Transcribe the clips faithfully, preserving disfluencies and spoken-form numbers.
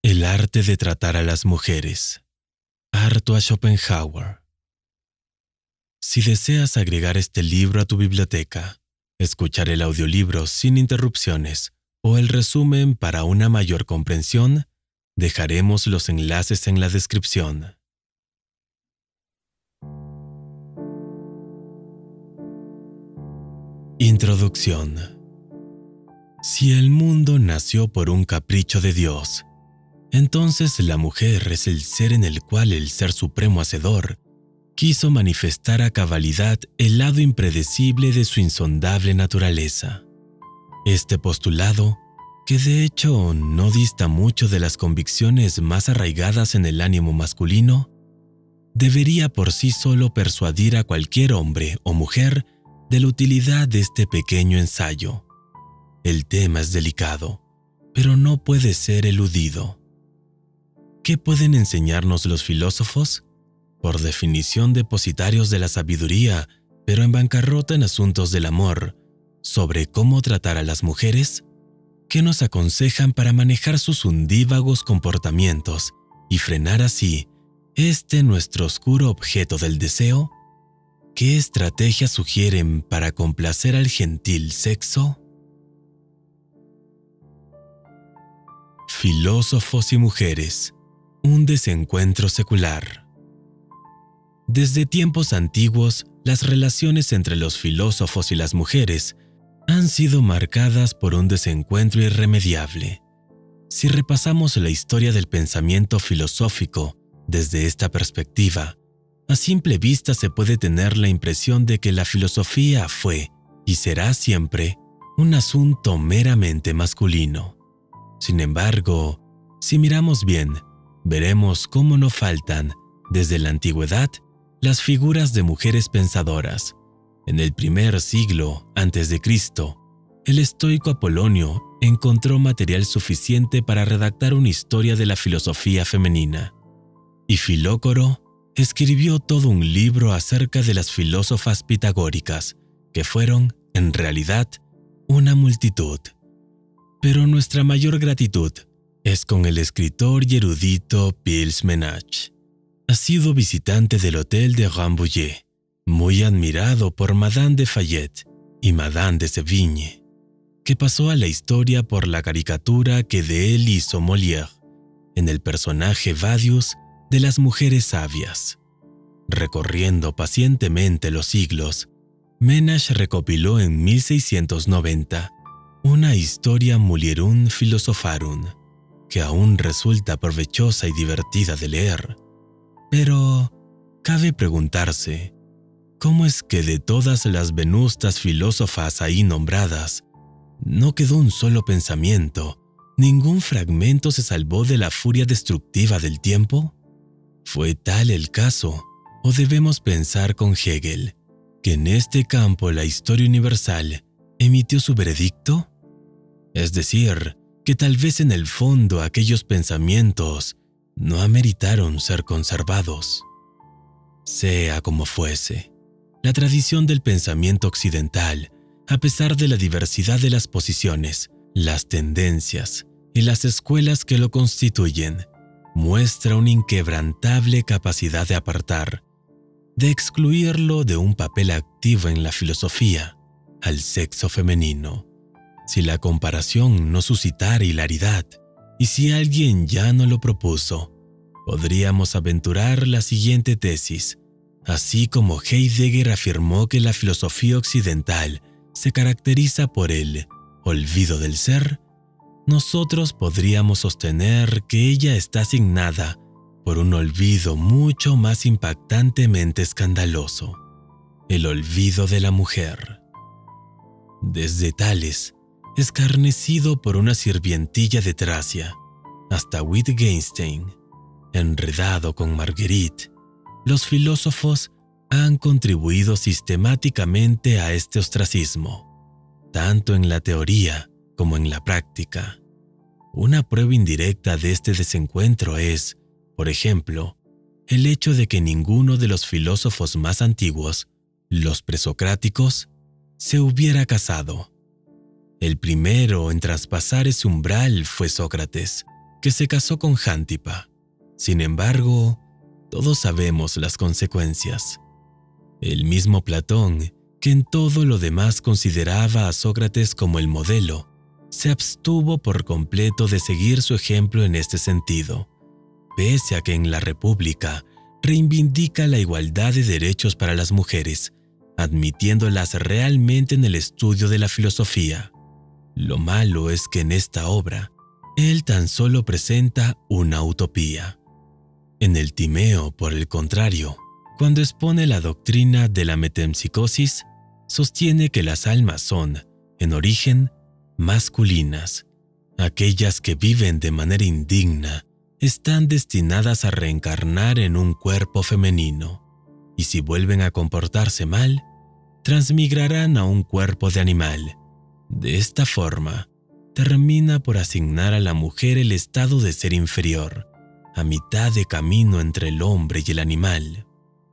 El arte de tratar a las mujeres. Arthur Schopenhauer. Si deseas agregar este libro a tu biblioteca, escuchar el audiolibro sin interrupciones o el resumen para una mayor comprensión, dejaremos los enlaces en la descripción. Introducción. Si el mundo nació por un capricho de Dios, entonces la mujer es el ser en el cual el Ser Supremo Hacedor quiso manifestar a cabalidad el lado impredecible de su insondable naturaleza. Este postulado, que de hecho no dista mucho de las convicciones más arraigadas en el ánimo masculino, debería por sí solo persuadir a cualquier hombre o mujer de la utilidad de este pequeño ensayo. El tema es delicado, pero no puede ser eludido. ¿Qué pueden enseñarnos los filósofos? Por definición depositarios de la sabiduría, pero en bancarrota en asuntos del amor, sobre cómo tratar a las mujeres. ¿Qué nos aconsejan para manejar sus undívagos comportamientos y frenar así este nuestro oscuro objeto del deseo? ¿Qué estrategias sugieren para complacer al gentil sexo? Filósofos y mujeres. Un desencuentro secular. Desde tiempos antiguos, las relaciones entre los filósofos y las mujeres han sido marcadas por un desencuentro irremediable. Si repasamos la historia del pensamiento filosófico desde esta perspectiva, a simple vista se puede tener la impresión de que la filosofía fue, y será siempre, un asunto meramente masculino. Sin embargo, si miramos bien, veremos cómo no faltan, desde la antigüedad, las figuras de mujeres pensadoras. En el primer siglo antes de Cristo, el estoico Apolonio encontró material suficiente para redactar una historia de la filosofía femenina. Y Filócoro escribió todo un libro acerca de las filósofas pitagóricas, que fueron, en realidad, una multitud. Pero nuestra mayor gratitud es con el escritor y erudito Piers Menach. Ha sido visitante del Hotel de Rambouillet, muy admirado por Madame de Fayette y Madame de Sévigné, que pasó a la historia por la caricatura que de él hizo Molière en el personaje Vadius de las mujeres sabias. Recorriendo pacientemente los siglos, Menach recopiló en mil seiscientos noventa una Historia Mulierum Philosopharum, que aún resulta provechosa y divertida de leer. Pero cabe preguntarse, ¿cómo es que de todas las venustas filósofas ahí nombradas, no quedó un solo pensamiento, ningún fragmento se salvó de la furia destructiva del tiempo? ¿Fue tal el caso, o debemos pensar con Hegel, que en este campo la historia universal emitió su veredicto? Es decir, que tal vez en el fondo aquellos pensamientos no ameritaron ser conservados. Sea como fuese, la tradición del pensamiento occidental, a pesar de la diversidad de las posiciones, las tendencias y las escuelas que lo constituyen, muestra una inquebrantable capacidad de apartar, de excluirlo de un papel activo en la filosofía, al sexo femenino. Si la comparación no suscitara hilaridad, y si alguien ya no lo propuso, podríamos aventurar la siguiente tesis. Así como Heidegger afirmó que la filosofía occidental se caracteriza por el olvido del ser, nosotros podríamos sostener que ella está asignada por un olvido mucho más impactantemente escandaloso, el olvido de la mujer. Desde Tales, escarnecido por una sirvientilla de Tracia, hasta Wittgenstein, enredado con Marguerite, los filósofos han contribuido sistemáticamente a este ostracismo, tanto en la teoría como en la práctica. Una prueba indirecta de este desencuentro es, por ejemplo, el hecho de que ninguno de los filósofos más antiguos, los presocráticos, se hubiera casado. El primero en traspasar ese umbral fue Sócrates, que se casó con Jántipa. Sin embargo, todos sabemos las consecuencias. El mismo Platón, que en todo lo demás consideraba a Sócrates como el modelo, se abstuvo por completo de seguir su ejemplo en este sentido, pese a que en la República reivindica la igualdad de derechos para las mujeres, admitiéndolas realmente en el estudio de la filosofía. Lo malo es que en esta obra, él tan solo presenta una utopía. En el Timeo, por el contrario, cuando expone la doctrina de la metempsicosis, sostiene que las almas son, en origen, masculinas. Aquellas que viven de manera indigna están destinadas a reencarnar en un cuerpo femenino, y si vuelven a comportarse mal, transmigrarán a un cuerpo de animal. De esta forma, termina por asignar a la mujer el estado de ser inferior, a mitad de camino entre el hombre y el animal.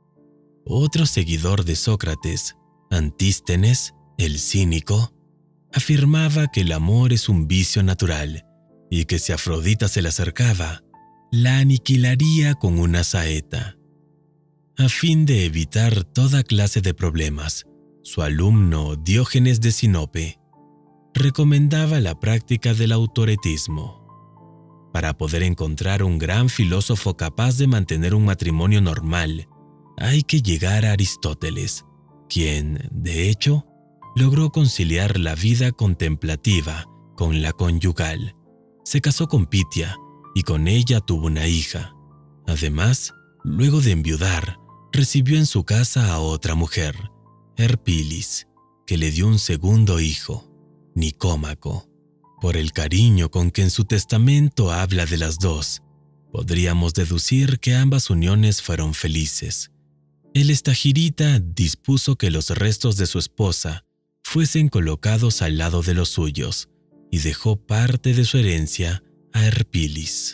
Otro seguidor de Sócrates, Antístenes, el cínico, afirmaba que el amor es un vicio natural y que si Afrodita se le acercaba, la aniquilaría con una saeta. A fin de evitar toda clase de problemas, su alumno Diógenes de Sinope recomendaba la práctica del autoerotismo. Para poder encontrar un gran filósofo capaz de mantener un matrimonio normal, hay que llegar a Aristóteles, quien, de hecho, logró conciliar la vida contemplativa con la conyugal. Se casó con Pitia y con ella tuvo una hija. Además, luego de enviudar, recibió en su casa a otra mujer, Herpilis, que le dio un segundo hijo, Nicómaco. Por el cariño con que en su testamento habla de las dos, podríamos deducir que ambas uniones fueron felices. El estagirita dispuso que los restos de su esposa fuesen colocados al lado de los suyos y dejó parte de su herencia a Herpilis.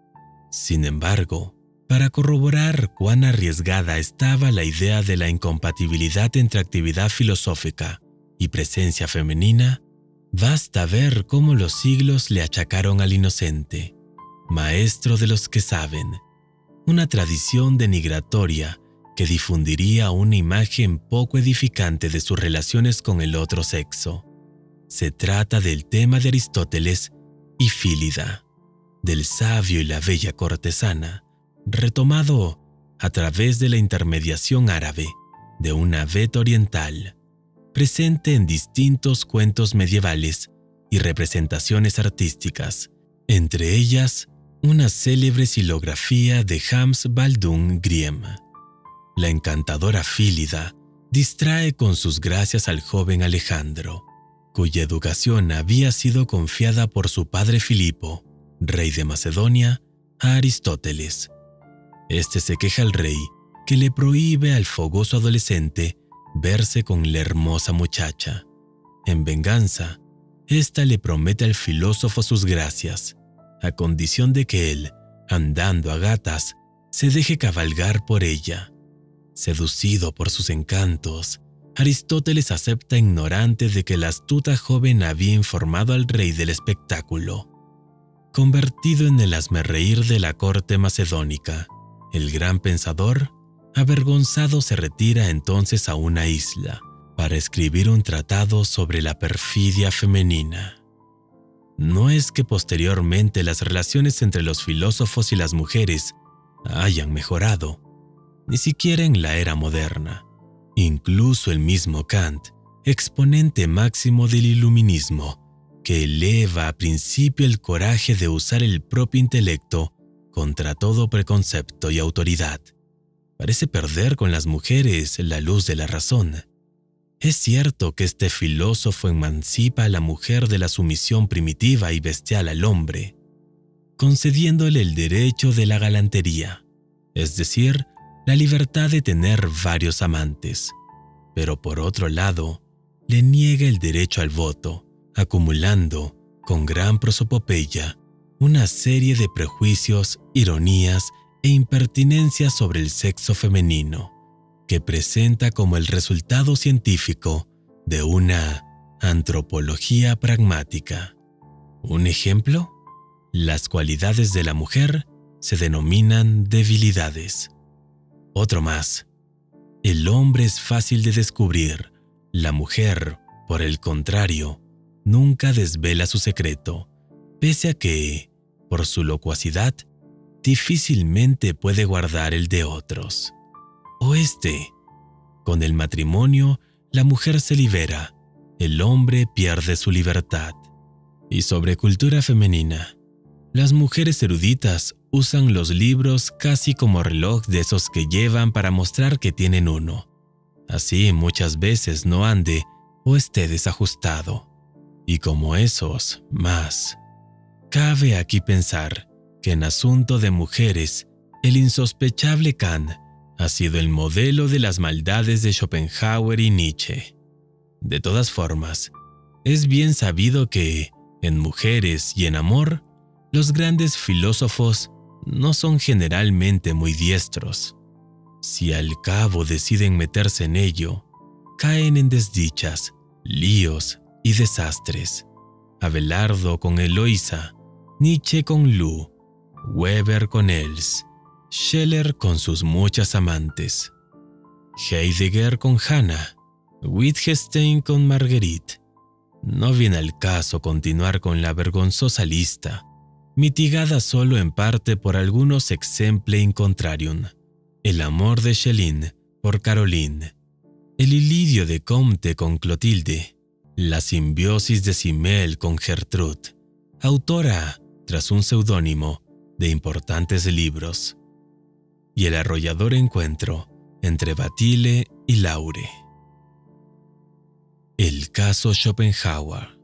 Sin embargo, para corroborar cuán arriesgada estaba la idea de la incompatibilidad entre actividad filosófica y presencia femenina, basta ver cómo los siglos le achacaron al inocente, maestro de los que saben, una tradición denigratoria que difundiría una imagen poco edificante de sus relaciones con el otro sexo. Se trata del tema de Aristóteles y Fílida, del sabio y la bella cortesana, retomado a través de la intermediación árabe de una veta oriental, presente en distintos cuentos medievales y representaciones artísticas, entre ellas una célebre xilografía de Hans Baldung Griem. La encantadora Fílida distrae con sus gracias al joven Alejandro, cuya educación había sido confiada por su padre Filipo, rey de Macedonia, a Aristóteles. Este se queja al rey que le prohíbe al fogoso adolescente verse con la hermosa muchacha. En venganza, ésta le promete al filósofo sus gracias, a condición de que él, andando a gatas, se deje cabalgar por ella. Seducido por sus encantos, Aristóteles acepta ignorante de que la astuta joven había informado al rey del espectáculo. Convertido en el hazmerreír de la corte macedónica, el gran pensador, avergonzado, se retira entonces a una isla para escribir un tratado sobre la perfidia femenina. No es que posteriormente las relaciones entre los filósofos y las mujeres hayan mejorado, ni siquiera en la era moderna. Incluso el mismo Kant, exponente máximo del iluminismo, que eleva a principio el coraje de usar el propio intelecto contra todo preconcepto y autoridad, parece perder con las mujeres la luz de la razón. Es cierto que este filósofo emancipa a la mujer de la sumisión primitiva y bestial al hombre, concediéndole el derecho de la galantería, es decir, la libertad de tener varios amantes, pero por otro lado, le niega el derecho al voto, acumulando, con gran prosopopeya, una serie de prejuicios, ironías e impertinencias sobre el sexo femenino, que presenta como el resultado científico de una antropología pragmática. ¿Un ejemplo? Las cualidades de la mujer se denominan debilidades. Otro más. El hombre es fácil de descubrir. La mujer, por el contrario, nunca desvela su secreto, pese a que, por su locuacidad, difícilmente puede guardar el de otros. O este. Con el matrimonio, la mujer se libera, el hombre pierde su libertad. Y sobre cultura femenina. Las mujeres eruditas usan los libros casi como reloj de esos que llevan para mostrar que tienen uno. Así muchas veces no ande o esté desajustado. Y como esos, más. Cabe aquí pensar que en asunto de mujeres, el insospechable Kant ha sido el modelo de las maldades de Schopenhauer y Nietzsche. De todas formas, es bien sabido que, en mujeres y en amor, los grandes filósofos no son generalmente muy diestros. Si al cabo deciden meterse en ello, caen en desdichas, líos y desastres. Abelardo con Eloísa, Nietzsche con Lu, Weber con Els, Scheller con sus muchas amantes, Heidegger con Hannah, Wittgenstein con Marguerite. No viene al caso continuar con la vergonzosa lista, mitigada solo en parte por algunos exemple in contrarium. El amor de Schelling por Caroline, el idilio de Comte con Clotilde, la simbiosis de Simmel con Gertrude, autora, tras un seudónimo, de importantes libros, y el arrollador encuentro entre Batile y Laure. El caso Schopenhauer.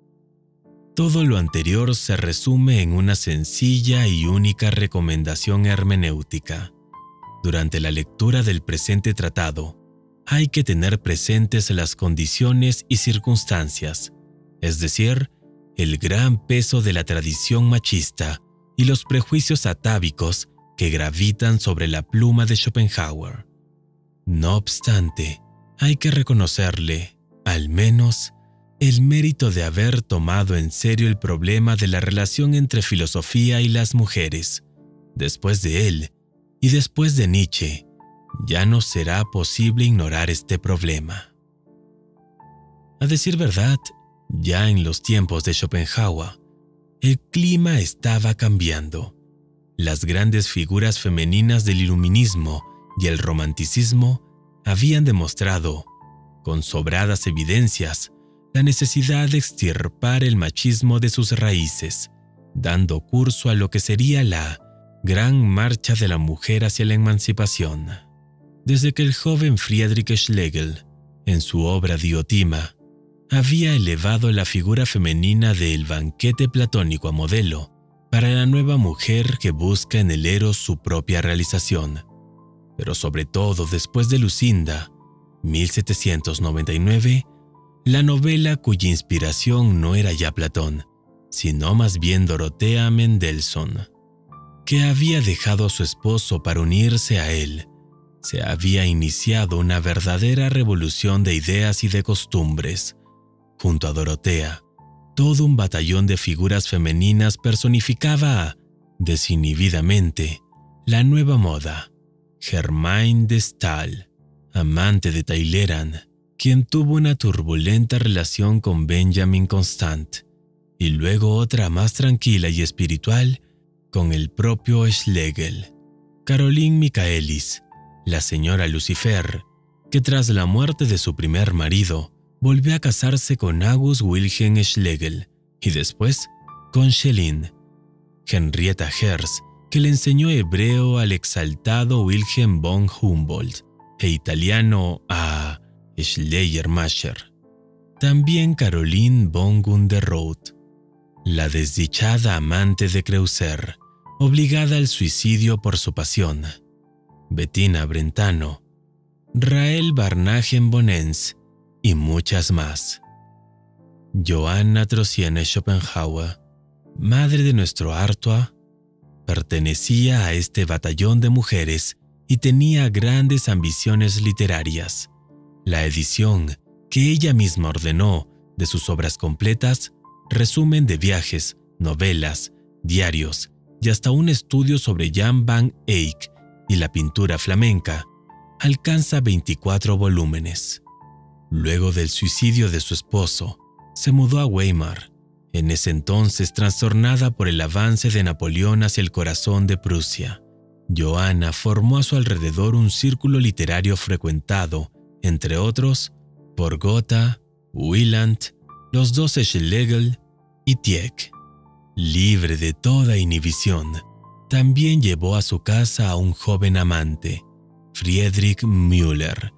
Todo lo anterior se resume en una sencilla y única recomendación hermenéutica. Durante la lectura del presente tratado, hay que tener presentes las condiciones y circunstancias, es decir, el gran peso de la tradición machista y los prejuicios atávicos que gravitan sobre la pluma de Schopenhauer. No obstante, hay que reconocerle, al menos, el mérito de haber tomado en serio el problema de la relación entre filosofía y las mujeres. Después de él, y después de Nietzsche, ya no será posible ignorar este problema. A decir verdad, ya en los tiempos de Schopenhauer, el clima estaba cambiando. Las grandes figuras femeninas del iluminismo y el romanticismo habían demostrado, con sobradas evidencias, la necesidad de extirpar el machismo de sus raíces, dando curso a lo que sería la gran marcha de la mujer hacia la emancipación. Desde que el joven Friedrich Schlegel, en su obra Diotima, había elevado la figura femenina del banquete platónico a modelo para la nueva mujer que busca en el eros su propia realización. Pero sobre todo después de Lucinda, mil setecientos noventa y nueve, la novela cuya inspiración no era ya Platón, sino más bien Dorothea Mendelssohn, que había dejado a su esposo para unirse a él, se había iniciado una verdadera revolución de ideas y de costumbres. Junto a Dorotea, todo un batallón de figuras femeninas personificaba, desinhibidamente, la nueva moda. Germaine de Staël, amante de Talleyrand, quien tuvo una turbulenta relación con Benjamin Constant, y luego otra más tranquila y espiritual con el propio Schlegel. Caroline Michaelis, la señora Lucifer, que tras la muerte de su primer marido, volvió a casarse con August Wilhelm Schlegel y después con Schelling. Henrietta Herz, que le enseñó hebreo al exaltado Wilhelm von Humboldt e italiano a Schleiermacher. También Caroline von Gunderroth, la desdichada amante de Creuser, obligada al suicidio por su pasión. Bettina Brentano, Rael Barnagen-Bonens y muchas más. Johanna Trociene Schopenhauer, madre de nuestro Artois, pertenecía a este batallón de mujeres y tenía grandes ambiciones literarias. La edición que ella misma ordenó de sus obras completas, resumen de viajes, novelas, diarios y hasta un estudio sobre Jan van Eyck y la pintura flamenca, alcanza veinticuatro volúmenes. Luego del suicidio de su esposo, se mudó a Weimar, en ese entonces trastornada por el avance de Napoleón hacia el corazón de Prusia. Johanna formó a su alrededor un círculo literario frecuentado, entre otros, por Goethe, Wieland, los doce Schlegel y Tieck. Libre de toda inhibición, también llevó a su casa a un joven amante, Friedrich Müller.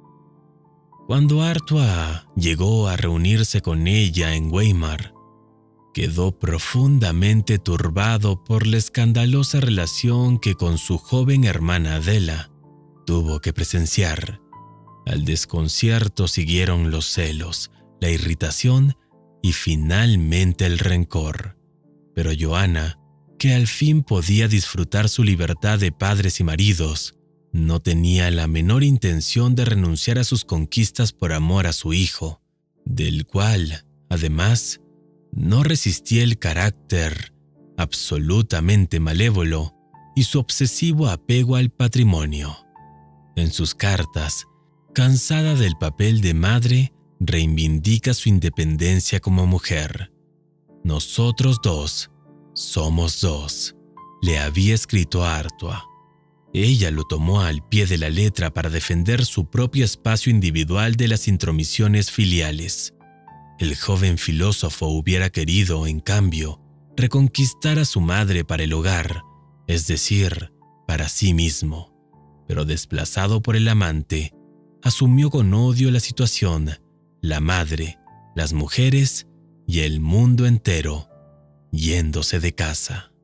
Cuando Artois llegó a reunirse con ella en Weimar, quedó profundamente turbado por la escandalosa relación que con su joven hermana Adela tuvo que presenciar. Al desconcierto siguieron los celos, la irritación y finalmente el rencor. Pero Johanna, que al fin podía disfrutar su libertad de padres y maridos, no tenía la menor intención de renunciar a sus conquistas por amor a su hijo, del cual, además, no resistía el carácter absolutamente malévolo y su obsesivo apego al patrimonio. En sus cartas, cansada del papel de madre, reivindica su independencia como mujer. Nosotros dos somos dos, le había escrito a Artois. Ella lo tomó al pie de la letra para defender su propio espacio individual de las intromisiones filiales. El joven filósofo hubiera querido, en cambio, reconquistar a su madre para el hogar, es decir, para sí mismo, pero desplazado por el amante, asumió con odio la situación, la madre, las mujeres y el mundo entero, yéndose de casa.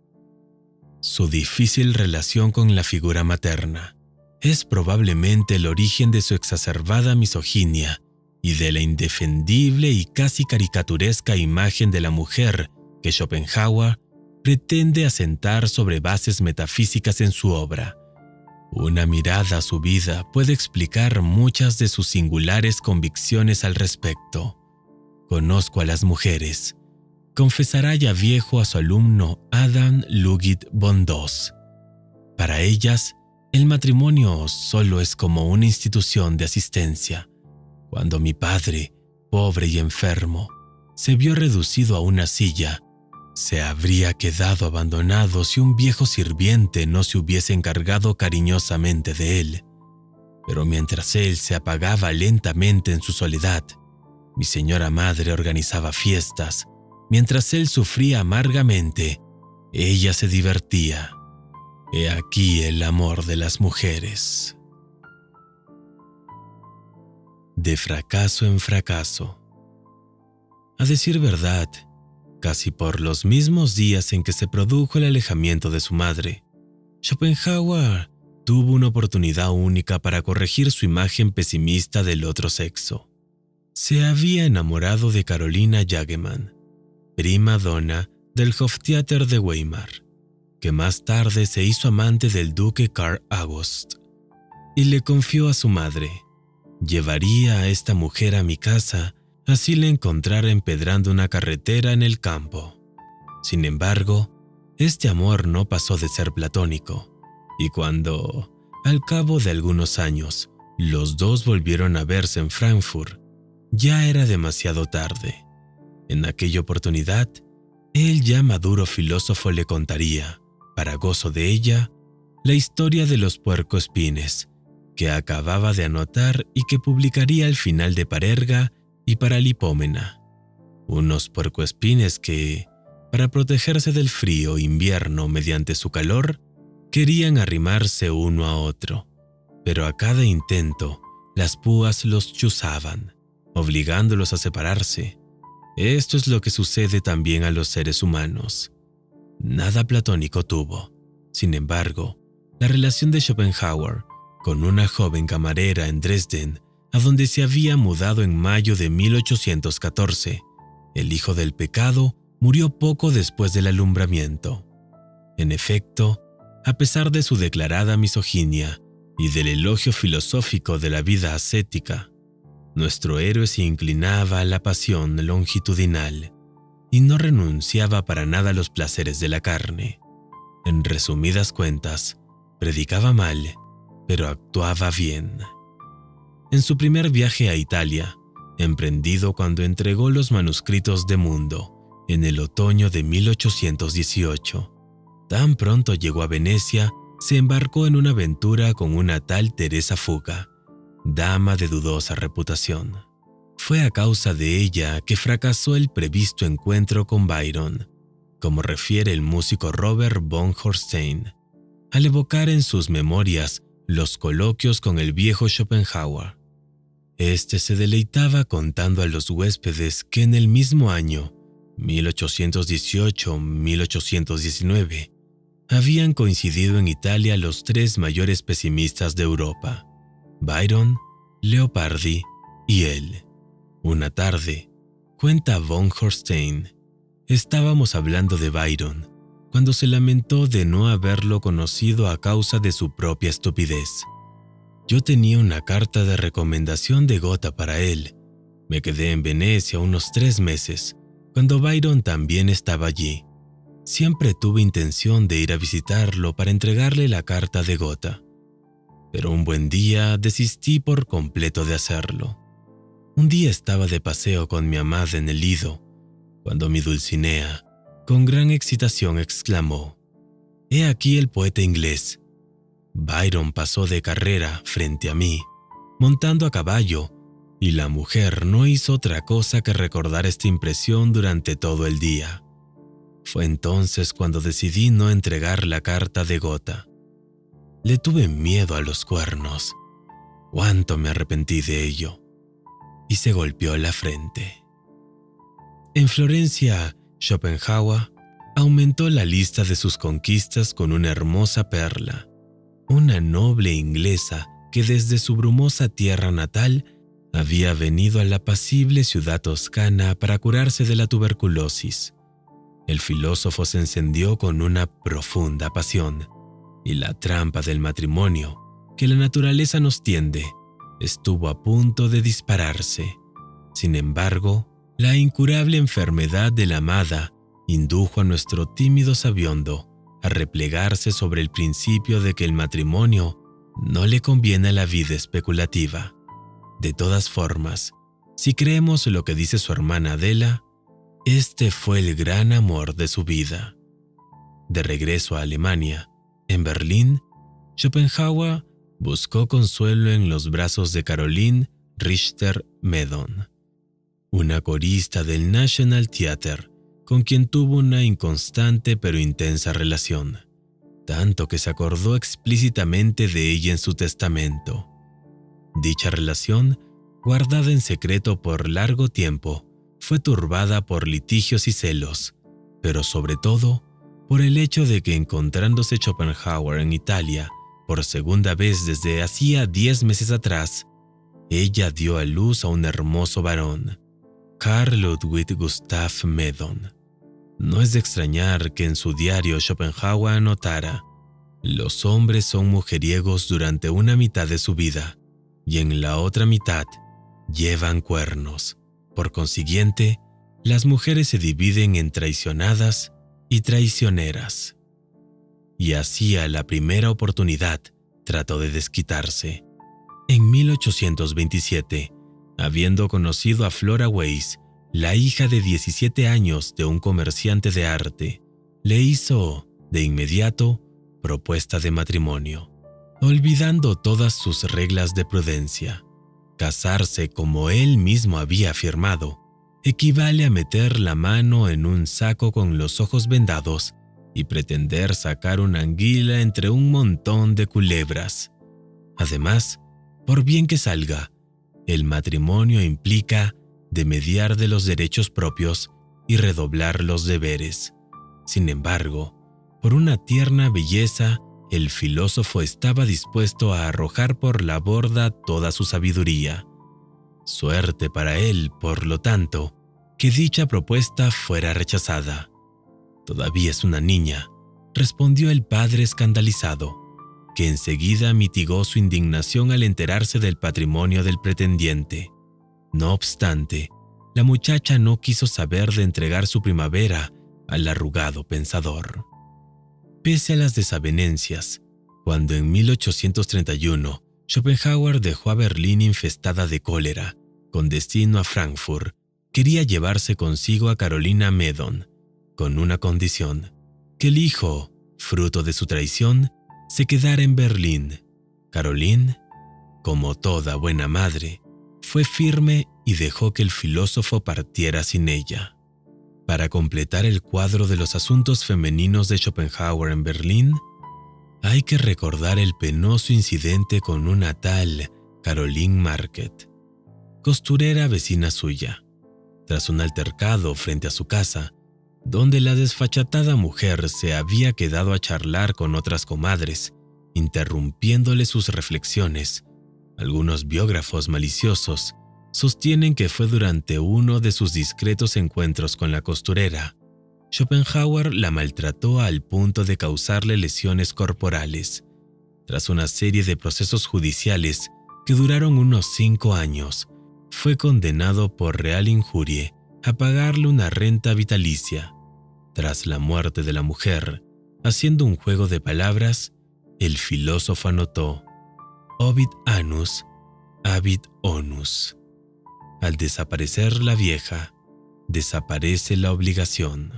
Su difícil relación con la figura materna es probablemente el origen de su exacerbada misoginia y de la indefendible y casi caricaturesca imagen de la mujer que Schopenhauer pretende asentar sobre bases metafísicas en su obra. Una mirada a su vida puede explicar muchas de sus singulares convicciones al respecto. Conozco a las mujeres, confesará ya viejo a su alumno Adam Lugit von Doss. Para ellas, el matrimonio solo es como una institución de asistencia. Cuando mi padre, pobre y enfermo, se vio reducido a una silla, se habría quedado abandonado si un viejo sirviente no se hubiese encargado cariñosamente de él. Pero mientras él se apagaba lentamente en su soledad, mi señora madre organizaba fiestas. Mientras él sufría amargamente, ella se divertía. He aquí el amor de las mujeres. De fracaso en fracaso. A decir verdad, casi por los mismos días en que se produjo el alejamiento de su madre, Schopenhauer tuvo una oportunidad única para corregir su imagen pesimista del otro sexo. Se había enamorado de Carolina Jagemann, prima donna del Hoftheater de Weimar, que más tarde se hizo amante del duque Karl August, y le confió a su madre. Llevaría a esta mujer a mi casa, así la encontrara empedrando una carretera en el campo. Sin embargo, este amor no pasó de ser platónico, y cuando, al cabo de algunos años, los dos volvieron a verse en Frankfurt, ya era demasiado tarde. En aquella oportunidad, el ya maduro filósofo le contaría, para gozo de ella, la historia de los puercoespines, que acababa de anotar y que publicaría al final de Parerga y Paralipómena. Unos puercoespines que, para protegerse del frío invierno mediante su calor, querían arrimarse uno a otro, pero a cada intento las púas los chuzaban, obligándolos a separarse. Esto es lo que sucede también a los seres humanos. Nada platónico tuvo. Sin embargo, la relación de Schopenhauer con una joven camarera en Dresden, a donde se había mudado en mayo de mil ochocientos catorce, el hijo del pecado murió poco después del alumbramiento. En efecto, a pesar de su declarada misoginia y del elogio filosófico de la vida ascética, nuestro héroe se inclinaba a la pasión longitudinal. y no renunciaba para nada a los placeres de la carne. En resumidas cuentas, predicaba mal, pero actuaba bien. En su primer viaje a Italia, emprendido cuando entregó los manuscritos de Mundo en el otoño de mil ochocientos dieciocho, tan pronto llegó a Venecia, se embarcó en una aventura con una tal Teresa Fuga, dama de dudosa reputación. Fue a causa de ella que fracasó el previsto encuentro con Byron, como refiere el músico Robert von Horstein, al evocar en sus memorias los coloquios con el viejo Schopenhauer. Este se deleitaba contando a los huéspedes que en el mismo año, mil ochocientos dieciocho a mil ochocientos diecinueve, habían coincidido en Italia los tres mayores pesimistas de Europa, Byron, Leopardi y él. Una tarde, cuenta von Horstein, estábamos hablando de Byron cuando se lamentó de no haberlo conocido a causa de su propia estupidez. Yo tenía una carta de recomendación de Gotha para él. Me quedé en Venecia unos tres meses, cuando Byron también estaba allí. Siempre tuve intención de ir a visitarlo para entregarle la carta de Gotha, pero un buen día desistí por completo de hacerlo. Un día estaba de paseo con mi amada en el Lido, cuando mi Dulcinea, con gran excitación, exclamó: «He aquí el poeta inglés». Byron pasó de carrera frente a mí, montando a caballo, y la mujer no hizo otra cosa que recordar esta impresión durante todo el día. Fue entonces cuando decidí no entregar la carta de Gotha. Le tuve miedo a los cuernos. Cuánto me arrepentí de ello. Y se golpeó la frente. En Florencia, Schopenhauer aumentó la lista de sus conquistas con una hermosa perla, una noble inglesa que desde su brumosa tierra natal había venido a la apacible ciudad toscana para curarse de la tuberculosis. El filósofo se encendió con una profunda pasión, y la trampa del matrimonio que la naturaleza nos tiende estuvo a punto de dispararse. Sin embargo, la incurable enfermedad de la amada indujo a nuestro tímido sabiondo a replegarse sobre el principio de que el matrimonio no le conviene a la vida especulativa. De todas formas, si creemos lo que dice su hermana Adela, este fue el gran amor de su vida. De regreso a Alemania, en Berlín, Schopenhauer buscó consuelo en los brazos de Caroline Richter-Medon, una corista del National Theatre, con quien tuvo una inconstante pero intensa relación, tanto que se acordó explícitamente de ella en su testamento. Dicha relación, guardada en secreto por largo tiempo, fue turbada por litigios y celos, pero sobre todo por el hecho de que, encontrándose Schopenhauer en Italia por segunda vez desde hacía diez meses atrás, ella dio a luz a un hermoso varón, Carl Ludwig Gustav Medon. No es de extrañar que en su diario Schopenhauer anotara: «Los hombres son mujeriegos durante una mitad de su vida, y en la otra mitad llevan cuernos. Por consiguiente, las mujeres se dividen en traicionadas y traicioneras». Y así, a la primera oportunidad, trató de desquitarse. En mil ochocientos veintisiete, habiendo conocido a Flora Weiss, la hija de diecisiete años de un comerciante de arte, le hizo, de inmediato, propuesta de matrimonio, olvidando todas sus reglas de prudencia. Casarse, como él mismo había afirmado, equivale a meter la mano en un saco con los ojos vendados y pretender sacar una anguila entre un montón de culebras. Además, por bien que salga, el matrimonio implica de mediar de los derechos propios y redoblar los deberes. Sin embargo, por una tierna belleza, el filósofo estaba dispuesto a arrojar por la borda toda su sabiduría. Suerte para él, por lo tanto, que dicha propuesta fuera rechazada. «Todavía es una niña», respondió el padre escandalizado, que enseguida mitigó su indignación al enterarse del patrimonio del pretendiente. No obstante, la muchacha no quiso saber de entregar su primavera al arrugado pensador. Pese a las desavenencias, cuando en mil ochocientos treinta y uno Schopenhauer dejó a Berlín infestada de cólera, con destino a Frankfurt, quería llevarse consigo a Carolina Meddon, con una condición: que el hijo, fruto de su traición, se quedara en Berlín. Caroline, como toda buena madre, fue firme y dejó que el filósofo partiera sin ella. Para completar el cuadro de los asuntos femeninos de Schopenhauer en Berlín, hay que recordar el penoso incidente con una tal Caroline Marquet, costurera vecina suya, tras un altercado frente a su casa, donde la desfachatada mujer se había quedado a charlar con otras comadres, interrumpiéndole sus reflexiones. Algunos biógrafos maliciosos sostienen que fue durante uno de sus discretos encuentros con la costurera. Schopenhauer la maltrató al punto de causarle lesiones corporales. Tras una serie de procesos judiciales que duraron unos cinco años, fue condenado por real injuria a pagarle una renta vitalicia. Tras la muerte de la mujer, haciendo un juego de palabras, el filósofo anotó: Ovid annus, habit onus. Al desaparecer la vieja, desaparece la obligación.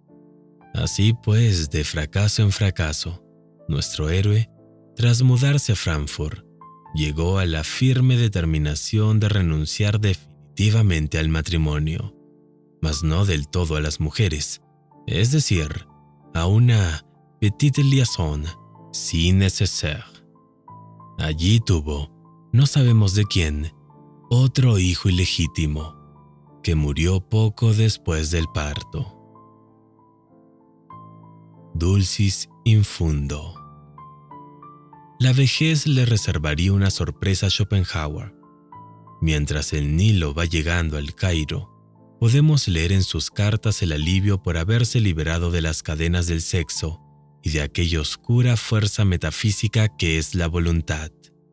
Así pues, de fracaso en fracaso, nuestro héroe, tras mudarse a Frankfurt, llegó a la firme determinación de renunciar definitivamente al matrimonio, mas no del todo a las mujeres, es decir, a una petite liaison si nécessaire. Allí tuvo, no sabemos de quién, otro hijo ilegítimo, que murió poco después del parto. Dulcis in fundo. La vejez le reservaría una sorpresa a Schopenhauer. Mientras el Nilo va llegando al Cairo, podemos leer en sus cartas el alivio por haberse liberado de las cadenas del sexo y de aquella oscura fuerza metafísica que es la voluntad.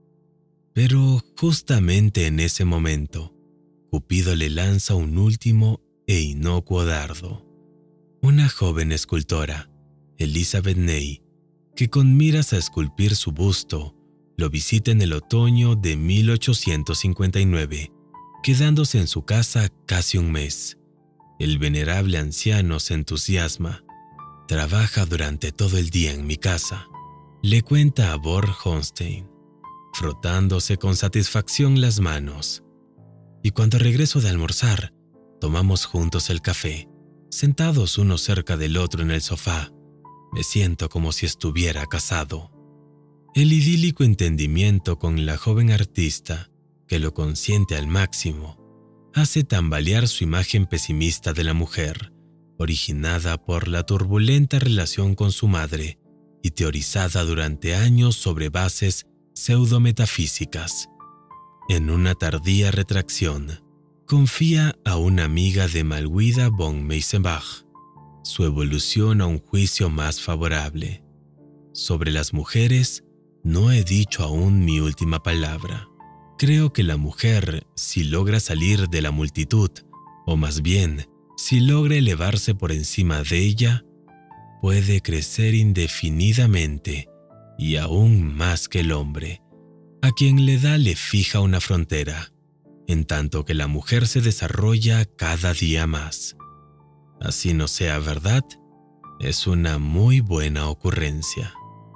Pero justamente en ese momento, Cupido le lanza un último e inocuo dardo. Una joven escultora, Elizabeth Ney, que con miras a esculpir su busto, lo visita en el otoño de mil ochocientos cincuenta y nueve, quedándose en su casa casi un mes. El venerable anciano se entusiasma. Trabaja durante todo el día en mi casa, le cuenta a Borg Holstein, frotándose con satisfacción las manos. Y cuando regreso de almorzar, tomamos juntos el café, sentados uno cerca del otro en el sofá. Me siento como si estuviera casado. El idílico entendimiento con la joven artista, que lo consiente al máximo, hace tambalear su imagen pesimista de la mujer, originada por la turbulenta relación con su madre y teorizada durante años sobre bases pseudometafísicas. En una tardía retracción, confía a una amiga de Malwida von Meisenbach su evolución a un juicio más favorable. Sobre las mujeres, no he dicho aún mi última palabra. Creo que la mujer, si logra salir de la multitud, o más bien, si logra elevarse por encima de ella, puede crecer indefinidamente y aún más que el hombre, a quien le da le fija una frontera, en tanto que la mujer se desarrolla cada día más. Así no sea verdad, es una muy buena ocurrencia.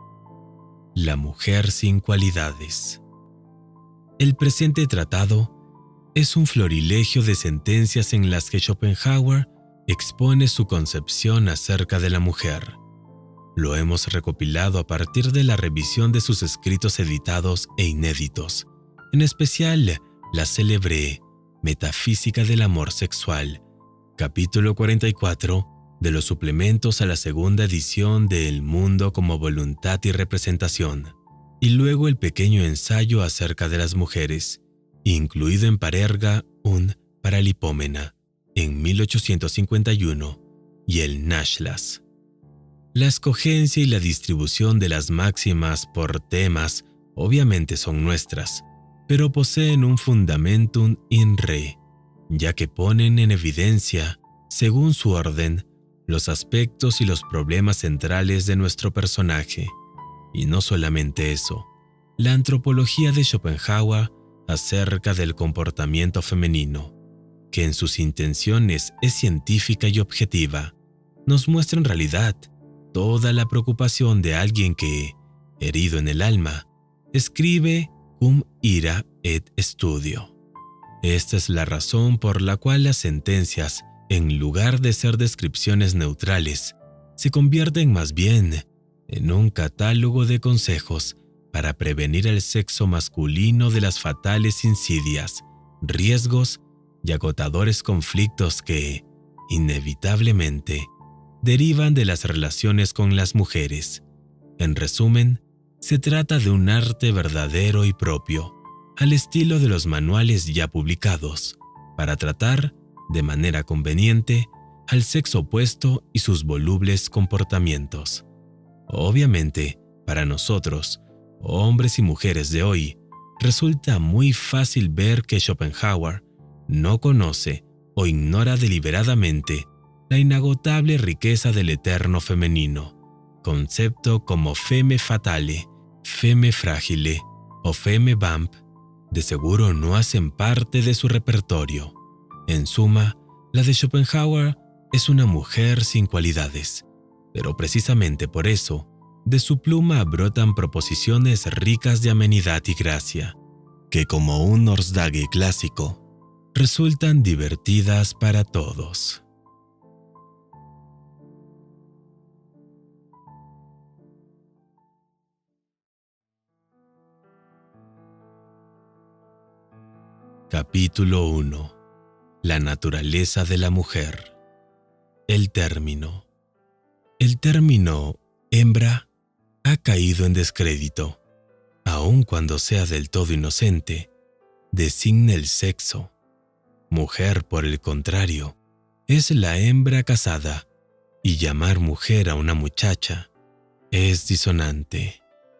La mujer sin cualidades. El presente tratado es un florilegio de sentencias en las que Schopenhauer expone su concepción acerca de la mujer. Lo hemos recopilado a partir de la revisión de sus escritos editados e inéditos, en especial la célebre Metafísica del amor sexual, capítulo cuarenta y cuatro de los suplementos a la segunda edición de El mundo como voluntad y representación, y luego el pequeño ensayo acerca de las mujeres, incluido en Parerga un Paralipómena, en mil ochocientos cincuenta y uno, y el Nachlass. La escogencia y la distribución de las máximas por temas obviamente son nuestras, pero poseen un fundamentum in re, ya que ponen en evidencia, según su orden, los aspectos y los problemas centrales de nuestro personaje. Y no solamente eso, la antropología de Schopenhauer acerca del comportamiento femenino, que en sus intenciones es científica y objetiva, nos muestra en realidad toda la preocupación de alguien que, herido en el alma, escribe cum ira et studio. Esta es la razón por la cual las sentencias, en lugar de ser descripciones neutrales, se convierten más bien en un catálogo de consejos para prevenir el sexo masculino de las fatales insidias, riesgos y agotadores conflictos que, inevitablemente, derivan de las relaciones con las mujeres. En resumen, se trata de un arte verdadero y propio, al estilo de los manuales ya publicados, para tratar, de manera conveniente, al sexo opuesto y sus volubles comportamientos. Obviamente, para nosotros, hombres y mujeres de hoy, resulta muy fácil ver que Schopenhauer no conoce o ignora deliberadamente la inagotable riqueza del eterno femenino, concepto como femme fatale, femme fragile o femme vamp, de seguro no hacen parte de su repertorio. En suma, la de Schopenhauer es una mujer sin cualidades, pero precisamente por eso, de su pluma brotan proposiciones ricas de amenidad y gracia, que como un Nordstage clásico, resultan divertidas para todos. Capítulo uno. La naturaleza de la mujer. El término. El término hembra ha caído en descrédito, aun cuando sea del todo inocente, designa el sexo. Mujer, por el contrario, es la hembra casada, y llamar mujer a una muchacha es disonante.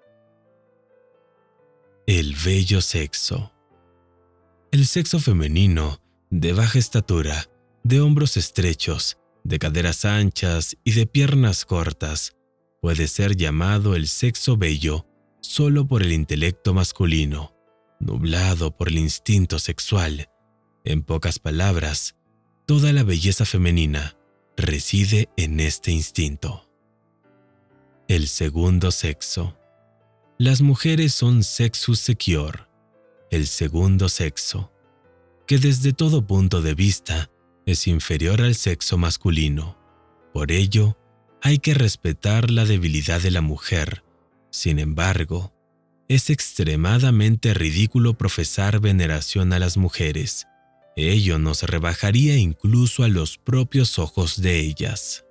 El bello sexo. El sexo femenino, de baja estatura, de hombros estrechos, de caderas anchas y de piernas cortas, puede ser llamado el sexo bello solo por el intelecto masculino, nublado por el instinto sexual. En pocas palabras, toda la belleza femenina reside en este instinto. El segundo sexo. Las mujeres son sexus secure, el segundo sexo, que desde todo punto de vista es inferior al sexo masculino. Por ello, hay que respetar la debilidad de la mujer. Sin embargo, es extremadamente ridículo profesar veneración a las mujeres. Ello nos rebajaría incluso a los propios ojos de ellas.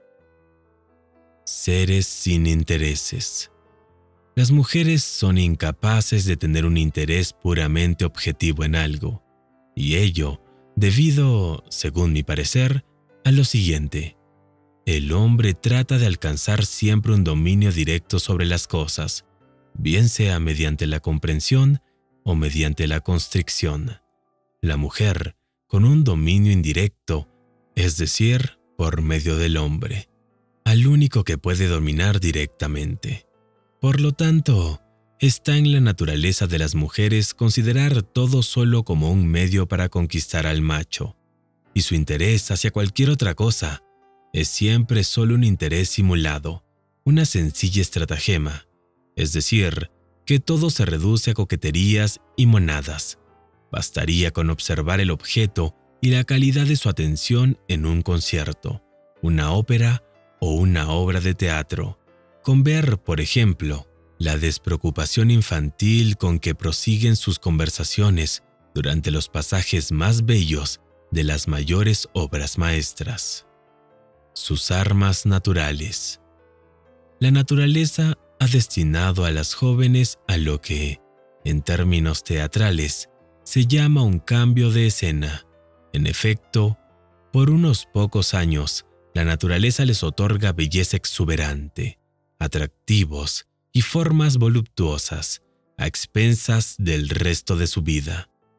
Seres sin intereses. Las mujeres son incapaces de tener un interés puramente objetivo en algo, y ello debido, según mi parecer, a lo siguiente. El hombre trata de alcanzar siempre un dominio directo sobre las cosas, bien sea mediante la comprensión o mediante la constricción. La mujer, con un dominio indirecto, es decir, por medio del hombre, al único que puede dominar directamente. Por lo tanto, está en la naturaleza de las mujeres considerar todo solo como un medio para conquistar al macho, y su interés hacia cualquier otra cosa es siempre solo un interés simulado, una sencilla estratagema, es decir, que todo se reduce a coqueterías y monadas. Bastaría con observar el objeto y la calidad de su atención en un concierto, una ópera o una obra de teatro, con ver, por ejemplo, la despreocupación infantil con que prosiguen sus conversaciones durante los pasajes más bellos de las mayores obras maestras. Sus armas naturales. La naturaleza ha destinado a las jóvenes a lo que, en términos teatrales, se llama un cambio de escena. En efecto, por unos pocos años, la naturaleza les otorga belleza exuberante, atractivos y formas voluptuosas, a expensas del resto de su vida.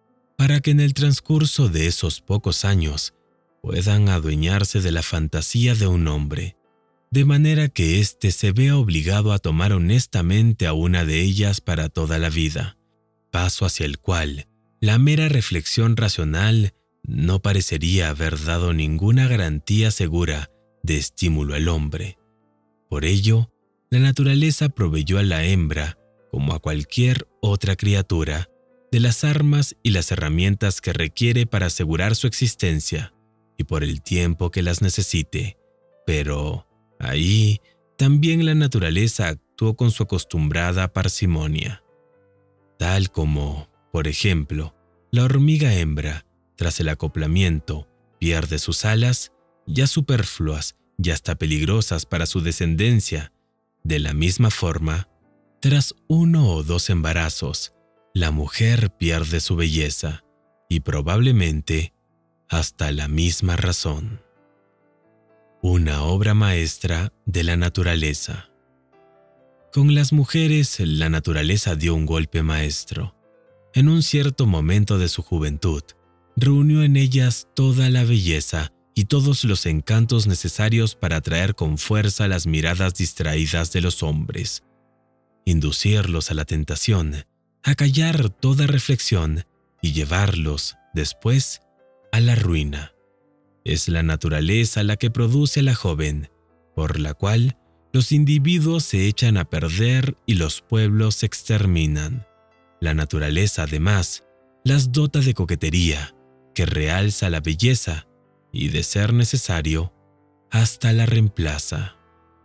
para que en el transcurso de esos pocos años puedan adueñarse de la fantasía de un hombre, de manera que éste se vea obligado a tomar honestamente a una de ellas para toda la vida, paso hacia el cual la mera reflexión racional no parecería haber dado ninguna garantía segura de estímulo al hombre. Por ello, la naturaleza proveyó a la hembra, como a cualquier otra criatura, de las armas y las herramientas que requiere para asegurar su existencia y por el tiempo que las necesite. Pero ahí también la naturaleza actuó con su acostumbrada parsimonia. Tal como, por ejemplo, la hormiga hembra, tras el acoplamiento, pierde sus alas, ya superfluas y hasta peligrosas para su descendencia. De la misma forma, tras uno o dos embarazos, la mujer pierde su belleza y probablemente hasta la misma razón. Una obra maestra de la naturaleza. Con las mujeres, la naturaleza dio un golpe maestro. En un cierto momento de su juventud, reunió en ellas toda la belleza y todos los encantos necesarios para atraer con fuerza las miradas distraídas de los hombres, inducirlos a la tentación, acallar toda reflexión y llevarlos, después, a la ruina. Es la naturaleza la que produce a la joven, por la cual los individuos se echan a perder y los pueblos se exterminan. La naturaleza, además, las dota de coquetería, que realza la belleza y, de ser necesario, hasta la reemplaza.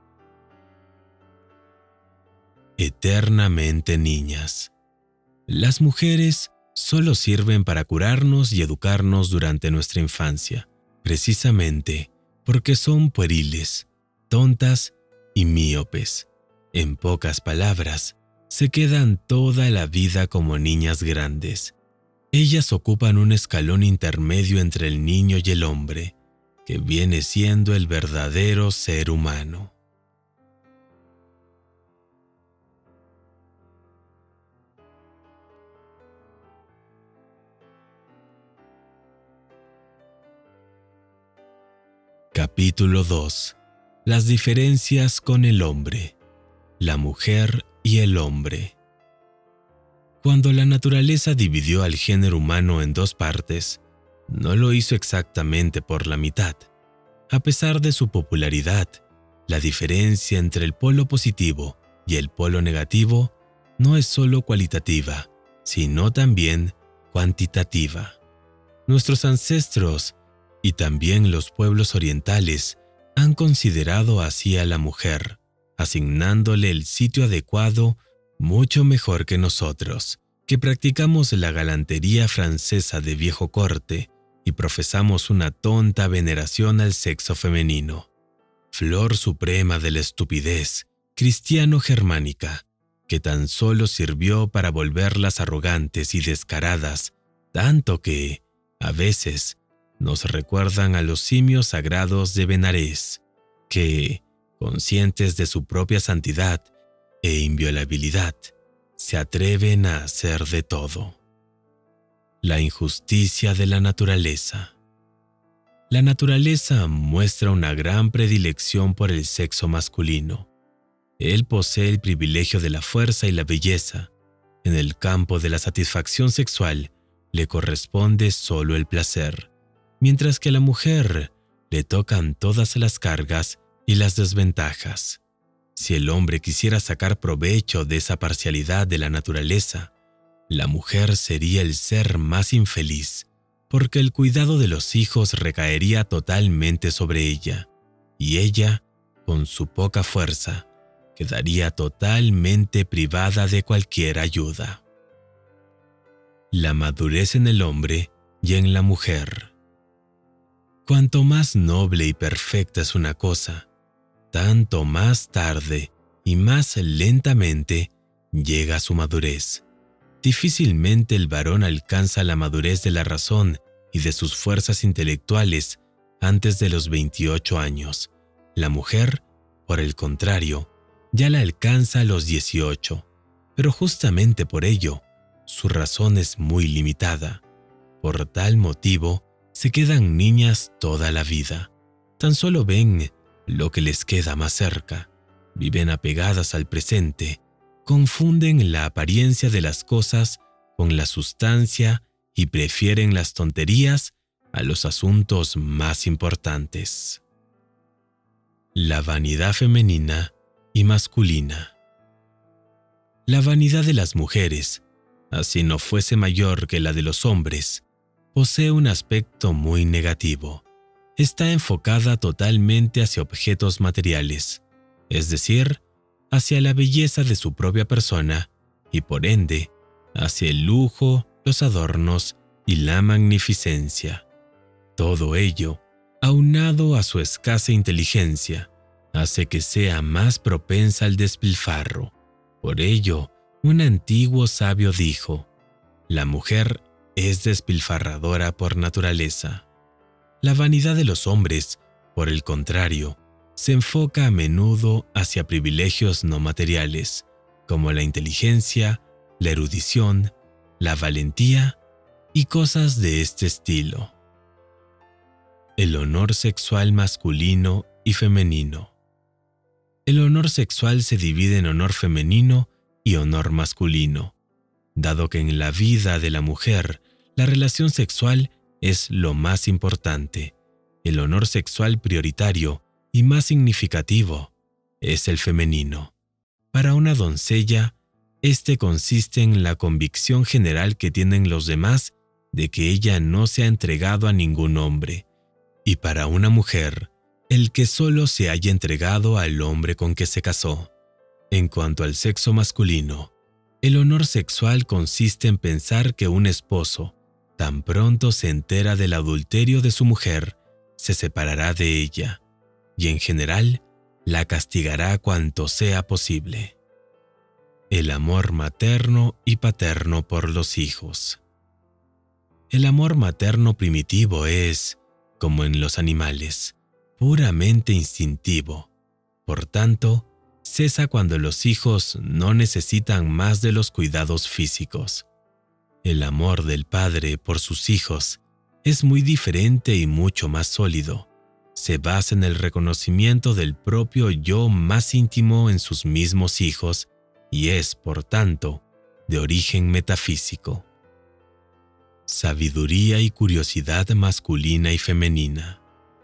Eternamente niñas. Las mujeres solo sirven para curarnos y educarnos durante nuestra infancia, precisamente porque son pueriles, tontas y míopes. En pocas palabras, se quedan toda la vida como niñas grandes. Ellas ocupan un escalón intermedio entre el niño y el hombre, que viene siendo el verdadero ser humano. Capítulo dos. Las diferencias con el hombre, la mujer y el hombre. Cuando la naturaleza dividió al género humano en dos partes, no lo hizo exactamente por la mitad. A pesar de su popularidad, la diferencia entre el polo positivo y el polo negativo no es solo cualitativa, sino también cuantitativa. Nuestros ancestros y también los pueblos orientales han considerado así a la mujer, asignándole el sitio adecuado mucho mejor que nosotros, que practicamos la galantería francesa de viejo corte y profesamos una tonta veneración al sexo femenino, flor suprema de la estupidez cristiano-germánica, que tan solo sirvió para volverlas arrogantes y descaradas, tanto que, a veces, nos recuerdan a los simios sagrados de Benarés, que, conscientes de su propia santidad e inviolabilidad, se atreven a hacer de todo. La injusticia de la naturaleza. La naturaleza muestra una gran predilección por el sexo masculino. Él posee el privilegio de la fuerza y la belleza. En el campo de la satisfacción sexual le corresponde solo el placer, mientras que a la mujer le tocan todas las cargas y las desventajas. Si el hombre quisiera sacar provecho de esa parcialidad de la naturaleza, la mujer sería el ser más infeliz, porque el cuidado de los hijos recaería totalmente sobre ella, y ella, con su poca fuerza, quedaría totalmente privada de cualquier ayuda. La madurez en el hombre y en la mujer. Cuanto más noble y perfecta es una cosa, tanto más tarde y más lentamente llega a su madurez. Difícilmente el varón alcanza la madurez de la razón y de sus fuerzas intelectuales antes de los veintiocho años. La mujer, por el contrario, ya la alcanza a los dieciocho, pero justamente por ello, su razón es muy limitada. Por tal motivo, se quedan niñas toda la vida. Tan solo ven lo que les queda más cerca. Viven apegadas al presente, confunden la apariencia de las cosas con la sustancia y prefieren las tonterías a los asuntos más importantes. La vanidad femenina y masculina. La vanidad de las mujeres, así no fuese mayor que la de los hombres, posee un aspecto muy negativo. Está enfocada totalmente hacia objetos materiales, es decir, hacia la belleza de su propia persona y por ende, hacia el lujo, los adornos y la magnificencia. Todo ello, aunado a su escasa inteligencia, hace que sea más propensa al despilfarro. Por ello, un antiguo sabio dijo: la mujer es despilfarradora por naturaleza. La vanidad de los hombres, por el contrario, se enfoca a menudo hacia privilegios no materiales, como la inteligencia, la erudición, la valentía y cosas de este estilo. El honor sexual masculino y femenino. El honor sexual se divide en honor femenino y honor masculino, dado que en la vida de la mujer la relación sexual es lo más importante. El honor sexual prioritario y más significativo es el femenino. Para una doncella, este consiste en la convicción general que tienen los demás de que ella no se ha entregado a ningún hombre, y para una mujer, el que solo se haya entregado al hombre con que se casó. En cuanto al sexo masculino, el honor sexual consiste en pensar que un esposo, tan pronto se entera del adulterio de su mujer, se separará de ella, y en general, la castigará cuanto sea posible. El amor materno y paterno por los hijos. El amor materno primitivo es, como en los animales, puramente instintivo. Por tanto, cesa cuando los hijos no necesitan más de los cuidados físicos. El amor del padre por sus hijos es muy diferente y mucho más sólido. Se basa en el reconocimiento del propio yo más íntimo en sus mismos hijos y es, por tanto, de origen metafísico. Sabiduría y curiosidad masculina y femenina.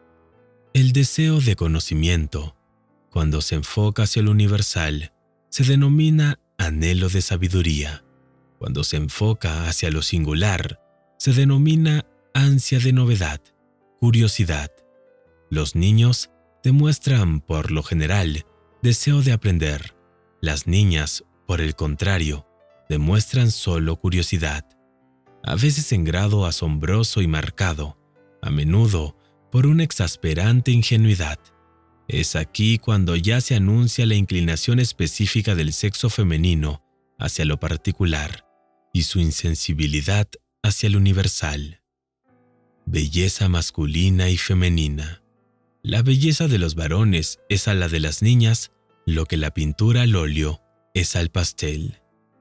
El deseo de conocimiento, cuando se enfoca hacia lo universal, se denomina anhelo de sabiduría. Cuando se enfoca hacia lo singular, se denomina ansia de novedad, curiosidad. Los niños demuestran, por lo general, deseo de aprender. Las niñas, por el contrario, demuestran solo curiosidad, a veces en grado asombroso y marcado, a menudo por una exasperante ingenuidad. Es aquí cuando ya se anuncia la inclinación específica del sexo femenino hacia lo particular y su insensibilidad hacia lo universal. Belleza masculina y femenina. La belleza de los varones es a la de las niñas lo que la pintura al óleo es al pastel.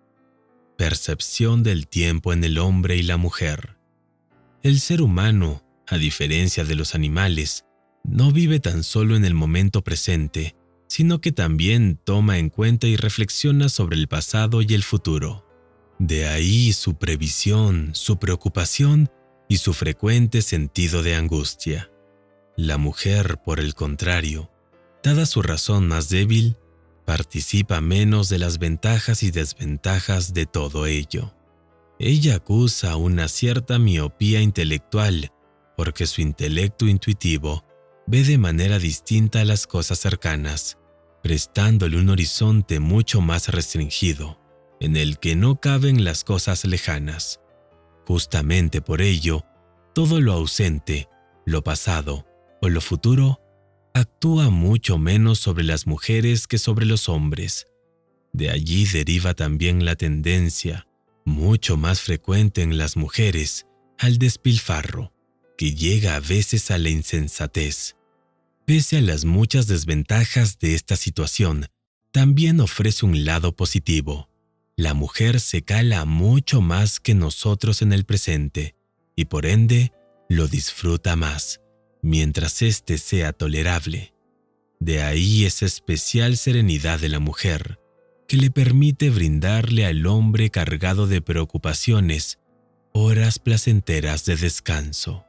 Percepción del tiempo en el hombre y la mujer. El ser humano, a diferencia de los animales, no vive tan solo en el momento presente, sino que también toma en cuenta y reflexiona sobre el pasado y el futuro. De ahí su previsión, su preocupación y su frecuente sentido de angustia. La mujer, por el contrario, dada su razón más débil, participa menos de las ventajas y desventajas de todo ello. Ella acusa una cierta miopía intelectual porque su intelecto intuitivo ve de manera distinta las cosas cercanas, prestándole un horizonte mucho más restringido, en el que no caben las cosas lejanas. Justamente por ello, todo lo ausente, lo pasado o lo futuro actúa mucho menos sobre las mujeres que sobre los hombres. De allí deriva también la tendencia, mucho más frecuente en las mujeres, al despilfarro, que llega a veces a la insensatez. Pese a las muchas desventajas de esta situación, también ofrece un lado positivo. La mujer se cala mucho más que nosotros en el presente, y por ende lo disfruta más, mientras éste sea tolerable. De ahí esa especial serenidad de la mujer, que le permite brindarle al hombre cargado de preocupaciones horas placenteras de descanso.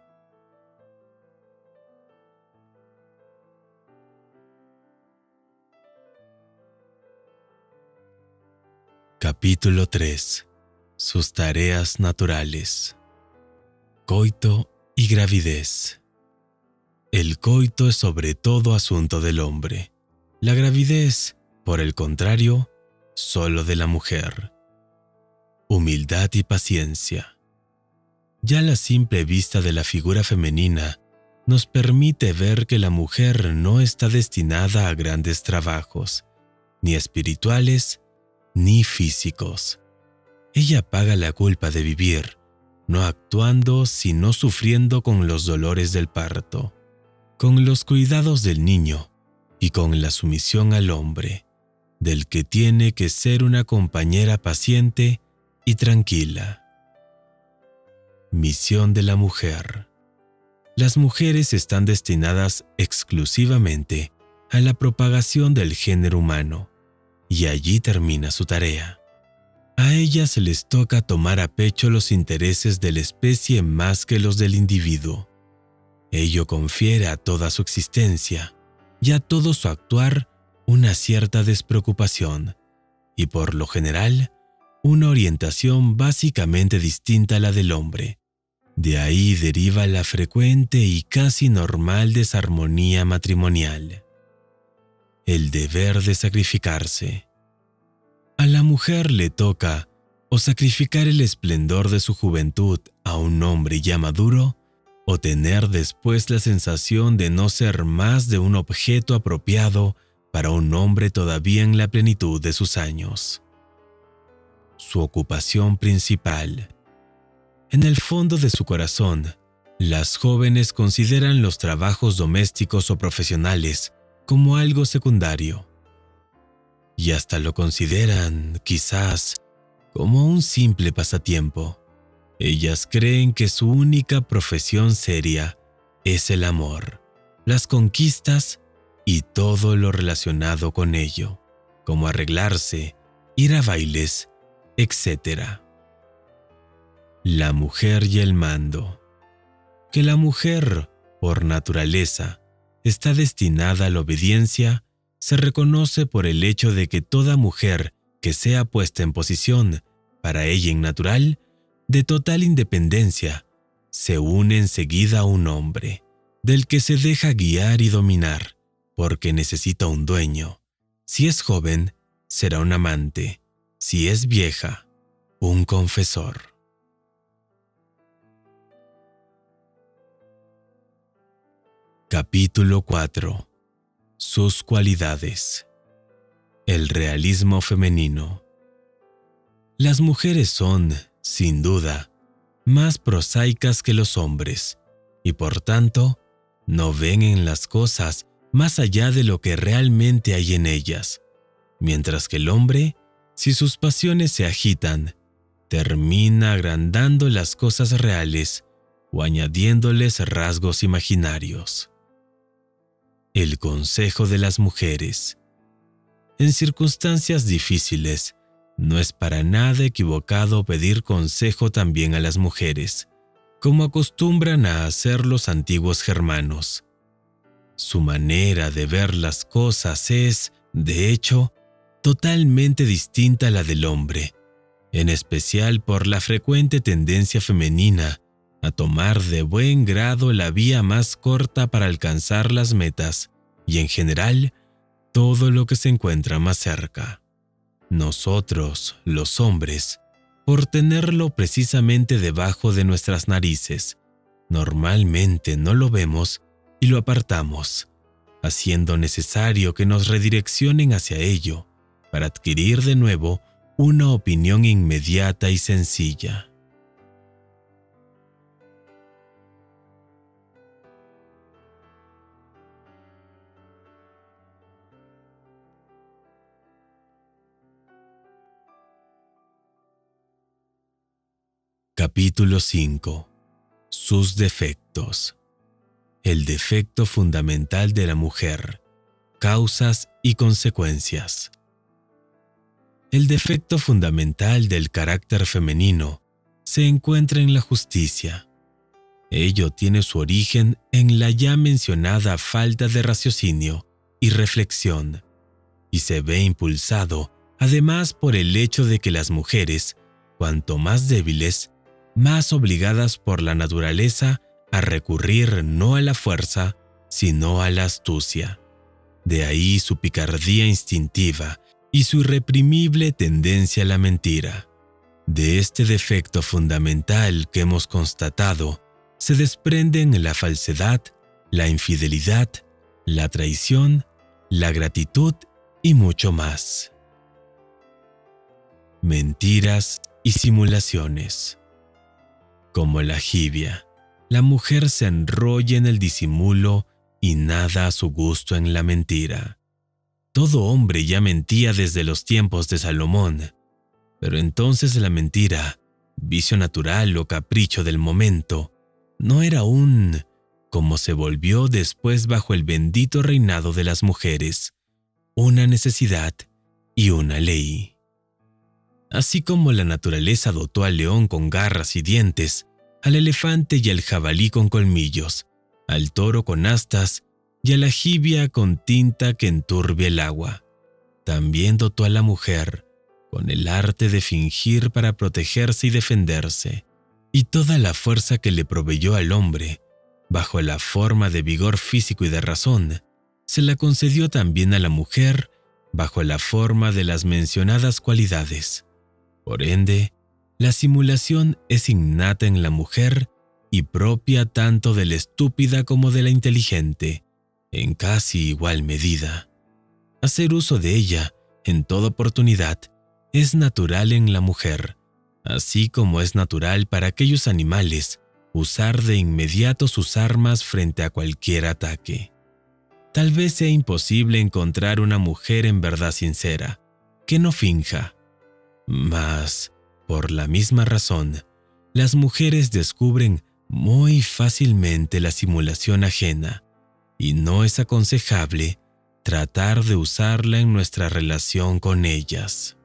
Capítulo tres. Sus tareas naturales. Coito y gravidez. El coito es sobre todo asunto del hombre. La gravidez, por el contrario, solo de la mujer. Humildad y paciencia. Ya la simple vista de la figura femenina nos permite ver que la mujer no está destinada a grandes trabajos, ni espirituales, ni físicos. Ella paga la culpa de vivir, no actuando sino sufriendo con los dolores del parto, con los cuidados del niño y con la sumisión al hombre, del que tiene que ser una compañera paciente y tranquila. Misión de la mujer. Las mujeres están destinadas exclusivamente a la propagación del género humano, y allí termina su tarea. A ellas se les toca tomar a pecho los intereses de la especie más que los del individuo. Ello confiere a toda su existencia y a todo su actuar una cierta despreocupación y, por lo general, una orientación básicamente distinta a la del hombre. De ahí deriva la frecuente y casi normal desarmonía matrimonial. El deber de sacrificarse. A la mujer le toca o sacrificar el esplendor de su juventud a un hombre ya maduro, o tener después la sensación de no ser más de un objeto apropiado para un hombre todavía en la plenitud de sus años. Su ocupación principal. En el fondo de su corazón, las jóvenes consideran los trabajos domésticos o profesionales como algo secundario. Y hasta lo consideran, quizás, como un simple pasatiempo. Ellas creen que su única profesión seria es el amor, las conquistas y todo lo relacionado con ello, como arreglarse, ir a bailes, etcétera. La mujer y el mando. Que la mujer, por naturaleza, está destinada a la obediencia, se reconoce por el hecho de que toda mujer que sea puesta en posición, para ella innatural, de total independencia, se une enseguida a un hombre, del que se deja guiar y dominar, porque necesita un dueño. Si es joven, será un amante; si es vieja, un confesor. Capítulo cuatro. Sus cualidades. El realismo femenino. Las mujeres son, sin duda, más prosaicas que los hombres, y por tanto, no ven en las cosas más allá de lo que realmente hay en ellas, mientras que el hombre, si sus pasiones se agitan, termina agrandando las cosas reales o añadiéndoles rasgos imaginarios. El consejo de las mujeres. En circunstancias difíciles, no es para nada equivocado pedir consejo también a las mujeres, como acostumbran a hacer los antiguos germanos. Su manera de ver las cosas es, de hecho, totalmente distinta a la del hombre, en especial por la frecuente tendencia femenina a tomar de buen grado la vía más corta para alcanzar las metas y, en general, todo lo que se encuentra más cerca. Nosotros, los hombres, por tenerlo precisamente debajo de nuestras narices, normalmente no lo vemos y lo apartamos, haciendo necesario que nos redireccionen hacia ello para adquirir de nuevo una opinión inmediata y sencilla. Capítulo cinco. sus defectos. El defecto fundamental de la mujer, causas y consecuencias. El defecto fundamental del carácter femenino se encuentra en la justicia. Ello tiene su origen en la ya mencionada falta de raciocinio y reflexión, y se ve impulsado además por el hecho de que las mujeres, cuanto más débiles, más obligadas por la naturaleza a recurrir no a la fuerza, sino a la astucia. De ahí su picardía instintiva y su irreprimible tendencia a la mentira. De este defecto fundamental que hemos constatado, se desprenden la falsedad, la infidelidad, la traición, la gratitud y mucho más. Mentiras y simulaciones. Como la jibia, la mujer se enrolla en el disimulo y nada a su gusto en la mentira. Todo hombre ya mentía desde los tiempos de Salomón, pero entonces la mentira, vicio natural o capricho del momento, no era un como se volvió después bajo el bendito reinado de las mujeres, una necesidad y una ley. Así como la naturaleza dotó al león con garras y dientes, al elefante y al jabalí con colmillos, al toro con astas y a la jibia con tinta que enturbia el agua, también dotó a la mujer con el arte de fingir para protegerse y defenderse, y toda la fuerza que le proveyó al hombre, bajo la forma de vigor físico y de razón, se la concedió también a la mujer bajo la forma de las mencionadas cualidades. Por ende, la simulación es innata en la mujer y propia tanto de la estúpida como de la inteligente, en casi igual medida. Hacer uso de ella, en toda oportunidad, es natural en la mujer, así como es natural para aquellos animales usar de inmediato sus armas frente a cualquier ataque. Tal vez sea imposible encontrar una mujer en verdad sincera, que no finja. Mas, por la misma razón, las mujeres descubren muy fácilmente la simulación ajena, y no es aconsejable tratar de usarla en nuestra relación con ellas.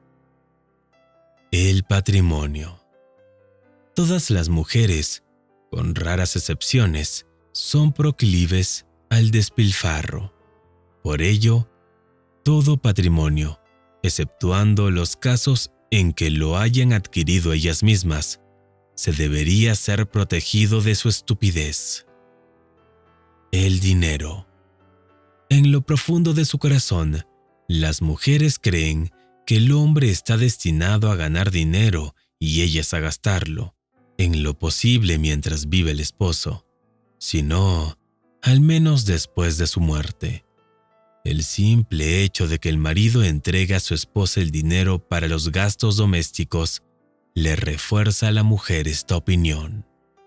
El patrimonio. Todas las mujeres, con raras excepciones, son proclives al despilfarro. Por ello, todo patrimonio, exceptuando los casos en que lo hayan adquirido ellas mismas, se debería ser protegido de su estupidez. El dinero. En lo profundo de su corazón, las mujeres creen que el hombre está destinado a ganar dinero y ellas a gastarlo, en lo posible mientras vive el esposo, si no, al menos después de su muerte. El simple hecho de que el marido entregue a su esposa el dinero para los gastos domésticos le refuerza a la mujer esta opinión.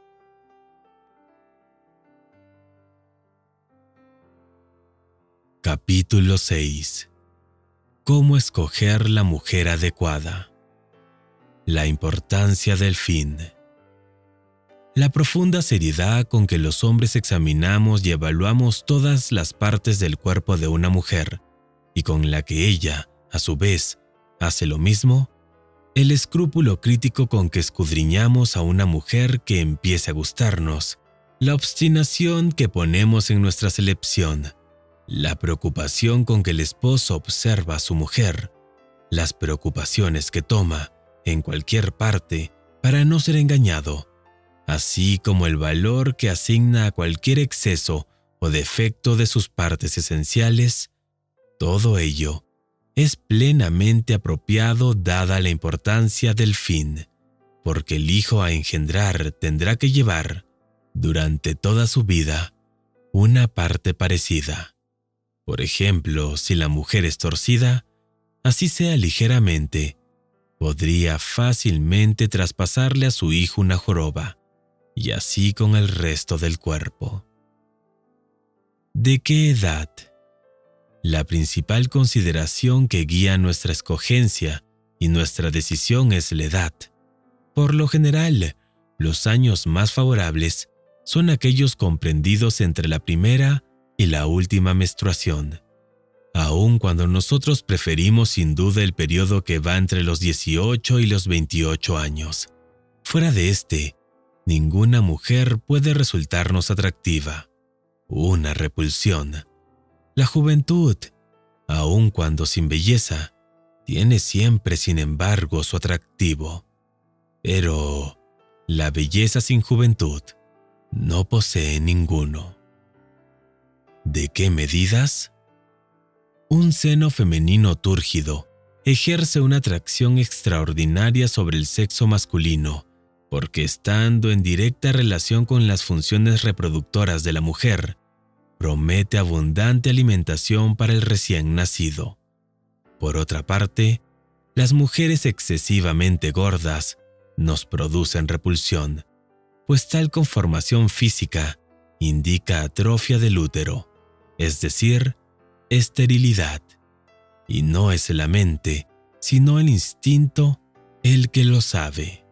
Capítulo seis. Cómo escoger la mujer adecuada. La importancia del fin. La profunda seriedad con que los hombres examinamos y evaluamos todas las partes del cuerpo de una mujer, y con la que ella, a su vez, hace lo mismo, el escrúpulo crítico con que escudriñamos a una mujer que empiece a gustarnos, la obstinación que ponemos en nuestra selección, la preocupación con que el esposo observa a su mujer, las preocupaciones que toma, en cualquier parte, para no ser engañado, así como el valor que asigna a cualquier exceso o defecto de sus partes esenciales, todo ello es plenamente apropiado dada la importancia del fin, porque el hijo a engendrar tendrá que llevar, durante toda su vida, una parte parecida. Por ejemplo, si la mujer es torcida, así sea ligeramente, podría fácilmente traspasarle a su hijo una joroba, y así con el resto del cuerpo. ¿De qué edad? La principal consideración que guía nuestra escogencia y nuestra decisión es la edad. Por lo general, los años más favorables son aquellos comprendidos entre la primera y la última menstruación, aun cuando nosotros preferimos sin duda el periodo que va entre los dieciocho y los veintiocho años. Fuera de este, ninguna mujer puede resultarnos atractiva. Una repulsión. La juventud, aun cuando sin belleza, tiene siempre sin embargo su atractivo. Pero la belleza sin juventud no posee ninguno. ¿De qué medidas? Un seno femenino túrgido ejerce una atracción extraordinaria sobre el sexo masculino, porque estando en directa relación con las funciones reproductoras de la mujer, promete abundante alimentación para el recién nacido. Por otra parte, las mujeres excesivamente gordas nos producen repulsión, pues tal conformación física indica atrofia del útero, es decir, esterilidad, y no es la mente, sino el instinto el que lo sabe.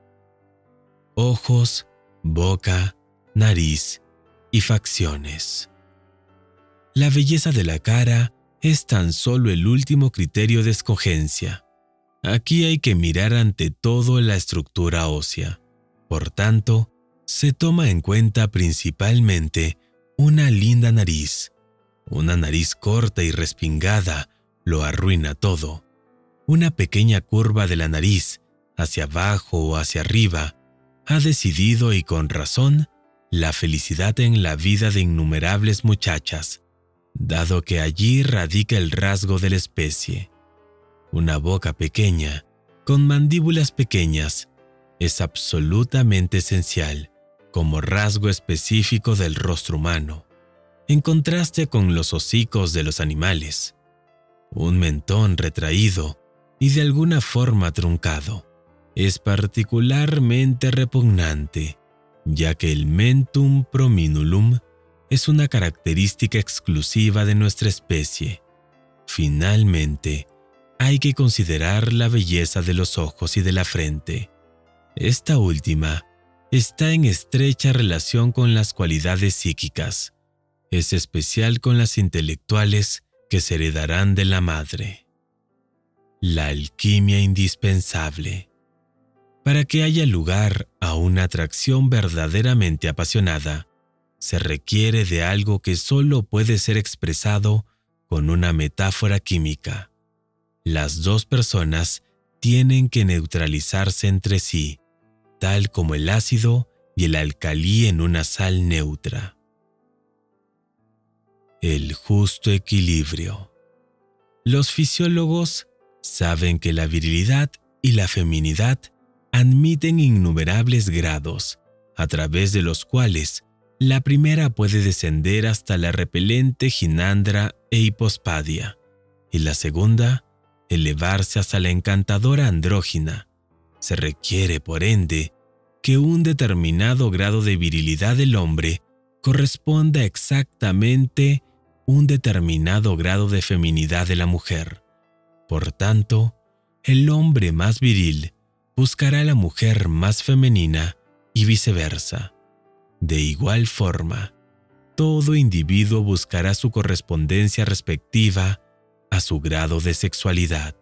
Ojos, boca, nariz y facciones. La belleza de la cara es tan solo el último criterio de escogencia. Aquí hay que mirar ante todo la estructura ósea. Por tanto, se toma en cuenta principalmente una linda nariz. Una nariz corta y respingada lo arruina todo. Una pequeña curva de la nariz, hacia abajo o hacia arriba, ha decidido y con razón la felicidad en la vida de innumerables muchachas, dado que allí radica el rasgo de la especie. Una boca pequeña, con mandíbulas pequeñas, es absolutamente esencial como rasgo específico del rostro humano, en contraste con los hocicos de los animales. Un mentón retraído y de alguna forma truncado es particularmente repugnante, ya que el mentum prominulum es una característica exclusiva de nuestra especie. Finalmente, hay que considerar la belleza de los ojos y de la frente. Esta última está en estrecha relación con las cualidades psíquicas. Es especial con las intelectuales que se heredarán de la madre. La alquimia indispensable. Para que haya lugar a una atracción verdaderamente apasionada, se requiere de algo que solo puede ser expresado con una metáfora química. Las dos personas tienen que neutralizarse entre sí, tal como el ácido y el alcalí en una sal neutra. El justo equilibrio. Los fisiólogos saben que la virilidad y la feminidad admiten innumerables grados, a través de los cuales la primera puede descender hasta la repelente ginandra e hipospadia, y la segunda elevarse hasta la encantadora andrógina. Se requiere, por ende, que un determinado grado de virilidad del hombre corresponda exactamente a un determinado grado de feminidad de la mujer. Por tanto, el hombre más viril buscará a la mujer más femenina y viceversa. De igual forma, todo individuo buscará su correspondencia respectiva a su grado de sexualidad.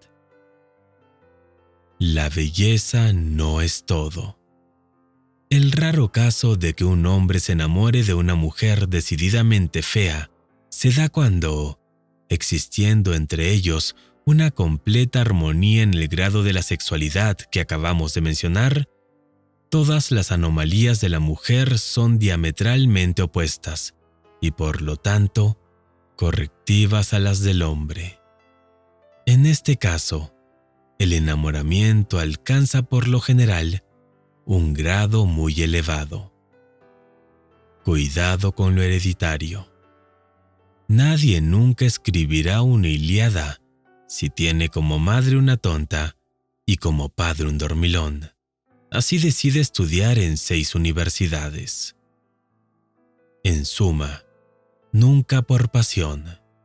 La belleza no es todo. El raro caso de que un hombre se enamore de una mujer decididamente fea se da cuando, existiendo entre ellos una completa armonía en el grado de la sexualidad que acabamos de mencionar, todas las anomalías de la mujer son diametralmente opuestas y por lo tanto correctivas a las del hombre. En este caso, el enamoramiento alcanza por lo general un grado muy elevado. Cuidado con lo hereditario. Nadie nunca escribirá una Ilíada si tiene como madre una tonta y como padre un dormilón. Así decide estudiar en seis universidades. En suma, nunca por pasión.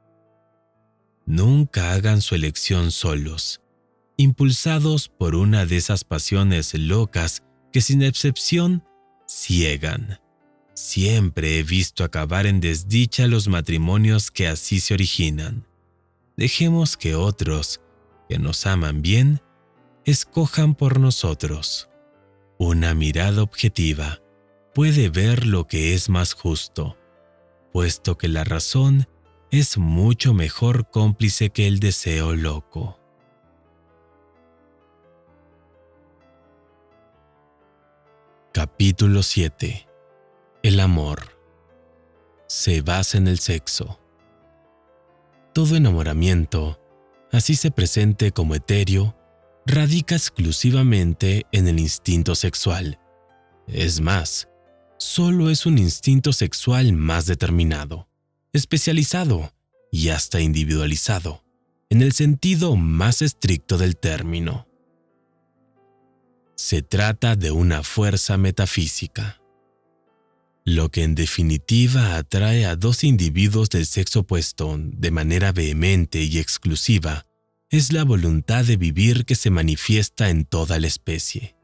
Nunca hagan su elección solos, impulsados por una de esas pasiones locas que sin excepción ciegan. Siempre he visto acabar en desdicha los matrimonios que así se originan. Dejemos que otros, que nos aman bien, escojan por nosotros. Una mirada objetiva puede ver lo que es más justo, puesto que la razón es mucho mejor cómplice que el deseo loco. Capítulo siete. El amor. Se basa en el sexo. Todo enamoramiento, así se presente como etéreo, radica exclusivamente en el instinto sexual. Es más, solo es un instinto sexual más determinado, especializado y hasta individualizado, en el sentido más estricto del término. Se trata de una fuerza metafísica. Lo que en definitiva atrae a dos individuos del sexo opuesto de manera vehemente y exclusiva es la voluntad de vivir que se manifiesta en toda la especie.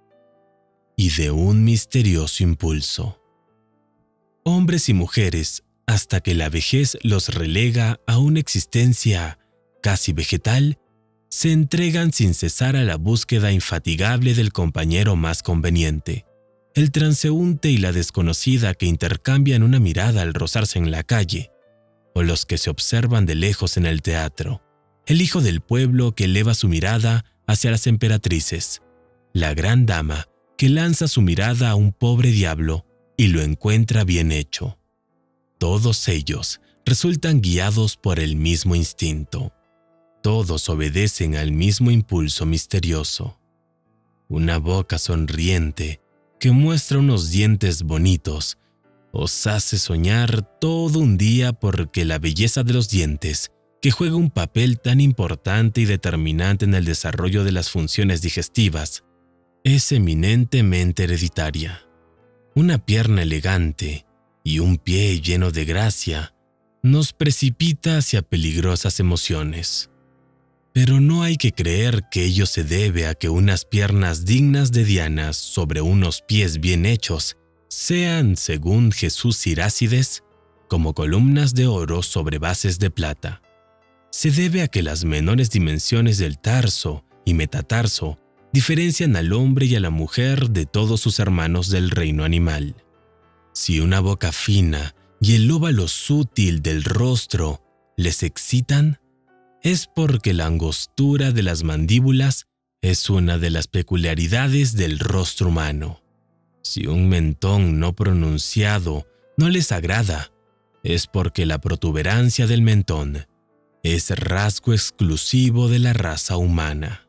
Y de un misterioso impulso. Hombres y mujeres, hasta que la vejez los relega a una existencia casi vegetal, se entregan sin cesar a la búsqueda infatigable del compañero más conveniente. El transeúnte y la desconocida que intercambian una mirada al rozarse en la calle, o los que se observan de lejos en el teatro, el hijo del pueblo que eleva su mirada hacia las emperatrices, la gran dama que lanza su mirada a un pobre diablo y lo encuentra bien hecho. Todos ellos resultan guiados por el mismo instinto. Todos obedecen al mismo impulso misterioso. Una boca sonriente que muestra unos dientes bonitos, os hace soñar todo un día porque la belleza de los dientes, que juega un papel tan importante y determinante en el desarrollo de las funciones digestivas, es eminentemente hereditaria. Una pierna elegante y un pie lleno de gracia nos precipita hacia peligrosas emociones. Pero no hay que creer que ello se debe a que unas piernas dignas de Diana sobre unos pies bien hechos sean, según Jesús Sirácides, como columnas de oro sobre bases de plata. Se debe a que las menores dimensiones del tarso y metatarso diferencian al hombre y a la mujer de todos sus hermanos del reino animal. Si una boca fina y el óvalo sutil del rostro les excitan, es porque la angostura de las mandíbulas es una de las peculiaridades del rostro humano. Si un mentón no pronunciado no les agrada, es porque la protuberancia del mentón es rasgo exclusivo de la raza humana.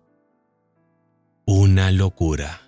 Una locura.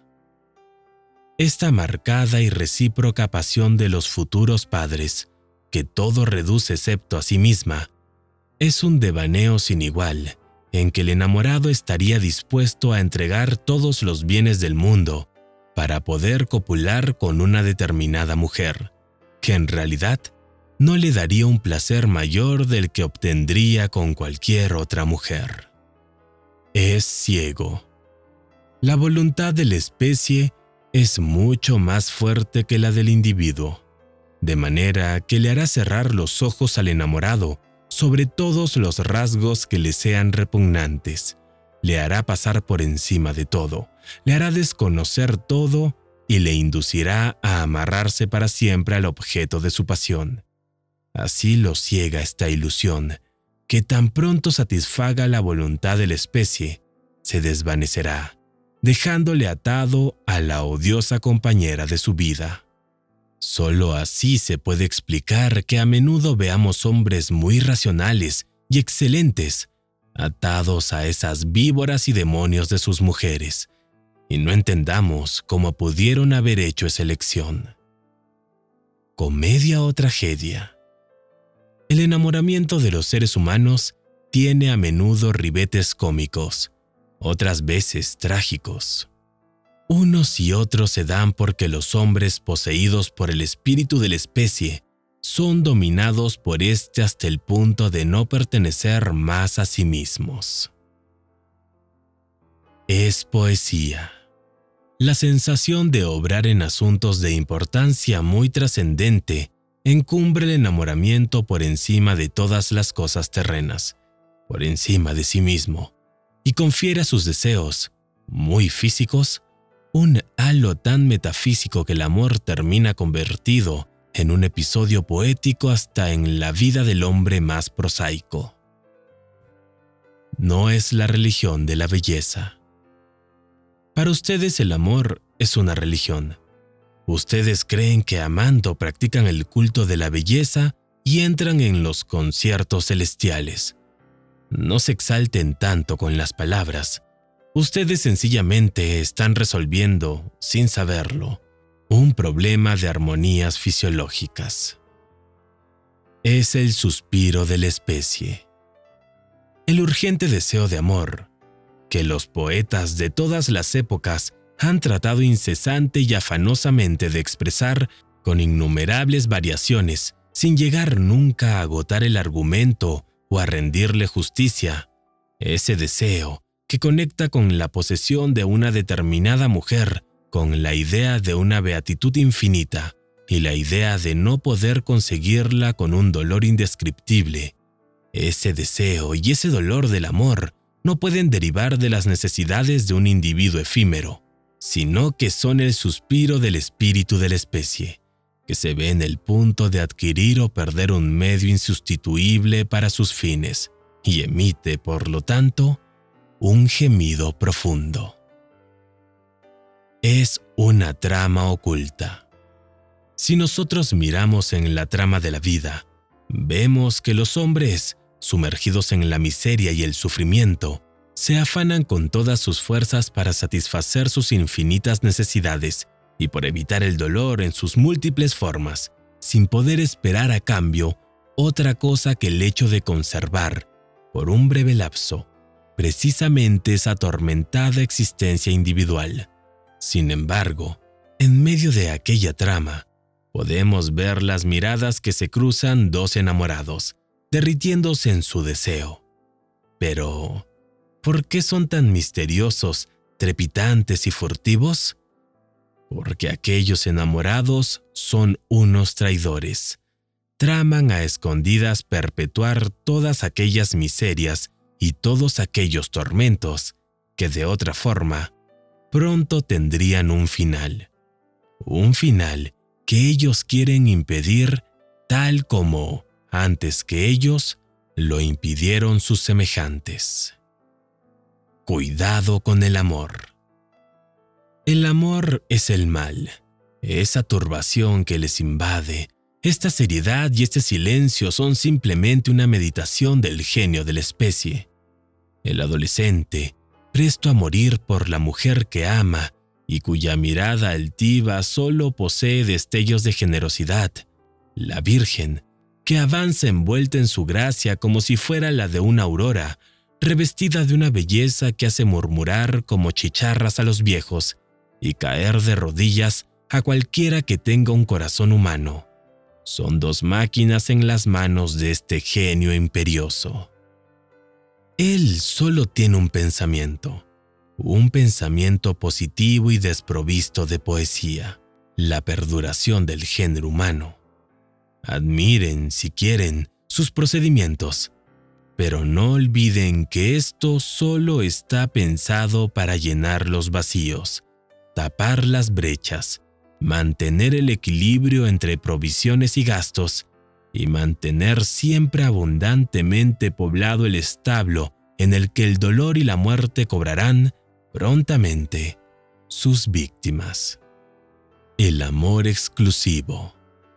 Esta marcada y recíproca pasión de los futuros padres, que todo reduce excepto a sí misma, es un devaneo sin igual, en que el enamorado estaría dispuesto a entregar todos los bienes del mundo para poder copular con una determinada mujer, que en realidad no le daría un placer mayor del que obtendría con cualquier otra mujer. Es ciego. La voluntad de la especie es mucho más fuerte que la del individuo, de manera que le hará cerrar los ojos al enamorado sobre todos los rasgos que le sean repugnantes, le hará pasar por encima de todo, le hará desconocer todo y le inducirá a amarrarse para siempre al objeto de su pasión. Así lo ciega esta ilusión, que tan pronto satisfaga la voluntad de la especie, se desvanecerá, dejándole atado a la odiosa compañera de su vida. Solo así se puede explicar que a menudo veamos hombres muy racionales y excelentes, atados a esas víboras y demonios de sus mujeres, y no entendamos cómo pudieron haber hecho esa elección. ¿Comedia o tragedia? El enamoramiento de los seres humanos tiene a menudo ribetes cómicos, otras veces trágicos. Unos y otros se dan porque los hombres poseídos por el espíritu de la especie son dominados por éste hasta el punto de no pertenecer más a sí mismos. Es poesía. La sensación de obrar en asuntos de importancia muy trascendente encumbre el enamoramiento por encima de todas las cosas terrenas, por encima de sí mismo, y confiere a sus deseos, muy físicos, un halo tan metafísico que el amor termina convertido en un episodio poético hasta en la vida del hombre más prosaico. No es la religión de la belleza. Para ustedes el amor es una religión. Ustedes creen que amando practican el culto de la belleza y entran en los conciertos celestiales. No se exalten tanto con las palabras. Ustedes sencillamente están resolviendo, sin saberlo, un problema de armonías fisiológicas. Es el suspiro de la especie. El urgente deseo de amor, que los poetas de todas las épocas han tratado incesante y afanosamente de expresar con innumerables variaciones, sin llegar nunca a agotar el argumento o a rendirle justicia. Ese deseo que conecta con la posesión de una determinada mujer, con la idea de una beatitud infinita y la idea de no poder conseguirla con un dolor indescriptible. Ese deseo y ese dolor del amor no pueden derivar de las necesidades de un individuo efímero, sino que son el suspiro del espíritu de la especie, que se ve en el punto de adquirir o perder un medio insustituible para sus fines, y emite, por lo tanto, un gemido profundo. Es una trama oculta. Si nosotros miramos en la trama de la vida, vemos que los hombres, sumergidos en la miseria y el sufrimiento, se afanan con todas sus fuerzas para satisfacer sus infinitas necesidades y por evitar el dolor en sus múltiples formas, sin poder esperar a cambio otra cosa que el hecho de conservar, por un breve lapso, precisamente esa atormentada existencia individual. Sin embargo, en medio de aquella trama, podemos ver las miradas que se cruzan dos enamorados, derritiéndose en su deseo. Pero, ¿por qué son tan misteriosos, trepidantes y furtivos? Porque aquellos enamorados son unos traidores. Traman a escondidas perpetuar todas aquellas miserias y todos aquellos tormentos que de otra forma pronto tendrían un final. Un final que ellos quieren impedir tal como, antes que ellos, lo impidieron sus semejantes. Cuidado con el amor. El amor es el mal, esa turbación que les invade. Esta seriedad y este silencio son simplemente una meditación del genio de la especie. El adolescente, presto a morir por la mujer que ama y cuya mirada altiva solo posee destellos de generosidad. La virgen, que avanza envuelta en su gracia como si fuera la de una aurora, revestida de una belleza que hace murmurar como chicharras a los viejos y caer de rodillas a cualquiera que tenga un corazón humano. Son dos máquinas en las manos de este genio imperioso. Él solo tiene un pensamiento, un pensamiento positivo y desprovisto de poesía, la perduración del género humano. Admiren, si quieren, sus procedimientos, pero no olviden que esto solo está pensado para llenar los vacíos, tapar las brechas, mantener el equilibrio entre provisiones y gastos, y mantener siempre abundantemente poblado el establo en el que el dolor y la muerte cobrarán prontamente sus víctimas. El amor exclusivo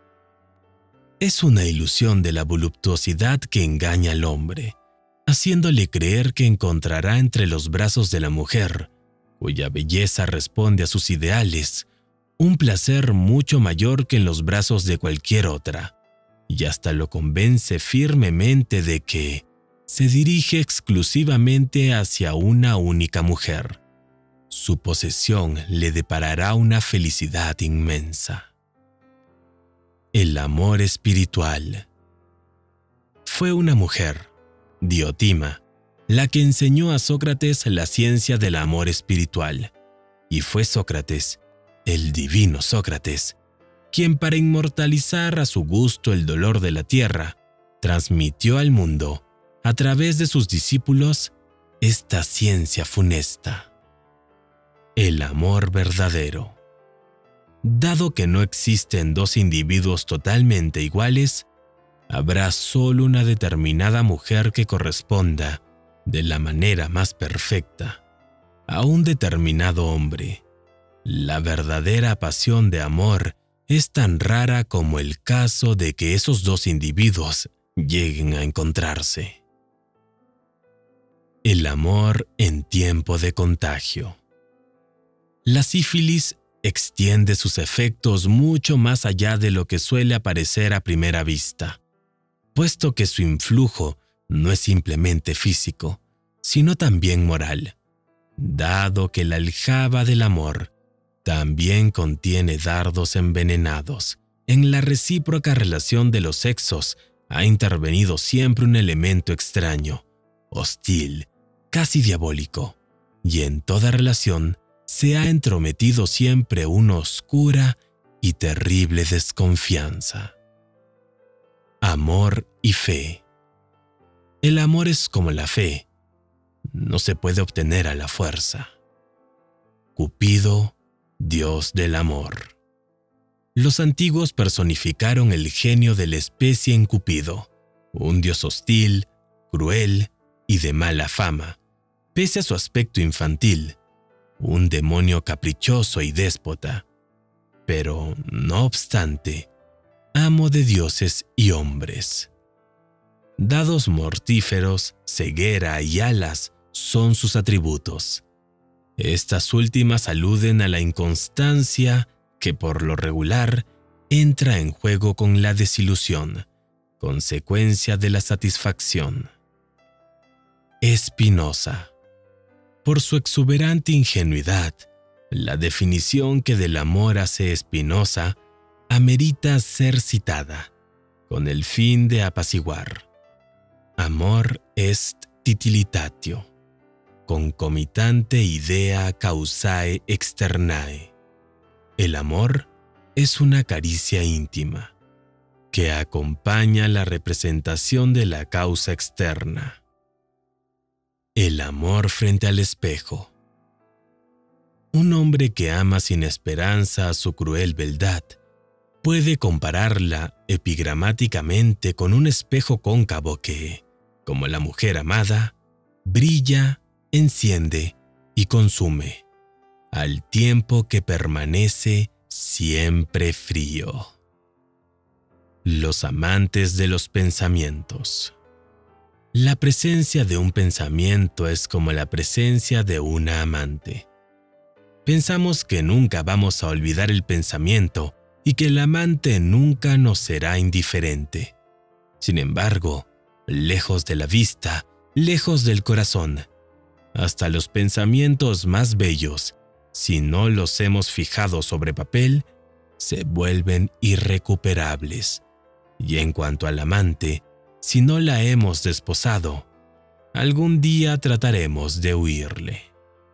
es una ilusión de la voluptuosidad que engaña al hombre, haciéndole creer que encontrará entre los brazos de la mujer, cuya belleza responde a sus ideales, un placer mucho mayor que en los brazos de cualquier otra, y hasta lo convence firmemente de que se dirige exclusivamente hacia una única mujer. Su posesión le deparará una felicidad inmensa. El amor espiritual. Fue una mujer, Diotima, la que enseñó a Sócrates la ciencia del amor espiritual, y fue Sócrates, el divino Sócrates, quien para inmortalizar a su gusto el dolor de la tierra, transmitió al mundo, a través de sus discípulos, esta ciencia funesta: el amor verdadero. Dado que no existen dos individuos totalmente iguales, habrá solo una determinada mujer que corresponda, de la manera más perfecta, a un determinado hombre. La verdadera pasión de amor es tan rara como el caso de que esos dos individuos lleguen a encontrarse. El amor en tiempo de contagio. La sífilis extiende sus efectos mucho más allá de lo que suele aparecer a primera vista, puesto que su influjo no es simplemente físico, sino también moral, dado que la aljaba del amor también contiene dardos envenenados. En la recíproca relación de los sexos ha intervenido siempre un elemento extraño, hostil, casi diabólico, y en toda relación se ha entrometido siempre una oscura y terrible desconfianza. Amor y fe. El amor es como la fe, no se puede obtener a la fuerza. Cupido, dios del amor. Los antiguos personificaron el genio de la especie en Cupido, un dios hostil, cruel y de mala fama, pese a su aspecto infantil, un demonio caprichoso y déspota, pero, no obstante, amo de dioses y hombres. Dados mortíferos, ceguera y alas son sus atributos. Estas últimas aluden a la inconstancia que por lo regular entra en juego con la desilusión, consecuencia de la satisfacción. Spinoza. Por su exuberante ingenuidad, la definición que del amor hace Spinoza amerita ser citada, con el fin de apaciguar. Amor est titilitatio, concomitante idea causae externae. El amor es una caricia íntima, que acompaña la representación de la causa externa. El amor frente al espejo. Un hombre que ama sin esperanza a su cruel beldad puede compararla epigramáticamente con un espejo cóncavo que, como la mujer amada, brilla, enciende y consume, al tiempo que permanece siempre frío. Los amantes de los pensamientos. La presencia de un pensamiento es como la presencia de una amante. Pensamos que nunca vamos a olvidar el pensamiento y que el amante nunca nos será indiferente. Sin embargo, lejos de la vista, lejos del corazón, hasta los pensamientos más bellos, si no los hemos fijado sobre papel, se vuelven irrecuperables. Y en cuanto al amante, si no la hemos desposado, algún día trataremos de huirle.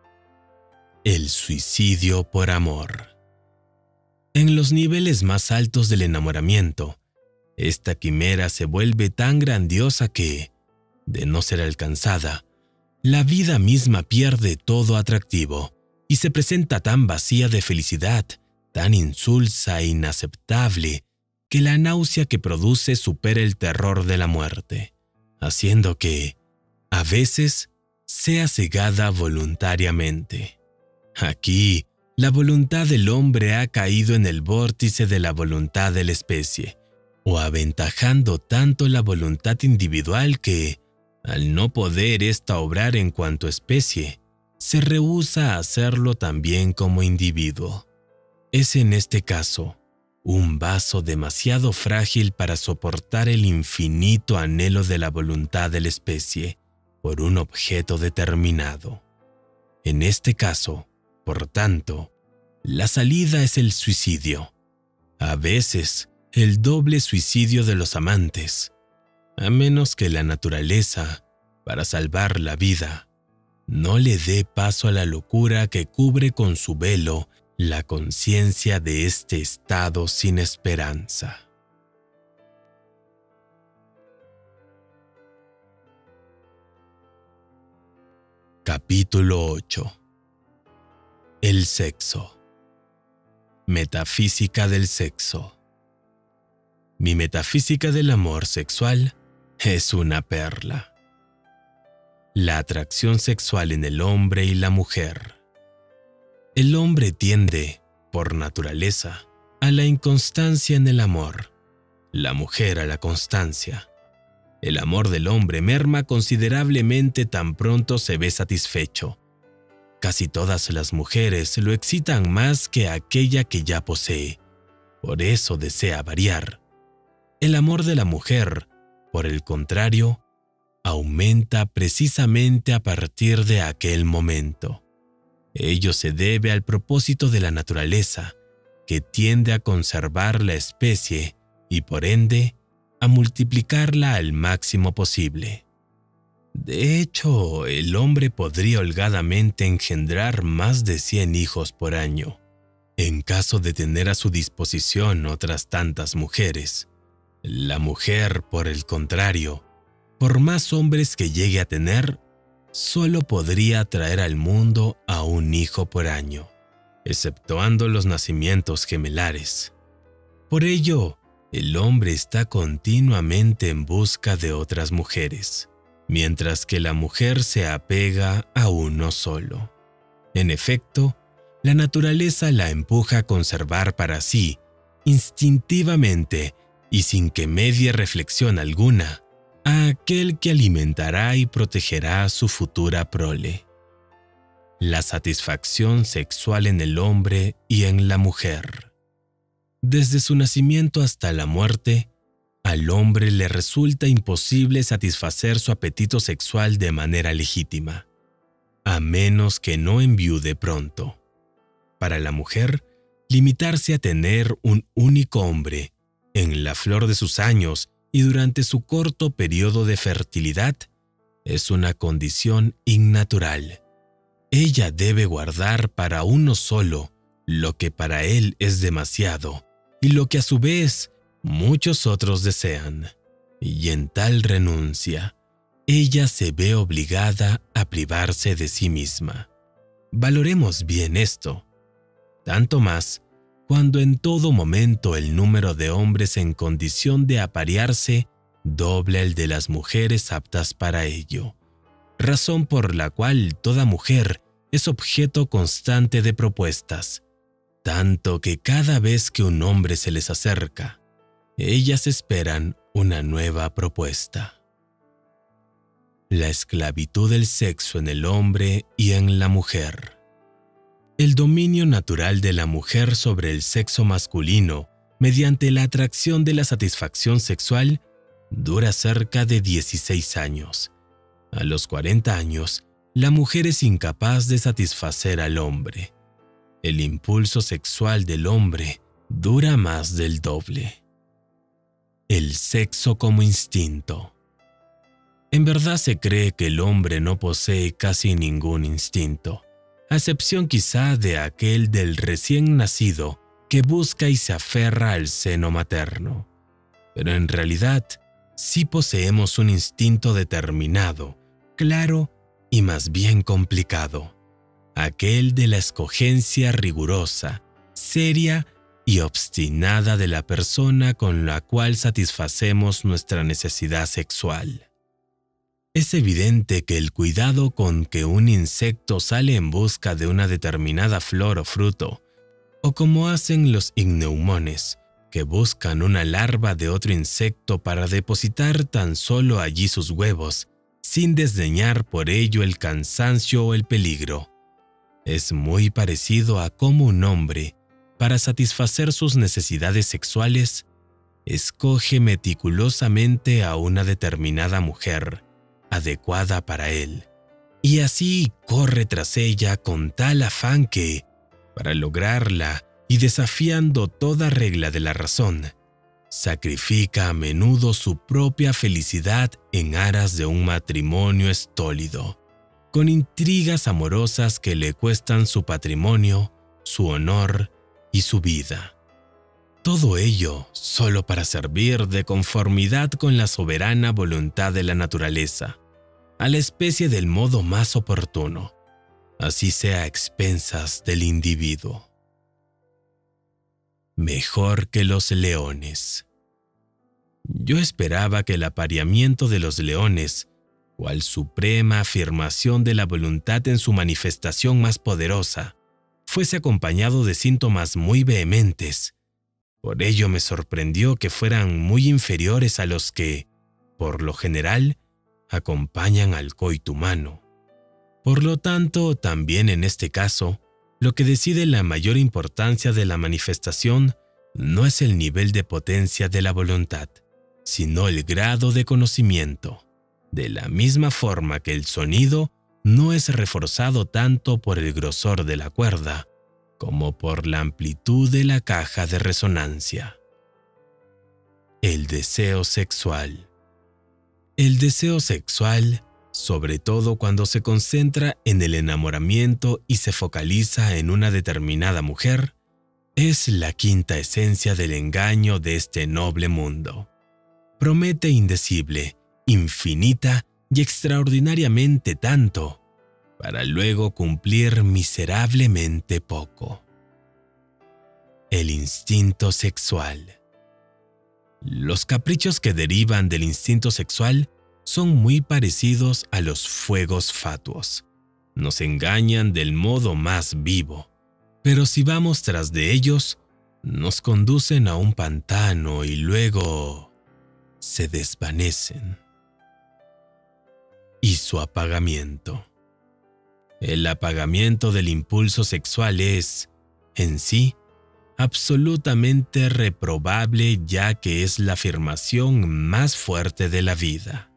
El suicidio por amor. En los niveles más altos del enamoramiento, esta quimera se vuelve tan grandiosa que, de no ser alcanzada, la vida misma pierde todo atractivo y se presenta tan vacía de felicidad, tan insulsa e inaceptable, que la náusea que produce supera el terror de la muerte, haciendo que, a veces, sea cegada voluntariamente. Aquí, la voluntad del hombre ha caído en el vórtice de la voluntad de la especie, o aventajando tanto la voluntad individual que, al no poder ésta obrar en cuanto especie, se rehúsa a hacerlo también como individuo. Es en este caso un vaso demasiado frágil para soportar el infinito anhelo de la voluntad de la especie por un objeto determinado. En este caso, por tanto, la salida es el suicidio, a veces el doble suicidio de los amantes, a menos que la naturaleza, para salvar la vida, No le dé paso a la locura que cubre con su velo la conciencia de este estado sin esperanza. Capítulo ocho. El sexo. Metafísica del sexo. Mi metafísica del amor sexual es una perla. La atracción sexual en el hombre y la mujer. El hombre tiende, por naturaleza, a la inconstancia en el amor, la mujer a la constancia. El amor del hombre merma considerablemente tan pronto se ve satisfecho. Casi todas las mujeres lo excitan más que aquella que ya posee, por eso desea variar. El amor de la mujer, por el contrario, aumenta precisamente a partir de aquel momento. Ello se debe al propósito de la naturaleza, que tiende a conservar la especie y, por ende, a multiplicarla al máximo posible. De hecho, el hombre podría holgadamente engendrar más de cien hijos por año, en caso de tener a su disposición otras tantas mujeres. La mujer, por el contrario, por más hombres que llegue a tener, solo podría traer al mundo a un hijo por año, exceptuando los nacimientos gemelares. Por ello, el hombre está continuamente en busca de otras mujeres, mientras que la mujer se apega a uno solo. En efecto, la naturaleza la empuja a conservar para sí, instintivamente y sin que medie reflexión alguna, a aquel que alimentará y protegerá a su futura prole. La satisfacción sexual en el hombre y en la mujer. Desde su nacimiento hasta la muerte, al hombre le resulta imposible satisfacer su apetito sexual de manera legítima, a menos que no enviude pronto. Para la mujer, limitarse a tener un único hombre en la flor de sus años y durante su corto periodo de fertilidad es una condición innatural. Ella debe guardar para uno solo lo que para él es demasiado y lo que a su vez muchos otros desean, y en tal renuncia, ella se ve obligada a privarse de sí misma. Valoremos bien esto, tanto más cuando en todo momento el número de hombres en condición de aparearse dobla el de las mujeres aptas para ello, razón por la cual toda mujer es objeto constante de propuestas, tanto que cada vez que un hombre se les acerca, ellas esperan una nueva propuesta. La esclavitud del sexo en el hombre y en la mujer. El dominio natural de la mujer sobre el sexo masculino mediante la atracción de la satisfacción sexual dura cerca de dieciséis años. A los cuarenta años, la mujer es incapaz de satisfacer al hombre. El impulso sexual del hombre dura más del doble. El sexo como instinto. En verdad se cree que el hombre no posee casi ningún instinto, a excepción quizá de aquel del recién nacido que busca y se aferra al seno materno. Pero en realidad, sí poseemos un instinto determinado, claro y más bien complicado, aquel de la escogencia rigurosa, seria y obstinada de la persona con la cual satisfacemos nuestra necesidad sexual. Es evidente que el cuidado con que un insecto sale en busca de una determinada flor o fruto, o como hacen los igneumones, que buscan una larva de otro insecto para depositar tan solo allí sus huevos, sin desdeñar por ello el cansancio o el peligro, es muy parecido a cómo un hombre, para satisfacer sus necesidades sexuales, escoge meticulosamente a una determinada mujer, adecuada para él, y así corre tras ella con tal afán que, para lograrla y desafiando toda regla de la razón, sacrifica a menudo su propia felicidad en aras de un matrimonio estólido, con intrigas amorosas que le cuestan su patrimonio, su honor y su vida. Todo ello solo para servir de conformidad con la soberana voluntad de la naturaleza, a la especie del modo más oportuno, así sea a expensas del individuo. Mejor que los leones. Yo esperaba que el apareamiento de los leones, cual suprema afirmación de la voluntad en su manifestación más poderosa, fuese acompañado de síntomas muy vehementes. Por ello me sorprendió que fueran muy inferiores a los que, por lo general, acompañan al coito humano. Por lo tanto, también en este caso, lo que decide la mayor importancia de la manifestación no es el nivel de potencia de la voluntad, sino el grado de conocimiento, de la misma forma que el sonido no es reforzado tanto por el grosor de la cuerda como por la amplitud de la caja de resonancia. El deseo sexual. El deseo sexual, sobre todo cuando se concentra en el enamoramiento y se focaliza en una determinada mujer, es la quinta esencia del engaño de este noble mundo. Promete indecible, infinita y extraordinariamente tanto, para luego cumplir miserablemente poco. El instinto sexual. Los caprichos que derivan del instinto sexual son muy parecidos a los fuegos fatuos. Nos engañan del modo más vivo, pero si vamos tras de ellos, nos conducen a un pantano y luego se desvanecen. Y su apagamiento. El apagamiento del impulso sexual es, en sí, absolutamente reprobable, ya que es la afirmación más fuerte de la vida.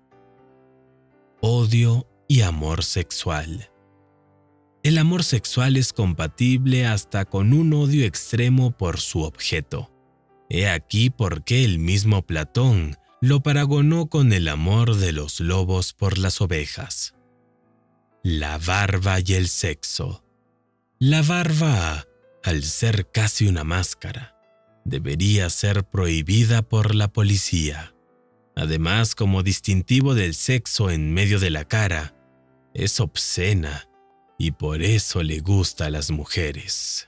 Odio y amor sexual. El amor sexual es compatible hasta con un odio extremo por su objeto. He aquí por qué el mismo Platón lo paragonó con el amor de los lobos por las ovejas. La barba y el sexo. La barba, al ser casi una máscara, debería ser prohibida por la policía. Además, como distintivo del sexo en medio de la cara, es obscena y por eso le gusta a las mujeres.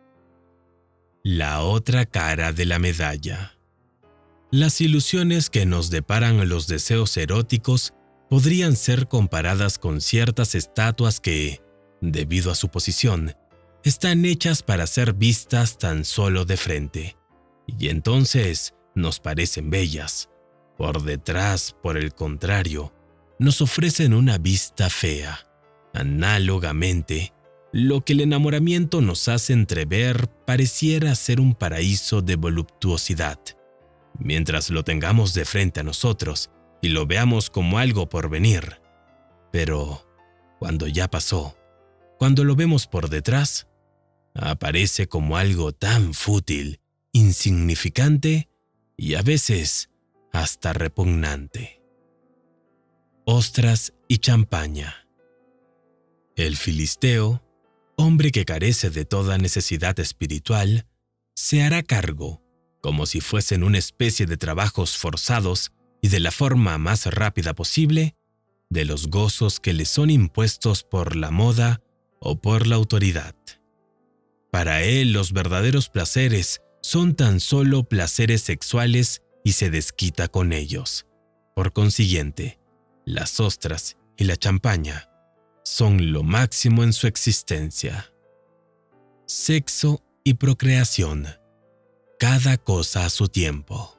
La otra cara de la medalla. Las ilusiones que nos deparan los deseos eróticos podrían ser comparadas con ciertas estatuas que, debido a su posición, están hechas para ser vistas tan solo de frente, y entonces nos parecen bellas. Por detrás, por el contrario, nos ofrecen una vista fea. Análogamente, lo que el enamoramiento nos hace entrever pareciera ser un paraíso de voluptuosidad. Mientras lo tengamos de frente a nosotros y lo veamos como algo por venir. Pero cuando ya pasó, cuando lo vemos por detrás, aparece como algo tan fútil, insignificante y a veces hasta repugnante. Ostras y champaña. El filisteo, hombre que carece de toda necesidad espiritual, se hará cargo, como si fuesen una especie de trabajos forzados y de la forma más rápida posible, de los gozos que le son impuestos por la moda o por la autoridad. Para él, los verdaderos placeres son tan solo placeres sexuales y se desquita con ellos. Por consiguiente, las ostras y la champaña son lo máximo en su existencia. Sexo y procreación. Cada cosa a su tiempo.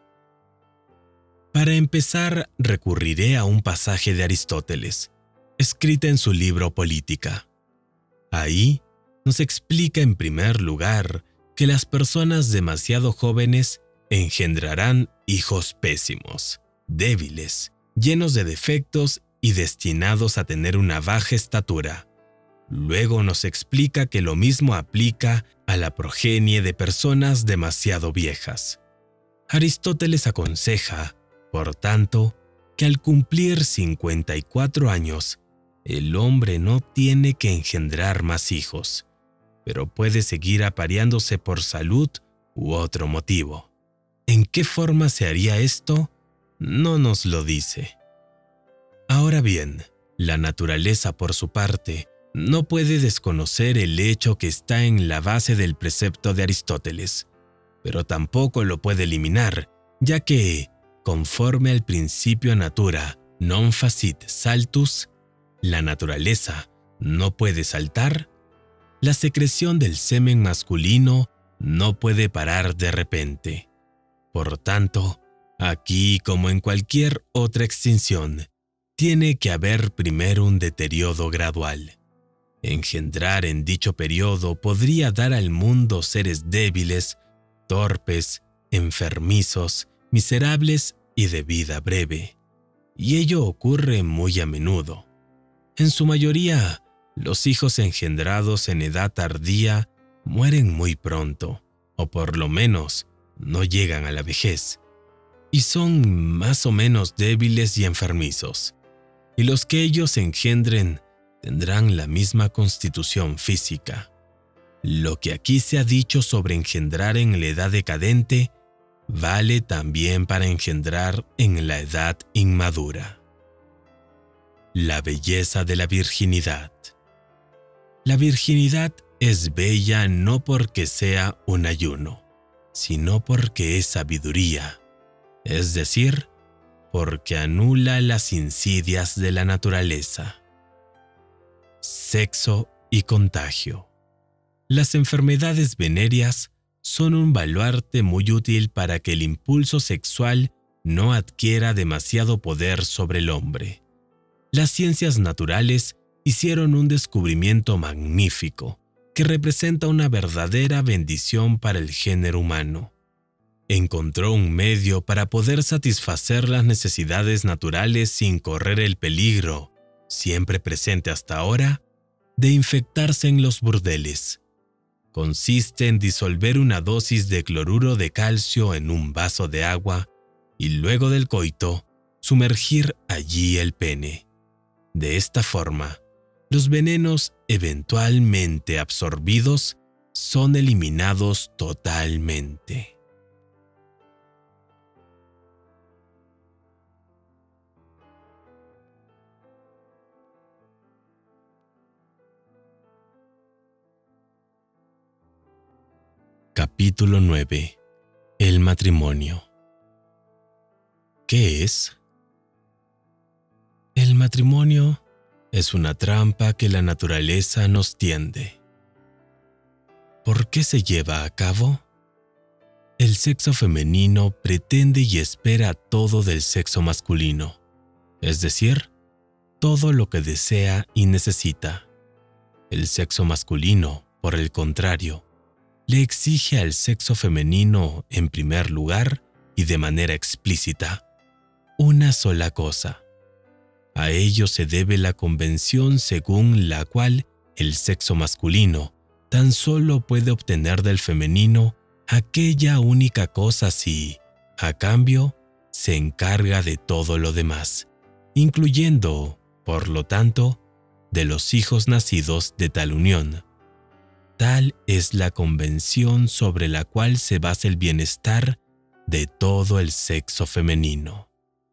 Para empezar, recurriré a un pasaje de Aristóteles, escrita en su libro Política. Ahí nos explica en primer lugar que las personas demasiado jóvenes engendrarán hijos pésimos, débiles, llenos de defectos y destinados a tener una baja estatura. Luego nos explica que lo mismo aplica a la progenie de personas demasiado viejas. Aristóteles aconseja, por tanto, que al cumplir cincuenta y cuatro años, el hombre no tiene que engendrar más hijos, pero puede seguir apareándose por salud u otro motivo. ¿En qué forma se haría esto? No nos lo dice. Ahora bien, la naturaleza, por su parte, no puede desconocer el hecho que está en la base del precepto de Aristóteles, pero tampoco lo puede eliminar, ya que, conforme al principio natura non facit saltus, la naturaleza no puede saltar, la secreción del semen masculino no puede parar de repente. Por tanto, aquí como en cualquier otra extinción, tiene que haber primero un deterioro gradual. Engendrar en dicho periodo podría dar al mundo seres débiles, torpes, enfermizos, miserables y de vida breve. Y ello ocurre muy a menudo. En su mayoría, los hijos engendrados en edad tardía mueren muy pronto, o por lo menos no llegan a la vejez, y son más o menos débiles y enfermizos. Y los que ellos engendren tendrán la misma constitución física. Lo que aquí se ha dicho sobre engendrar en la edad decadente vale también para engendrar en la edad inmadura. La belleza de la virginidad. La virginidad es bella no porque sea un ayuno, sino porque es sabiduría, es decir, porque anula las insidias de la naturaleza. Sexo y contagio. Las enfermedades venéreas son un baluarte muy útil para que el impulso sexual no adquiera demasiado poder sobre el hombre. Las ciencias naturales hicieron un descubrimiento magnífico que representa una verdadera bendición para el género humano. Encontró un medio para poder satisfacer las necesidades naturales sin correr el peligro, siempre presente hasta ahora, de infectarse en los burdeles. Consiste en disolver una dosis de cloruro de calcio en un vaso de agua y luego del coito, sumergir allí el pene. De esta forma, los venenos eventualmente absorbidos son eliminados totalmente. Capítulo nueve. El matrimonio. ¿Qué es? El matrimonio es una trampa que la naturaleza nos tiende. ¿Por qué se lleva a cabo? El sexo femenino pretende y espera todo del sexo masculino, es decir, todo lo que desea y necesita. El sexo masculino, por el contrario, le exige al sexo femenino, en primer lugar y de manera explícita, una sola cosa. A ello se debe la convención según la cual el sexo masculino tan solo puede obtener del femenino aquella única cosa si, a cambio, se encarga de todo lo demás, incluyendo, por lo tanto, de los hijos nacidos de tal unión. Tal es la convención sobre la cual se basa el bienestar de todo el sexo femenino.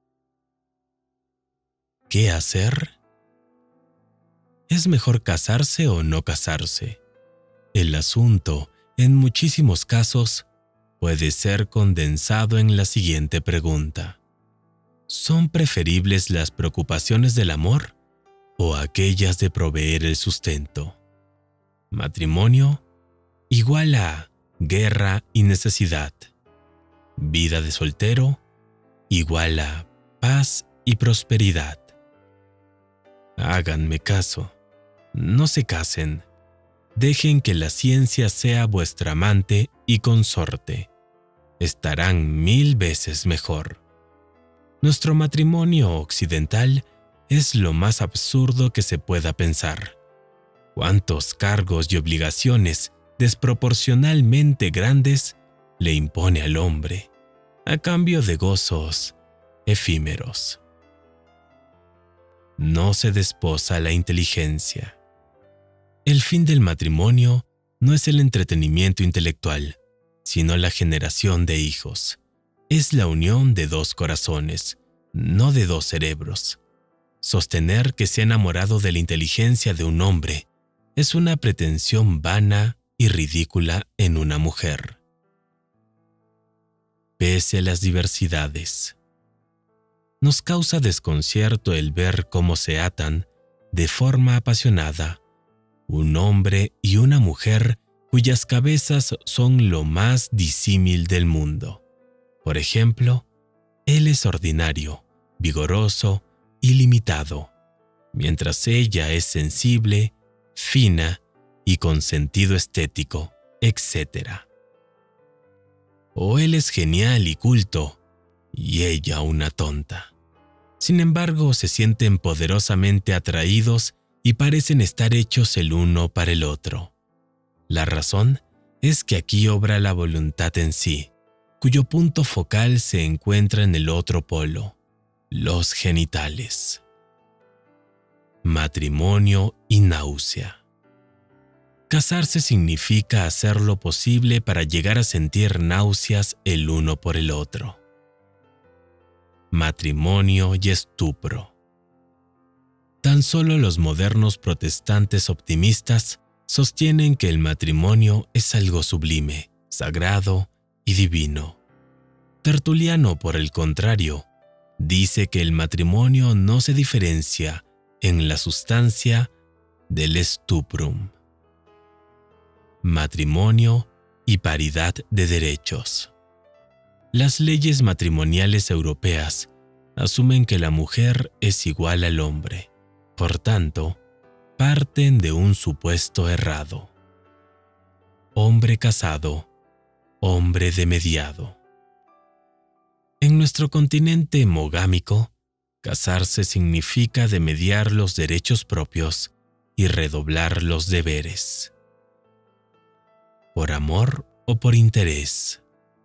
¿Qué hacer? ¿Es mejor casarse o no casarse? El asunto, en muchísimos casos, puede ser condensado en la siguiente pregunta. ¿Son preferibles las preocupaciones del amor o aquellas de proveer el sustento? Matrimonio igual a guerra y necesidad. Vida de soltero igual a paz y prosperidad. Háganme caso, no se casen. Dejen que la ciencia sea vuestra amante y consorte. Estarán mil veces mejor. Nuestro matrimonio occidental es lo más absurdo que se pueda pensar. ¿Cuántos cargos y obligaciones desproporcionalmente grandes le impone al hombre, a cambio de gozos efímeros? no se desposa la inteligencia. El fin del matrimonio no es el entretenimiento intelectual, sino la generación de hijos. Es la unión de dos corazones, no de dos cerebros. Sostener que se ha enamorado de la inteligencia de un hombre es una pretensión vana y ridícula en una mujer. Pese a las diversidades. Nos causa desconcierto el ver cómo se atan, de forma apasionada, un hombre y una mujer cuyas cabezas son lo más disímil del mundo. Por ejemplo, él es ordinario, vigoroso y limitado, mientras ella es sensible, fina y con sentido estético, etcétera. O él es genial y culto, y ella una tonta. Sin embargo, se sienten poderosamente atraídos y parecen estar hechos el uno para el otro. La razón es que aquí obra la voluntad en sí, cuyo punto focal se encuentra en el otro polo, los genitales. Matrimonio y náusea. Casarse significa hacer lo posible para llegar a sentir náuseas el uno por el otro. Matrimonio y estupro. Tan solo los modernos protestantes optimistas sostienen que el matrimonio es algo sublime, sagrado y divino. Tertuliano, por el contrario, dice que el matrimonio no se diferencia en la sustancia del stuprum. Matrimonio y paridad de derechos. Las leyes matrimoniales europeas asumen que la mujer es igual al hombre. Por tanto, parten de un supuesto errado. Hombre casado, hombre demediado. En nuestro continente mogámico, casarse significa demediar los derechos propios y redoblar los deberes. Por amor o por interés.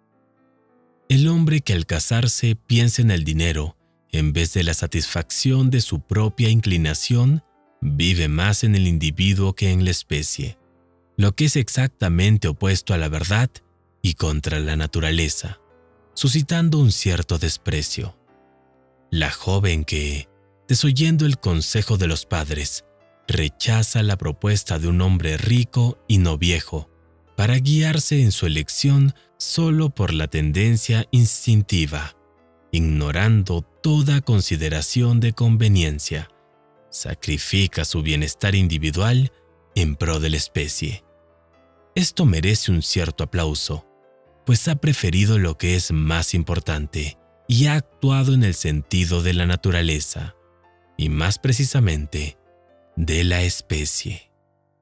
El hombre que al casarse piensa en el dinero en vez de la satisfacción de su propia inclinación, vive más en el individuo que en la especie, lo que es exactamente opuesto a la verdad y contra la naturaleza, suscitando un cierto desprecio. La joven que, desoyendo el consejo de los padres, rechaza la propuesta de un hombre rico y no viejo, para guiarse en su elección solo por la tendencia instintiva, ignorando toda consideración de conveniencia, sacrifica su bienestar individual en pro de la especie. Esto merece un cierto aplauso, pues ha preferido lo que es más importante y ha actuado en el sentido de la naturaleza, y más precisamente, de la especie.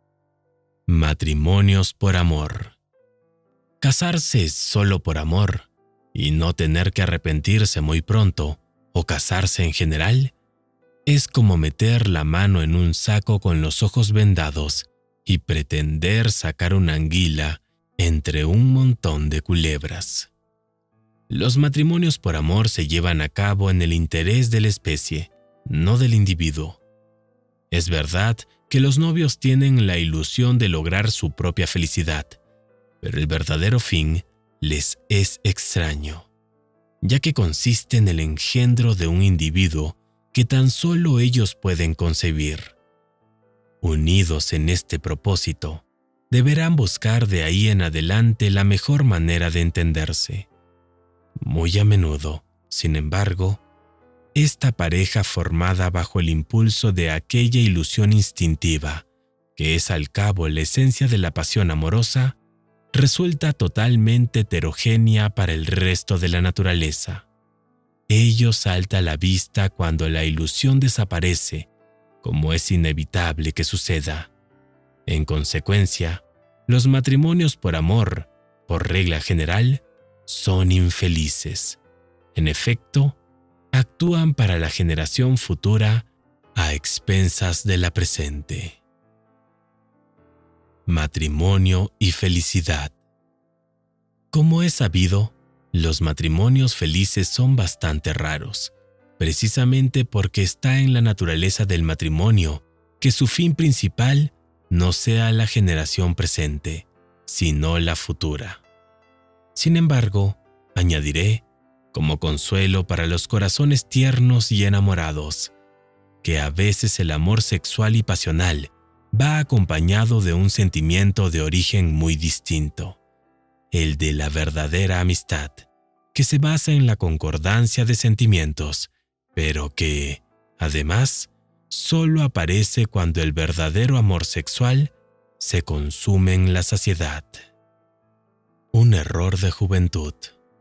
Matrimonios por amor. Casarse solo por amor y no tener que arrepentirse muy pronto, o casarse en general, es como meter la mano en un saco con los ojos vendados y pretender sacar una anguila entre un montón de culebras. Los matrimonios por amor se llevan a cabo en el interés de la especie, no del individuo. Es verdad que los novios tienen la ilusión de lograr su propia felicidad, pero el verdadero fin les es extraño, ya que consiste en el engendro de un individuo que tan solo ellos pueden concebir. Unidos en este propósito, deberán buscar de ahí en adelante la mejor manera de entenderse. Muy a menudo, sin embargo, esta pareja formada bajo el impulso de aquella ilusión instintiva, que es al cabo la esencia de la pasión amorosa, resulta totalmente heterogénea para el resto de la naturaleza. Ello salta a la vista cuando la ilusión desaparece, como es inevitable que suceda. En consecuencia, los matrimonios por amor, por regla general, son infelices. En efecto, actúan para la generación futura a expensas de la presente. Matrimonio y felicidad. Como es sabido, los matrimonios felices son bastante raros, precisamente porque está en la naturaleza del matrimonio que su fin principal no sea la generación presente, sino la futura. Sin embargo, añadiré, como consuelo para los corazones tiernos y enamorados, que a veces el amor sexual y pasional va acompañado de un sentimiento de origen muy distinto, el de la verdadera amistad, que se basa en la concordancia de sentimientos, pero que, además, solo aparece cuando el verdadero amor sexual se consume en la saciedad. Un error de juventud.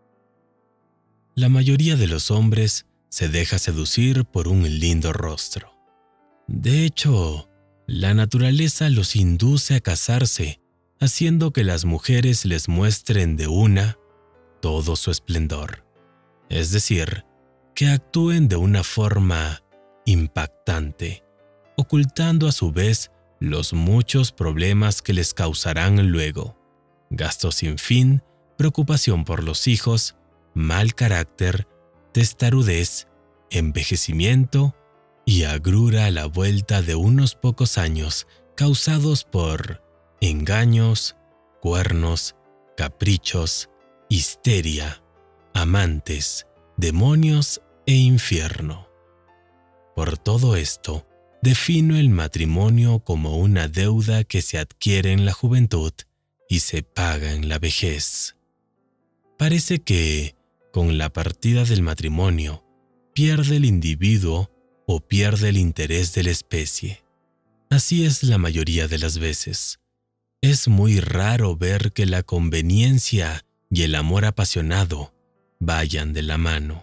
La mayoría de los hombres se deja seducir por un lindo rostro. De hecho, la naturaleza los induce a casarse, haciendo que las mujeres les muestren de una todo su esplendor, es decir, que actúen de una forma impactante, ocultando a su vez los muchos problemas que les causarán luego: gastos sin fin, preocupación por los hijos, mal carácter, testarudez, envejecimiento y agrura a la vuelta de unos pocos años causados por engaños, cuernos, caprichos, histeria, amantes, demonios e infierno. Por todo esto, defino el matrimonio como una deuda que se adquiere en la juventud y se paga en la vejez. Parece que, con la partida del matrimonio, pierde el individuo o pierde el interés de la especie. Así es la mayoría de las veces. Es muy raro ver que la conveniencia y el amor apasionado vayan de la mano.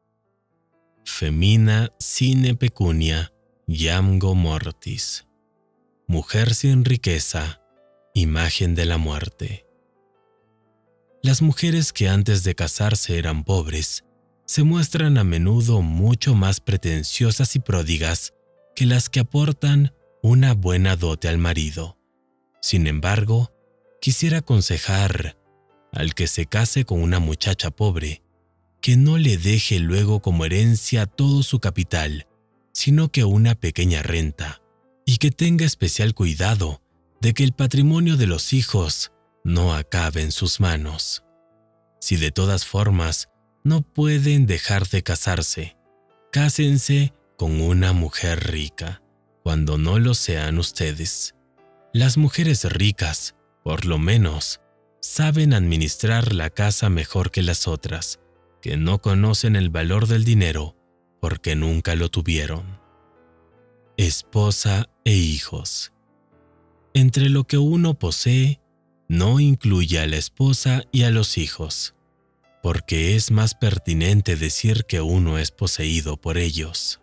Femina sine pecunia iamgo mortis. Mujer sin riqueza, imagen de la muerte. Las mujeres que antes de casarse eran pobres, se muestran a menudo mucho más pretenciosas y pródigas que las que aportan una buena dote al marido. Sin embargo, quisiera aconsejar al que se case con una muchacha pobre que no le deje luego como herencia todo su capital, sino que una pequeña renta, y que tenga especial cuidado de que el patrimonio de los hijos no acabe en sus manos. Si de todas formas no pueden dejar de casarse, cásense con una mujer rica, cuando no lo sean ustedes. Las mujeres ricas, por lo menos, saben administrar la casa mejor que las otras, que no conocen el valor del dinero porque nunca lo tuvieron. Esposa e hijos. Entre lo que uno posee, no incluye a la esposa y a los hijos, porque es más pertinente decir que uno es poseído por ellos.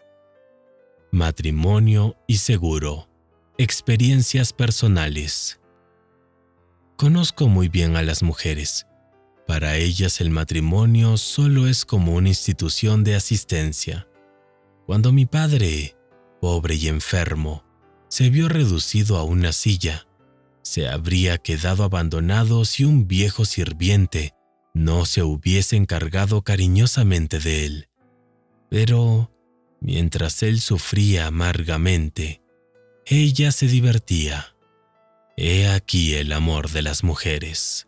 Matrimonio y seguro. Experiencias personales. Conozco muy bien a las mujeres. Para ellas el matrimonio solo es como una institución de asistencia. Cuando mi padre, pobre y enfermo, se vio reducido a una silla, se habría quedado abandonado si un viejo sirviente no se hubiese encargado cariñosamente de él. Pero, mientras él sufría amargamente, ella se divertía. He aquí el amor de las mujeres.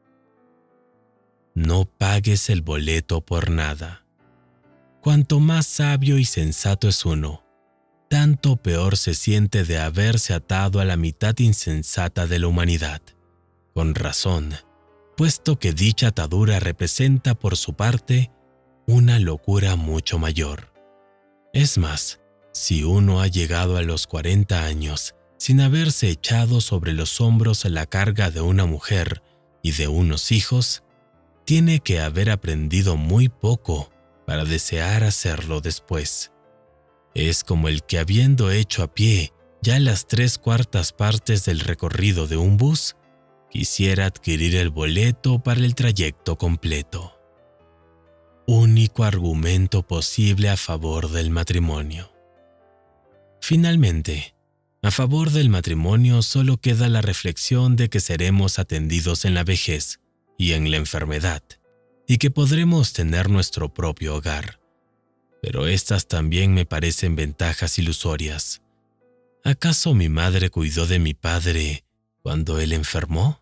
No pagues el boleto por nada. Cuanto más sabio y sensato es uno, tanto peor se siente de haberse atado a la mitad insensata de la humanidad. Con razón, puesto que dicha atadura representa por su parte una locura mucho mayor. Es más, si uno ha llegado a los cuarenta años sin haberse echado sobre los hombros la carga de una mujer y de unos hijos, tiene que haber aprendido muy poco para desear hacerlo después. Es como el que, habiendo hecho a pie ya las tres cuartas partes del recorrido de un bus, quisiera adquirir el boleto para el trayecto completo. Único argumento posible a favor del matrimonio. Finalmente, a favor del matrimonio solo queda la reflexión de que seremos atendidos en la vejez y en la enfermedad, y que podremos tener nuestro propio hogar. pero estas también me parecen ventajas ilusorias. ¿Acaso mi madre cuidó de mi padre cuando él enfermó?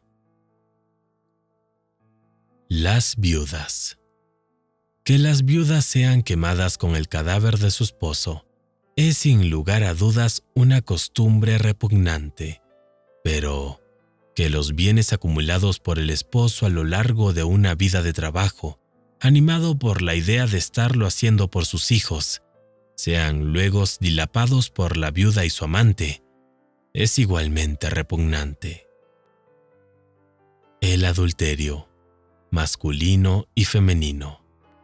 Las viudas. Que las viudas sean quemadas con el cadáver de su esposo es sin lugar a dudas una costumbre repugnante, pero que los bienes acumulados por el esposo a lo largo de una vida de trabajo, animado por la idea de estarlo haciendo por sus hijos, sean luego dilapados por la viuda y su amante, es igualmente repugnante. El adulterio, masculino y femenino.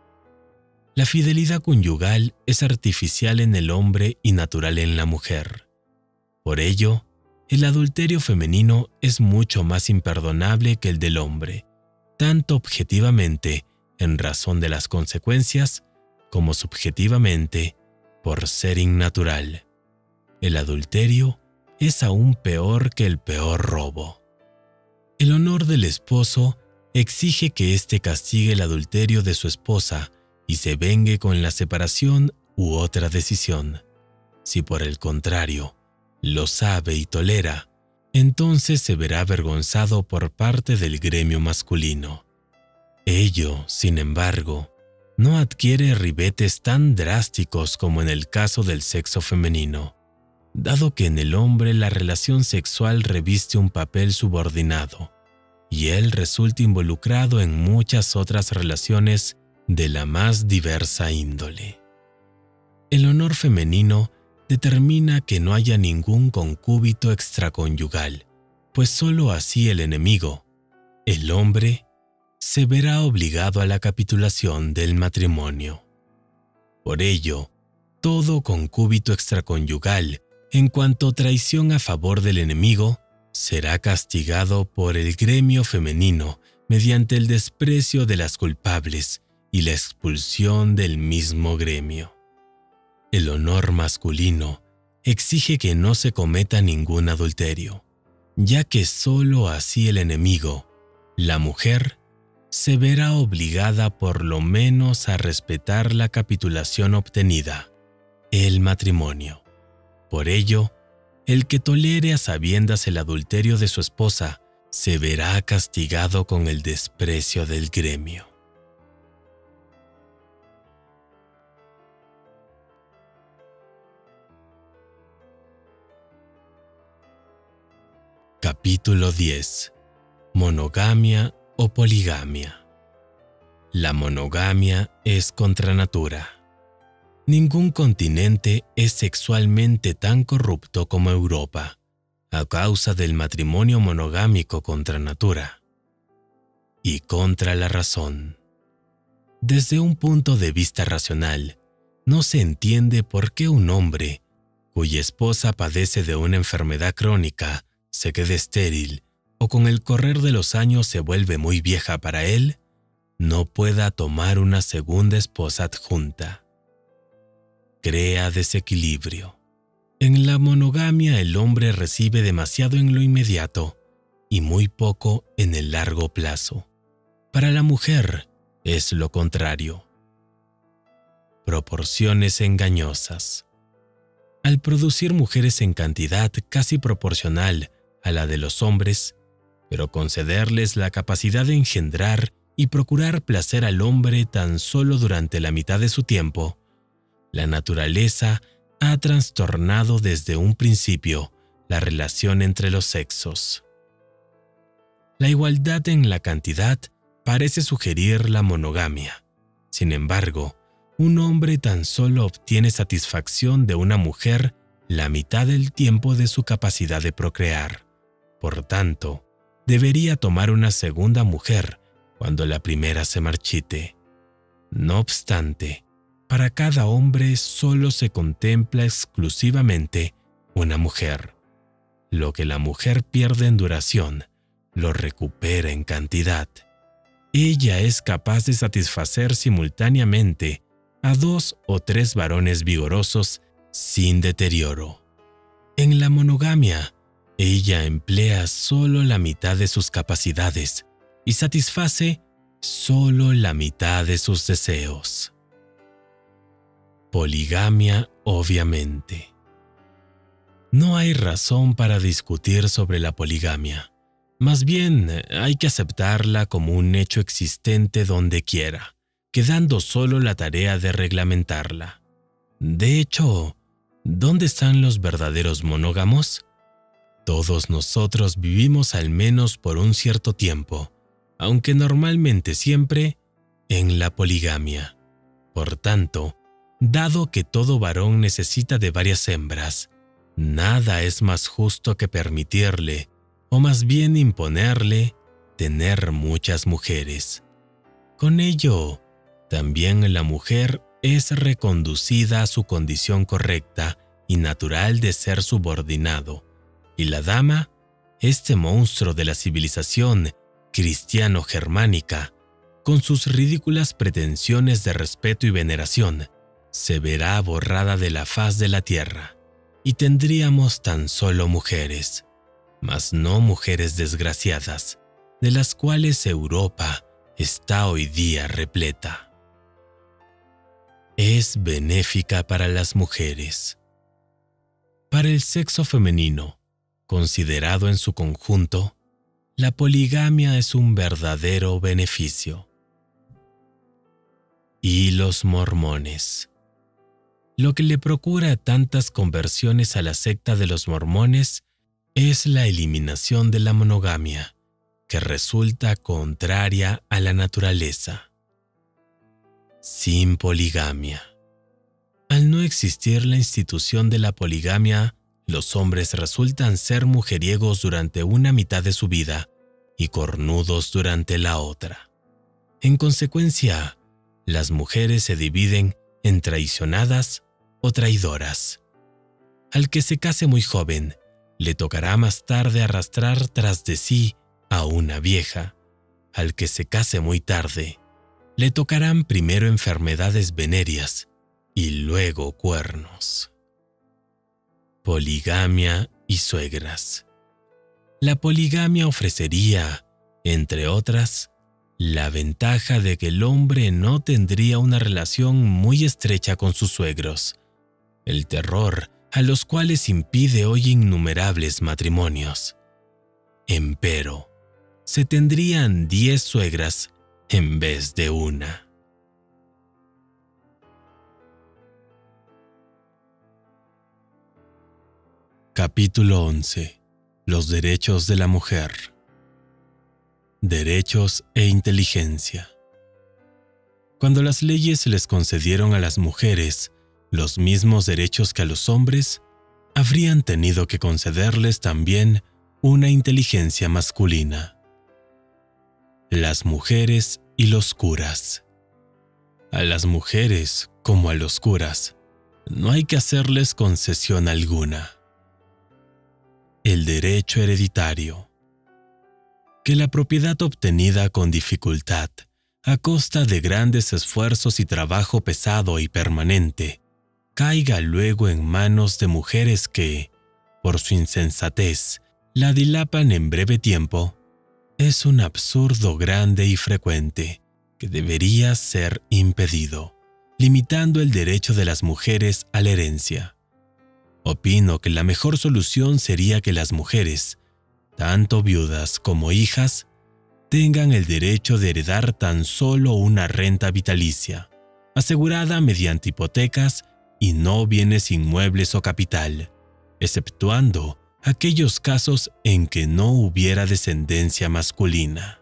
La fidelidad conyugal es artificial en el hombre y natural en la mujer. Por ello, el adulterio femenino es mucho más imperdonable que el del hombre, tanto objetivamente en razón de las consecuencias, como subjetivamente por ser innatural. El adulterio es aún peor que el peor robo. El honor del esposo exige que éste castigue el adulterio de su esposa y se vengue con la separación u otra decisión. Si por el contrario lo sabe y tolera, entonces se verá avergonzado por parte del gremio masculino. Ello, sin embargo, no adquiere ribetes tan drásticos como en el caso del sexo femenino, dado que en el hombre la relación sexual reviste un papel subordinado, y él resulta involucrado en muchas otras relaciones de la más diversa índole. El honor femenino determina que no haya ningún concúbito extraconyugal, pues sólo así el enemigo, el hombre, se verá obligado a la capitulación del matrimonio. Por ello, todo concúbito extraconyugal, en cuanto traición a favor del enemigo, será castigado por el gremio femenino mediante el desprecio de las culpables y la expulsión del mismo gremio. El honor masculino exige que no se cometa ningún adulterio, ya que sólo así el enemigo, la mujer, se verá obligada por lo menos a respetar la capitulación obtenida, el matrimonio. Por ello, el que tolere a sabiendas el adulterio de su esposa se verá castigado con el desprecio del gremio. Capítulo diez. Monogamia o poligamia. La monogamia es contra natura. Ningún continente es sexualmente tan corrupto como Europa, a causa del matrimonio monogámico contra natura y contra la razón. Desde un punto de vista racional, no se entiende por qué un hombre, cuya esposa padece de una enfermedad crónica, se quede estéril o con el correr de los años se vuelve muy vieja para él, no pueda tomar una segunda esposa adjunta. Crea desequilibrio. En la monogamia el hombre recibe demasiado en lo inmediato y muy poco en el largo plazo. Para la mujer es lo contrario. Proporciones engañosas. Al producir mujeres en cantidad casi proporcional a la de los hombres, pero concederles la capacidad de engendrar y procurar placer al hombre tan solo durante la mitad de su tiempo, la naturaleza ha trastornado desde un principio la relación entre los sexos. La igualdad en la cantidad parece sugerir la monogamia. Sin embargo, un hombre tan solo obtiene satisfacción de una mujer la mitad del tiempo de su capacidad de procrear. Por tanto, debería tomar una segunda mujer cuando la primera se marchite. No obstante, para cada hombre solo se contempla exclusivamente una mujer. Lo que la mujer pierde en duración, lo recupera en cantidad. Ella es capaz de satisfacer simultáneamente a dos o tres varones vigorosos sin deterioro. En la monogamia, ella emplea solo la mitad de sus capacidades y satisface solo la mitad de sus deseos. Poligamia, obviamente. No hay razón para discutir sobre la poligamia. Más bien, hay que aceptarla como un hecho existente donde quiera, quedando solo la tarea de reglamentarla. De hecho, ¿dónde están los verdaderos monógamos? Todos nosotros vivimos al menos por un cierto tiempo, aunque normalmente siempre, en la poligamia. Por tanto, dado que todo varón necesita de varias hembras, nada es más justo que permitirle, o más bien imponerle, tener muchas mujeres. Con ello, también la mujer es reconducida a su condición correcta y natural de ser subordinado, y la dama, este monstruo de la civilización cristiano-germánica, con sus ridículas pretensiones de respeto y veneración, se verá borrada de la faz de la tierra, y tendríamos tan solo mujeres, mas no mujeres desgraciadas, de las cuales Europa está hoy día repleta. Es benéfica para las mujeres. Para el sexo femenino, considerado en su conjunto, la poligamia es un verdadero beneficio. Y los mormones. Lo que le procura tantas conversiones a la secta de los mormones es la eliminación de la monogamia, que resulta contraria a la naturaleza. Sin poligamia. Al no existir la institución de la poligamia, los hombres resultan ser mujeriegos durante una mitad de su vida y cornudos durante la otra. En consecuencia, las mujeres se dividen en traicionadas o traidoras. Al que se case muy joven, le tocará más tarde arrastrar tras de sí a una vieja. Al que se case muy tarde, le tocarán primero enfermedades venéreas y luego cuernos. Poligamia y suegras. La poligamia ofrecería, entre otras, la ventaja de que el hombre no tendría una relación muy estrecha con sus suegros, el terror a los cuales impide hoy innumerables matrimonios. Empero, se tendrían diez suegras en vez de una. Capítulo once. Los derechos de la mujer. Derechos e inteligencia. Cuando las leyes les concedieron a las mujeres los mismos derechos que a los hombres, habrían tenido que concederles también una inteligencia masculina. Las mujeres y los curas. A las mujeres, como a los curas, no hay que hacerles concesión alguna. El derecho hereditario. Que la propiedad obtenida con dificultad, a costa de grandes esfuerzos y trabajo pesado y permanente, caiga luego en manos de mujeres que, por su insensatez, la dilapan en breve tiempo, es un absurdo grande y frecuente que debería ser impedido, limitando el derecho de las mujeres a la herencia. Opino que la mejor solución sería que las mujeres, tanto viudas como hijas, tengan el derecho de heredar tan solo una renta vitalicia, asegurada mediante hipotecas y no bienes inmuebles o capital, exceptuando aquellos casos en que no hubiera descendencia masculina.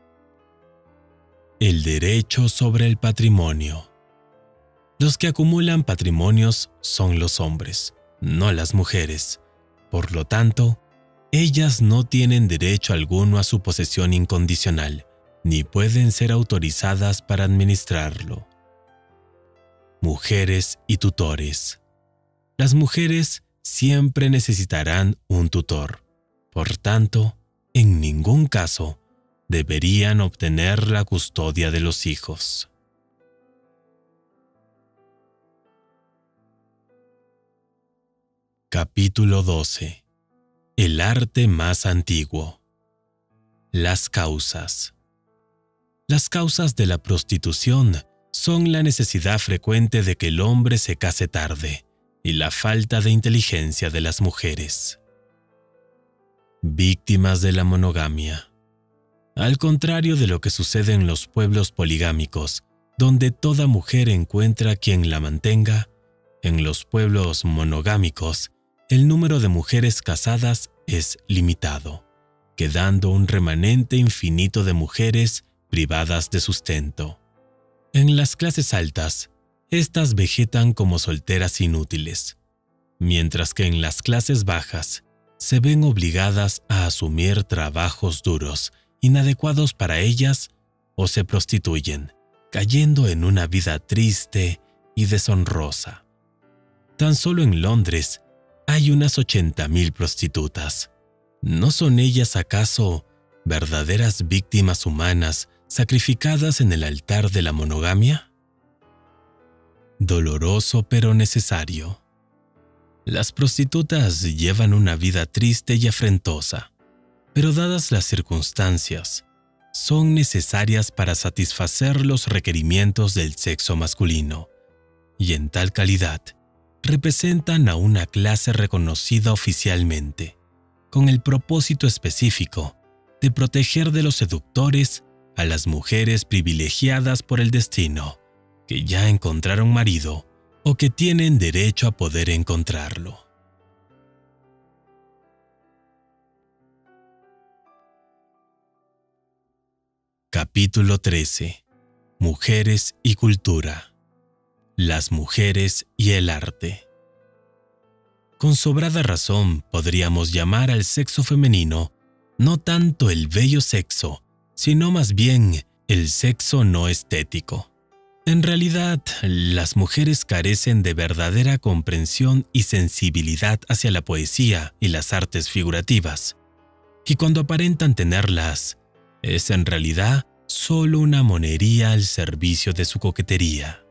El derecho sobre el patrimonio. Los que acumulan patrimonios son los hombres, no las mujeres. Por lo tanto, ellas no tienen derecho alguno a su posesión incondicional, ni pueden ser autorizadas para administrarlo. Mujeres y tutores. Las mujeres siempre necesitarán un tutor. Por tanto, en ningún caso deberían obtener la custodia de los hijos. Capítulo doce. El arte más antiguo. Las causas. Las causas de la prostitución son la necesidad frecuente de que el hombre se case tarde y la falta de inteligencia de las mujeres. Víctimas de la monogamia. Al contrario de lo que sucede en los pueblos poligámicos, donde toda mujer encuentra quien la mantenga, en los pueblos monogámicos, el número de mujeres casadas es limitado, quedando un remanente infinito de mujeres privadas de sustento. En las clases altas, estas vegetan como solteras inútiles, mientras que en las clases bajas se ven obligadas a asumir trabajos duros, inadecuados para ellas, o se prostituyen, cayendo en una vida triste y deshonrosa. Tan solo en Londres hay unas ochenta mil prostitutas. ¿No son ellas acaso verdaderas víctimas humanas sacrificadas en el altar de la monogamia? Doloroso pero necesario. Las prostitutas llevan una vida triste y afrentosa, pero dadas las circunstancias, son necesarias para satisfacer los requerimientos del sexo masculino, y en tal calidad representan a una clase reconocida oficialmente, con el propósito específico de proteger de los seductores a las mujeres privilegiadas por el destino, que ya encontraron marido o que tienen derecho a poder encontrarlo. Capítulo trece. Mujeres y cultura. Las mujeres y el arte. Con sobrada razón podríamos llamar al sexo femenino no tanto el bello sexo, sino más bien el sexo no estético. En realidad, las mujeres carecen de verdadera comprensión y sensibilidad hacia la poesía y las artes figurativas, y cuando aparentan tenerlas, es en realidad solo una monería al servicio de su coquetería.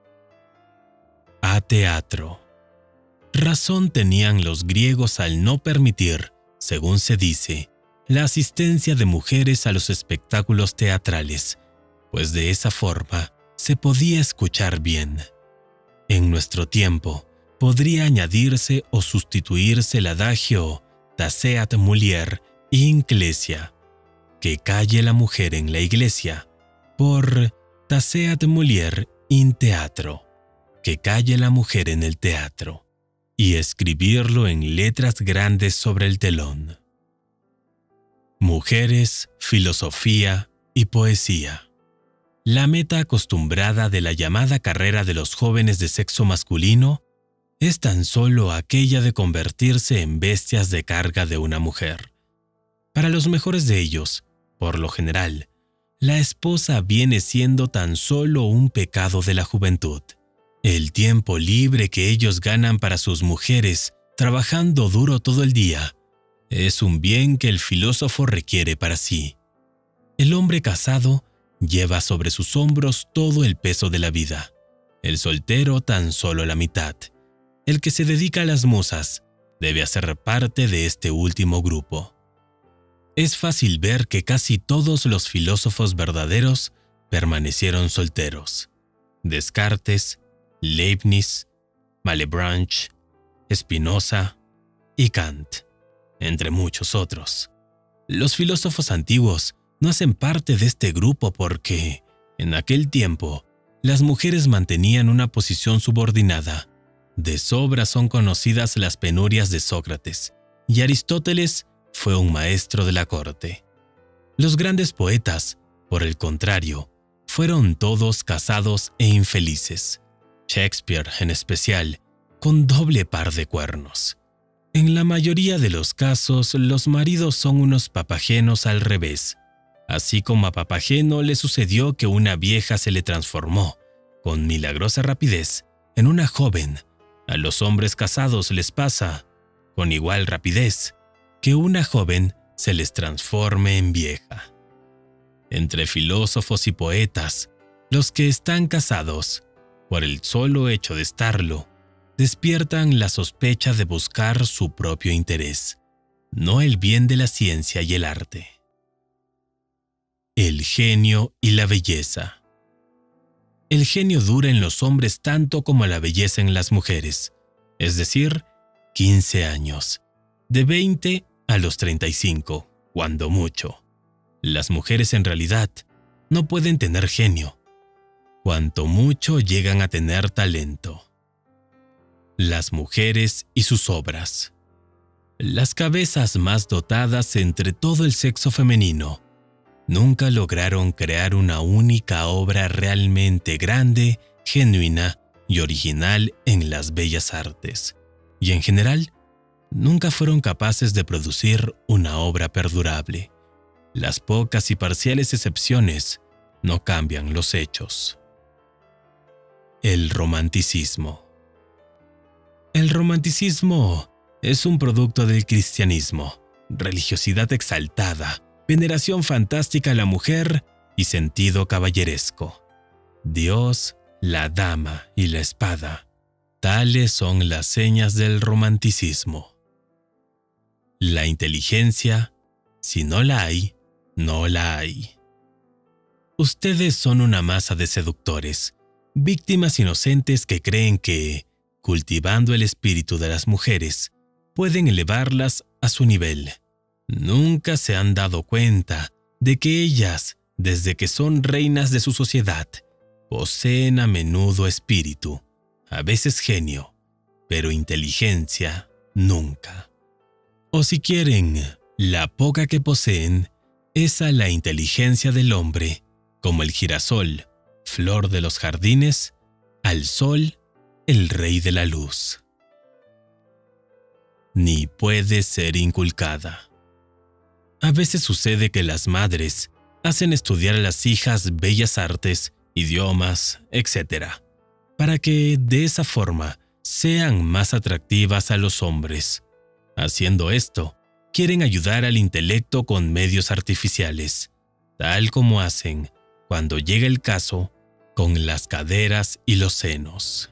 A teatro. Razón tenían los griegos al no permitir, según se dice, la asistencia de mujeres a los espectáculos teatrales, pues de esa forma se podía escuchar bien. En nuestro tiempo, podría añadirse o sustituirse el adagio «Taceat mulier in ecclesia», que calle la mujer en la iglesia, por «Taceat mulier in teatro», que calle la mujer en el teatro, y escribirlo en letras grandes sobre el telón. Mujeres, filosofía y poesía. La meta acostumbrada de la llamada carrera de los jóvenes de sexo masculino es tan solo aquella de convertirse en bestias de carga de una mujer. Para los mejores de ellos, por lo general, la esposa viene siendo tan solo un pecado de la juventud. El tiempo libre que ellos ganan para sus mujeres, trabajando duro todo el día, es un bien que el filósofo requiere para sí. El hombre casado lleva sobre sus hombros todo el peso de la vida, el soltero tan solo la mitad. El que se dedica a las musas debe hacer parte de este último grupo. Es fácil ver que casi todos los filósofos verdaderos permanecieron solteros. Descartes, Leibniz, Malebranche, Spinoza y Kant, entre muchos otros. Los filósofos antiguos no hacen parte de este grupo porque, en aquel tiempo, las mujeres mantenían una posición subordinada. De sobra son conocidas las penurias de Sócrates, y Aristóteles fue un maestro de la corte. Los grandes poetas, por el contrario, fueron todos casados e infelices. Shakespeare, en especial, con doble par de cuernos. En la mayoría de los casos, los maridos son unos papagenos al revés. Así como a Papageno le sucedió que una vieja se le transformó, con milagrosa rapidez, en una joven, a los hombres casados les pasa, con igual rapidez, que una joven se les transforme en vieja. Entre filósofos y poetas, los que están casados, por el solo hecho de estarlo, despiertan la sospecha de buscar su propio interés, no el bien de la ciencia y el arte. El genio y la belleza. el genio dura en los hombres tanto como la belleza en las mujeres, es decir, quince años, de veinte a los treinta y cinco, cuando mucho. Las mujeres en realidad no pueden tener genio, cuanto mucho llegan a tener talento. Las mujeres y sus obras. Las cabezas más dotadas entre todo el sexo femenino nunca lograron crear una única obra realmente grande, genuina y original en las bellas artes, y en general, nunca fueron capaces de producir una obra perdurable. Las pocas y parciales excepciones no cambian los hechos. El romanticismo. El romanticismo es un producto del cristianismo, religiosidad exaltada, veneración fantástica a la mujer y sentido caballeresco. Dios, la dama y la espada, tales son las señas del romanticismo. La inteligencia, si no la hay, no la hay. Ustedes son una masa de seductores, víctimas inocentes que creen que, cultivando el espíritu de las mujeres, pueden elevarlas a su nivel. Nunca se han dado cuenta de que ellas, desde que son reinas de su sociedad, poseen a menudo espíritu, a veces genio, pero inteligencia nunca. O si quieren, la poca que poseen es a la inteligencia del hombre, como el girasol, flor de los jardines, al sol, el rey de la luz. Ni puede ser inculcada. A veces sucede que las madres hacen estudiar a las hijas bellas artes, idiomas, etcétera, para que de esa forma sean más atractivas a los hombres. Haciendo esto, quieren ayudar al intelecto con medios artificiales, tal como hacen, cuando llega el caso, con las caderas y los senos.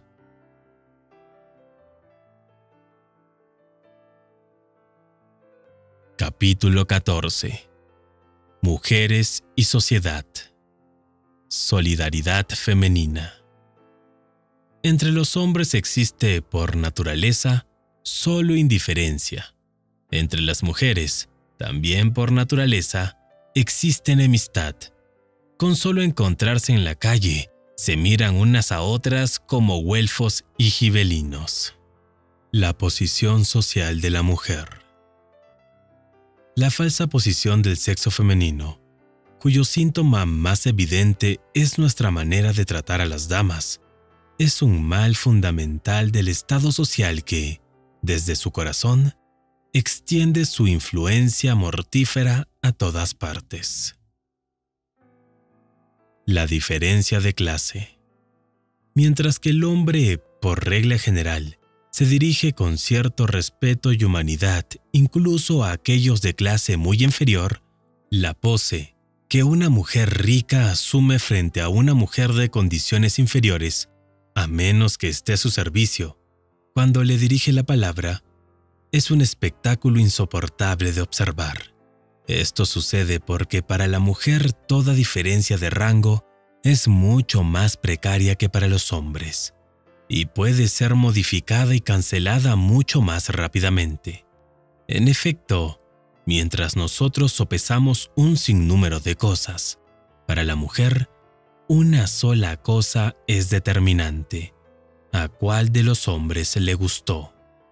Capítulo catorce. Mujeres y sociedad. Solidaridad femenina. Entre los hombres existe, por naturaleza, solo indiferencia. Entre las mujeres, también por naturaleza, existe enemistad. Con solo encontrarse en la calle, se miran unas a otras como güelfos y gibelinos. La posición social de la mujer. La falsa posición del sexo femenino, cuyo síntoma más evidente es nuestra manera de tratar a las damas, es un mal fundamental del estado social que, desde su corazón, extiende su influencia mortífera a todas partes. La diferencia de clase. Mientras que el hombre, por regla general, se dirige con cierto respeto y humanidad incluso a aquellos de clase muy inferior, la pose que una mujer rica asume frente a una mujer de condiciones inferiores, a menos que esté a su servicio, cuando le dirige la palabra, es un espectáculo insoportable de observar. Esto sucede porque para la mujer toda diferencia de rango es mucho más precaria que para los hombres, y puede ser modificada y cancelada mucho más rápidamente. En efecto, mientras nosotros sopesamos un sinnúmero de cosas, para la mujer, una sola cosa es determinante: ¿a cuál de los hombres le gustó?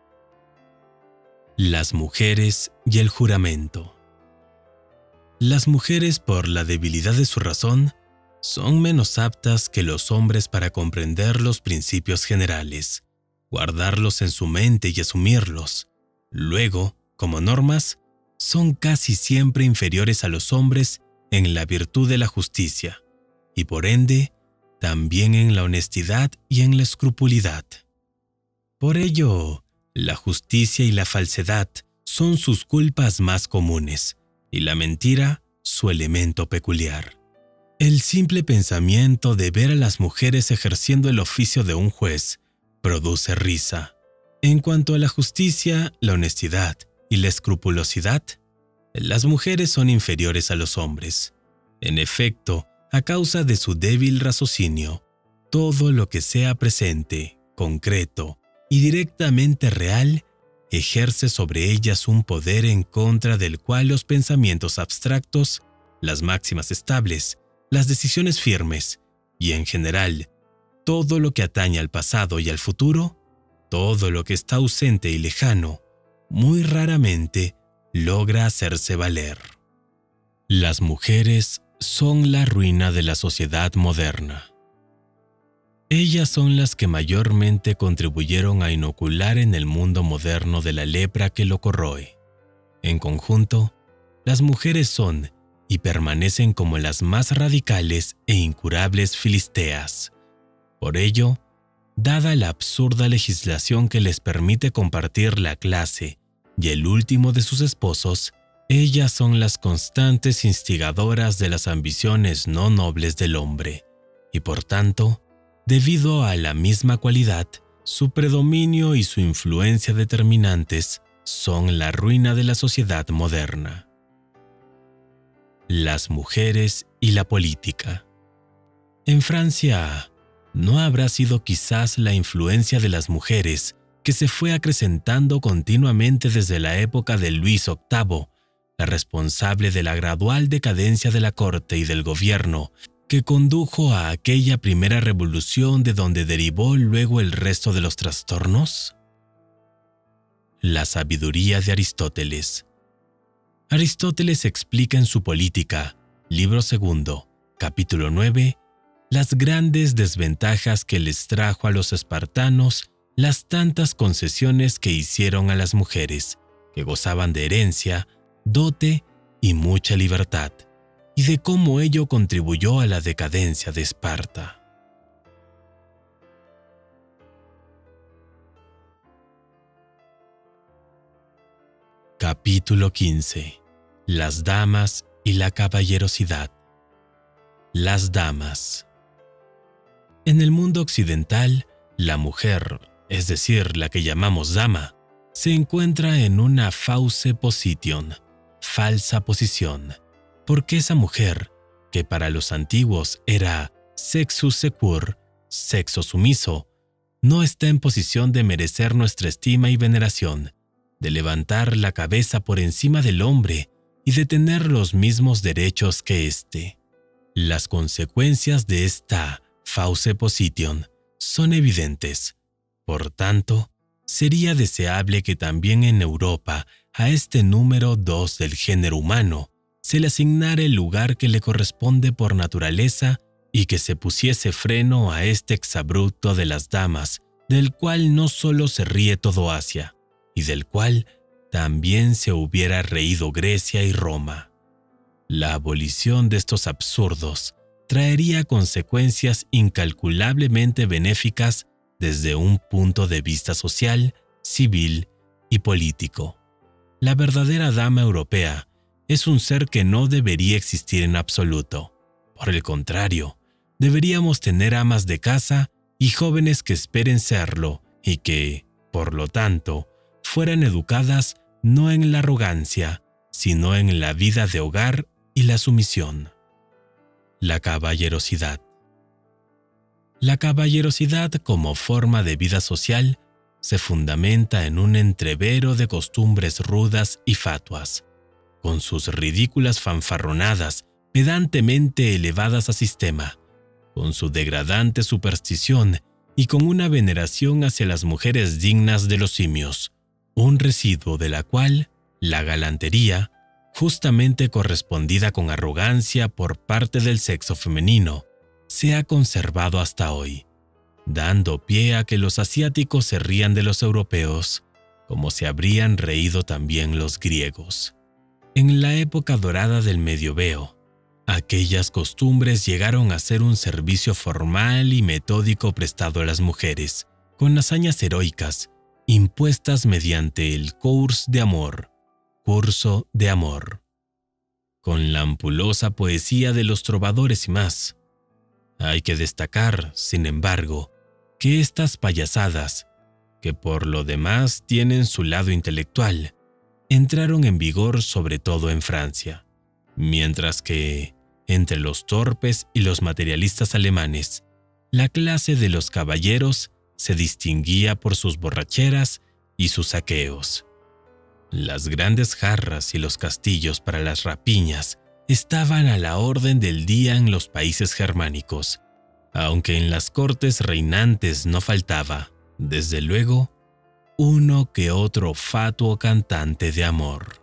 Las mujeres y el juramento. Las mujeres, por la debilidad de su razón, son menos aptas que los hombres para comprender los principios generales, guardarlos en su mente y asumirlos. Luego, como normas, son casi siempre inferiores a los hombres en la virtud de la justicia, y por ende, también en la honestidad y en la escrupulidad. Por ello, la justicia y la falsedad son sus culpas más comunes, y la mentira su elemento peculiar. El simple pensamiento de ver a las mujeres ejerciendo el oficio de un juez produce risa. En cuanto a la justicia, la honestidad y la escrupulosidad, las mujeres son inferiores a los hombres. En efecto, a causa de su débil raciocinio, todo lo que sea presente, concreto y directamente real ejerce sobre ellas un poder en contra del cual los pensamientos abstractos, las máximas estables, las decisiones firmes y, en general, todo lo que atañe al pasado y al futuro, todo lo que está ausente y lejano, muy raramente logra hacerse valer. Las mujeres son la ruina de la sociedad moderna. Ellas son las que mayormente contribuyeron a inocular en el mundo moderno de la lepra que lo corroe. En conjunto, las mujeres son y permanecen como las más radicales e incurables filisteas. Por ello, dada la absurda legislación que les permite compartir la clase y el último de sus esposos, ellas son las constantes instigadoras de las ambiciones no nobles del hombre, y por tanto, debido a la misma cualidad, su predominio y su influencia determinantes son la ruina de la sociedad moderna. Las mujeres y la política. En Francia, no habrá sido quizás la influencia de las mujeres que se fue acrecentando continuamente desde la época de Luis octavo, la responsable de la gradual decadencia de la corte y del gobierno que condujo a aquella primera revolución de donde derivó luego el resto de los trastornos? La sabiduría de Aristóteles. Aristóteles explica en su Política, libro segundo, capítulo nueve, las grandes desventajas que les trajo a los espartanos las tantas concesiones que hicieron a las mujeres, que gozaban de herencia, dote y mucha libertad, y de cómo ello contribuyó a la decadencia de Esparta. Capítulo quince. Las damas y la caballerosidad. Las damas. En el mundo occidental, la mujer, es decir, la que llamamos dama, se encuentra en una fausse position, falsa posición, porque esa mujer, que para los antiguos era sexus secur, sexo sumiso, no está en posición de merecer nuestra estima y veneración, de levantar la cabeza por encima del hombre y de tener los mismos derechos que éste. Las consecuencias de esta fausse position son evidentes. Por tanto, sería deseable que también en Europa a este número dos del género humano se le asignara el lugar que le corresponde por naturaleza y que se pusiese freno a este exabrupto de las damas, del cual no solo se ríe todo Asia, y del cual también se hubiera reído Grecia y Roma. La abolición de estos absurdos traería consecuencias incalculablemente benéficas desde un punto de vista social, civil y político. La verdadera dama europea es un ser que no debería existir en absoluto. Por el contrario, deberíamos tener amas de casa y jóvenes que esperen serlo y que, por lo tanto, fueran educadas no en la arrogancia, sino en la vida de hogar y la sumisión. La caballerosidad. La caballerosidad como forma de vida social se fundamenta en un entrevero de costumbres rudas y fatuas, con sus ridículas fanfarronadas pedantemente elevadas a sistema, con su degradante superstición y con una veneración hacia las mujeres dignas de los simios, un residuo de la cual la galantería, justamente correspondida con arrogancia por parte del sexo femenino, se ha conservado hasta hoy, dando pie a que los asiáticos se rían de los europeos, como se habrían reído también los griegos. En la época dorada del Medioveo, aquellas costumbres llegaron a ser un servicio formal y metódico prestado a las mujeres, con hazañas heroicas, impuestas mediante el cours de amor, curso de amor, con la ampulosa poesía de los trovadores y más. Hay que destacar, sin embargo, que estas payasadas, que por lo demás tienen su lado intelectual, entraron en vigor sobre todo en Francia, mientras que, entre los torpes y los materialistas alemanes, la clase de los caballeros se distinguía por sus borracheras y sus saqueos. Las grandes jarras y los castillos para las rapiñas estaban a la orden del día en los países germánicos, aunque en las cortes reinantes no faltaba, desde luego, uno que otro fatuo cantante de amor.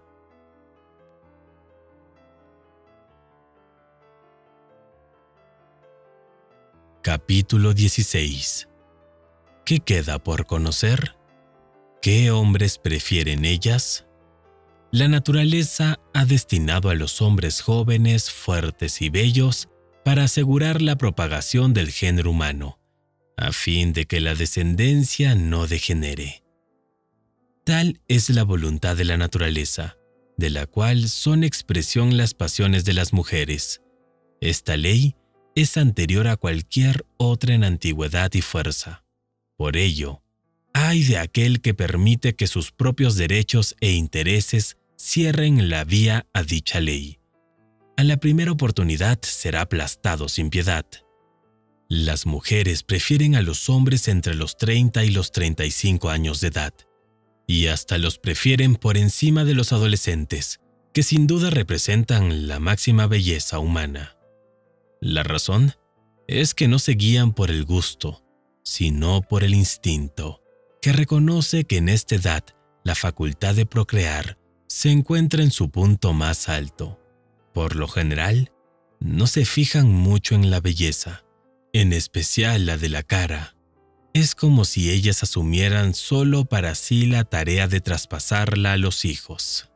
Capítulo dieciséis. ¿Qué queda por conocer? ¿Qué hombres prefieren ellas? La naturaleza ha destinado a los hombres jóvenes, fuertes y bellos para asegurar la propagación del género humano, a fin de que la descendencia no degenere. Tal es la voluntad de la naturaleza, de la cual son expresión las pasiones de las mujeres. Esta ley es anterior a cualquier otra en antigüedad y fuerza. Por ello, ay de aquel que permite que sus propios derechos e intereses cierren la vía a dicha ley. A la primera oportunidad será aplastado sin piedad. Las mujeres prefieren a los hombres entre los treinta y los treinta y cinco años de edad, y hasta los prefieren por encima de los adolescentes, que sin duda representan la máxima belleza humana. La razón es que no se guían por el gusto, sino por el instinto, que reconoce que en esta edad la facultad de procrear se encuentra en su punto más alto. Por lo general, no se fijan mucho en la belleza, en especial la de la cara. Es como si ellas asumieran solo para sí la tarea de traspasarla a los hijos.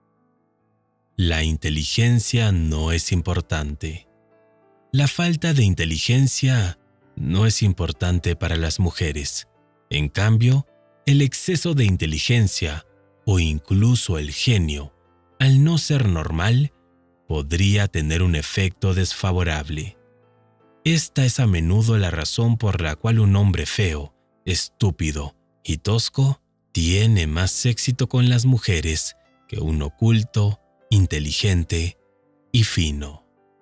La inteligencia no es importante. La falta de inteligencia no es importante para las mujeres. En cambio, el exceso de inteligencia o incluso el genio, al no ser normal, podría tener un efecto desfavorable. Esta es a menudo la razón por la cual un hombre feo, estúpido y tosco tiene más éxito con las mujeres que uno culto, inteligente y fino.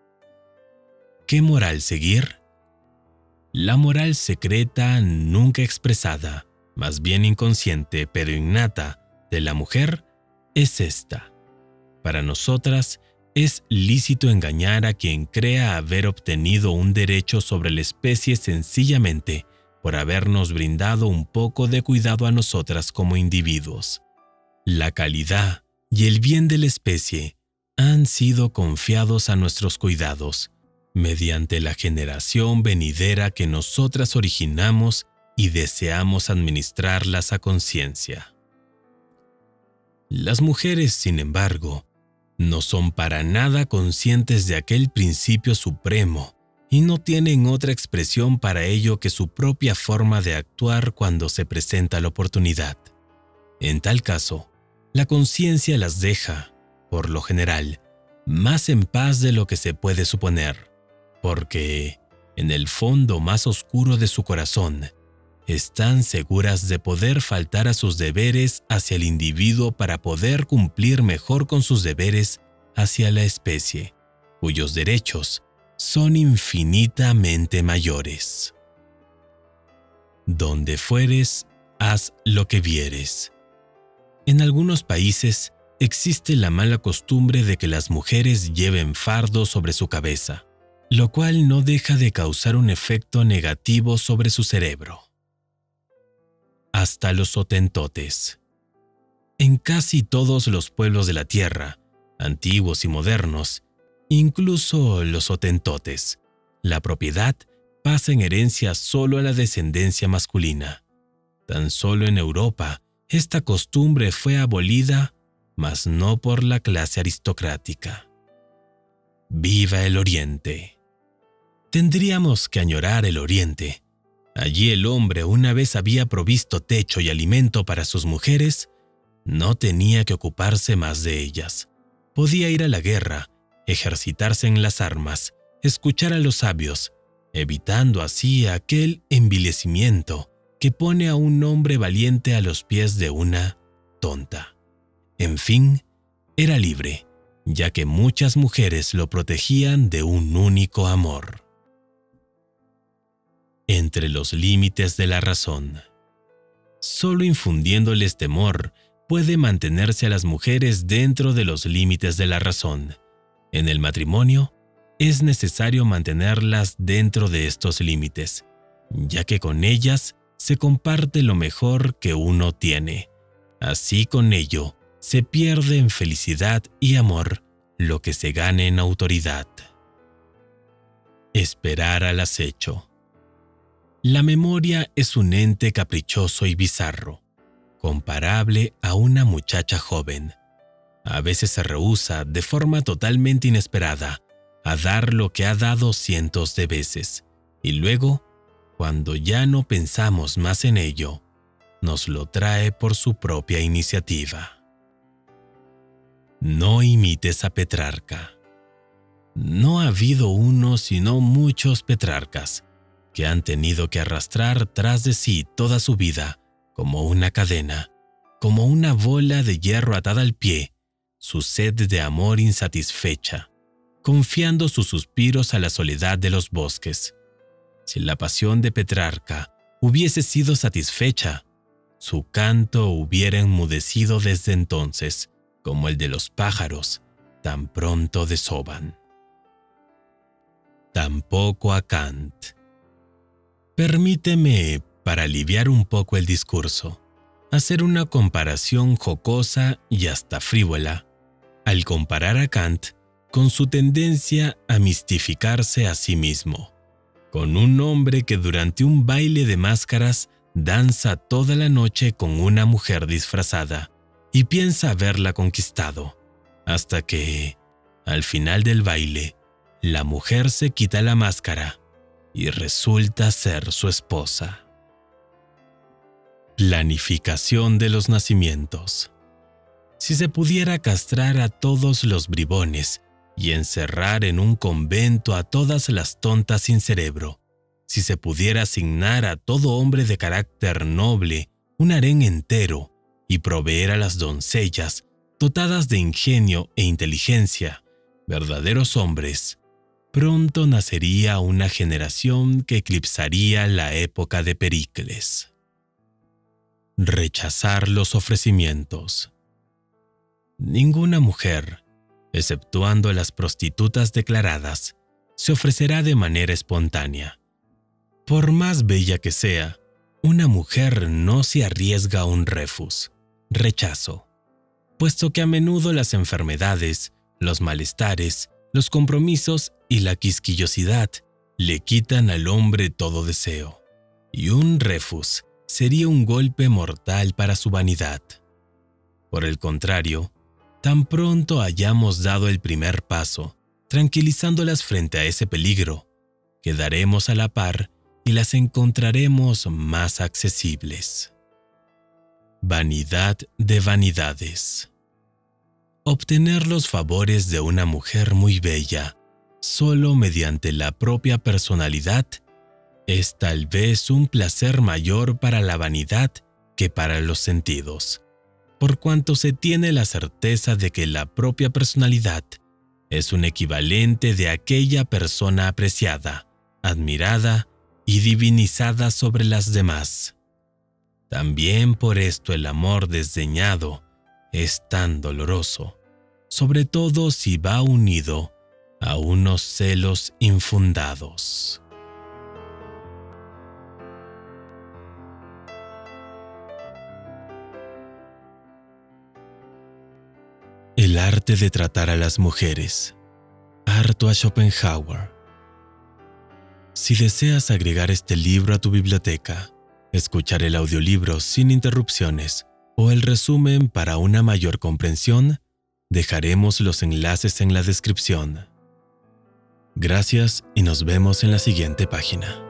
¿Qué moral seguir? La moral secreta, nunca expresada, más bien inconsciente pero innata, de la mujer es esta. Para nosotras es lícito engañar a quien crea haber obtenido un derecho sobre la especie sencillamente por habernos brindado un poco de cuidado a nosotras como individuos. La calidad y el bien de la especie han sido confiados a nuestros cuidados, mediante la generación venidera que nosotras originamos y deseamos administrarlas a conciencia. Las mujeres, sin embargo, no son para nada conscientes de aquel principio supremo y no tienen otra expresión para ello que su propia forma de actuar cuando se presenta la oportunidad. En tal caso, la conciencia las deja, por lo general, más en paz de lo que se puede suponer, porque, en el fondo más oscuro de su corazón, están seguras de poder faltar a sus deberes hacia el individuo para poder cumplir mejor con sus deberes hacia la especie, cuyos derechos son infinitamente mayores. Donde fueres, haz lo que vieres. En algunos países existe la mala costumbre de que las mujeres lleven fardo sobre su cabeza, lo cual no deja de causar un efecto negativo sobre su cerebro. Hasta los hotentotes. En casi todos los pueblos de la tierra, antiguos y modernos, incluso los hotentotes, la propiedad pasa en herencia solo a la descendencia masculina. Tan solo en Europa, esta costumbre fue abolida, mas no por la clase aristocrática. ¡Viva el Oriente! Tendríamos que añorar el Oriente. Allí el hombre, una vez había provisto techo y alimento para sus mujeres, no tenía que ocuparse más de ellas. Podía ir a la guerra, ejercitarse en las armas, escuchar a los sabios, evitando así aquel envilecimiento que pone a un hombre valiente a los pies de una tonta. En fin, era libre, ya que muchas mujeres lo protegían de un único amor. entre los límites de la razón. Solo infundiéndoles temor puede mantenerse a las mujeres dentro de los límites de la razón. En el matrimonio, es necesario mantenerlas dentro de estos límites, ya que con ellas se comparte lo mejor que uno tiene. Así con ello, se pierde en felicidad y amor lo que se gane en autoridad. Esperar al acecho. La memoria es un ente caprichoso y bizarro, comparable a una muchacha joven. A veces se rehúsa, de forma totalmente inesperada, a dar lo que ha dado cientos de veces, y luego, cuando ya no pensamos más en ello, nos lo trae por su propia iniciativa. No imites a Petrarca. No ha habido uno sino muchos Petrarcas, que han tenido que arrastrar tras de sí toda su vida, como una cadena, como una bola de hierro atada al pie, su sed de amor insatisfecha, confiando sus suspiros a la soledad de los bosques. Si la pasión de Petrarca hubiese sido satisfecha, su canto hubiera enmudecido desde entonces, como el de los pájaros, tan pronto desoban. Tampoco a Kant. Permíteme, para aliviar un poco el discurso, hacer una comparación jocosa y hasta frívola, al comparar a Kant con su tendencia a mistificarse a sí mismo, con un hombre que durante un baile de máscaras danza toda la noche con una mujer disfrazada y piensa haberla conquistado, hasta que, al final del baile, la mujer se quita la máscara y resulta ser su esposa. Planificación de los nacimientos. Si se pudiera castrar a todos los bribones y encerrar en un convento a todas las tontas sin cerebro, si se pudiera asignar a todo hombre de carácter noble un harén entero y proveer a las doncellas, dotadas de ingenio e inteligencia, verdaderos hombres, pronto nacería una generación que eclipsaría la época de Pericles. Rechazar los ofrecimientos. Ninguna mujer, exceptuando las prostitutas declaradas, se ofrecerá de manera espontánea. Por más bella que sea, una mujer no se arriesga a un refus, rechazo, puesto que a menudo las enfermedades, los malestares, los compromisos y la quisquillosidad le quitan al hombre todo deseo, y un refus sería un golpe mortal para su vanidad. Por el contrario, tan pronto hayamos dado el primer paso, tranquilizándolas frente a ese peligro, quedaremos a la par y las encontraremos más accesibles. Vanidad de vanidades. Obtener los favores de una mujer muy bella, solo mediante la propia personalidad, es tal vez un placer mayor para la vanidad que para los sentidos, por cuanto se tiene la certeza de que la propia personalidad es un equivalente de aquella persona apreciada, admirada y divinizada sobre las demás. También por esto el amor desdeñado es tan doloroso, sobre todo si va unido a unos celos infundados. El arte de tratar a las mujeres. Arthur Schopenhauer. Si deseas agregar este libro a tu biblioteca, escuchar el audiolibro sin interrupciones o el resumen para una mayor comprensión, dejaremos los enlaces en la descripción. Gracias y nos vemos en la siguiente página.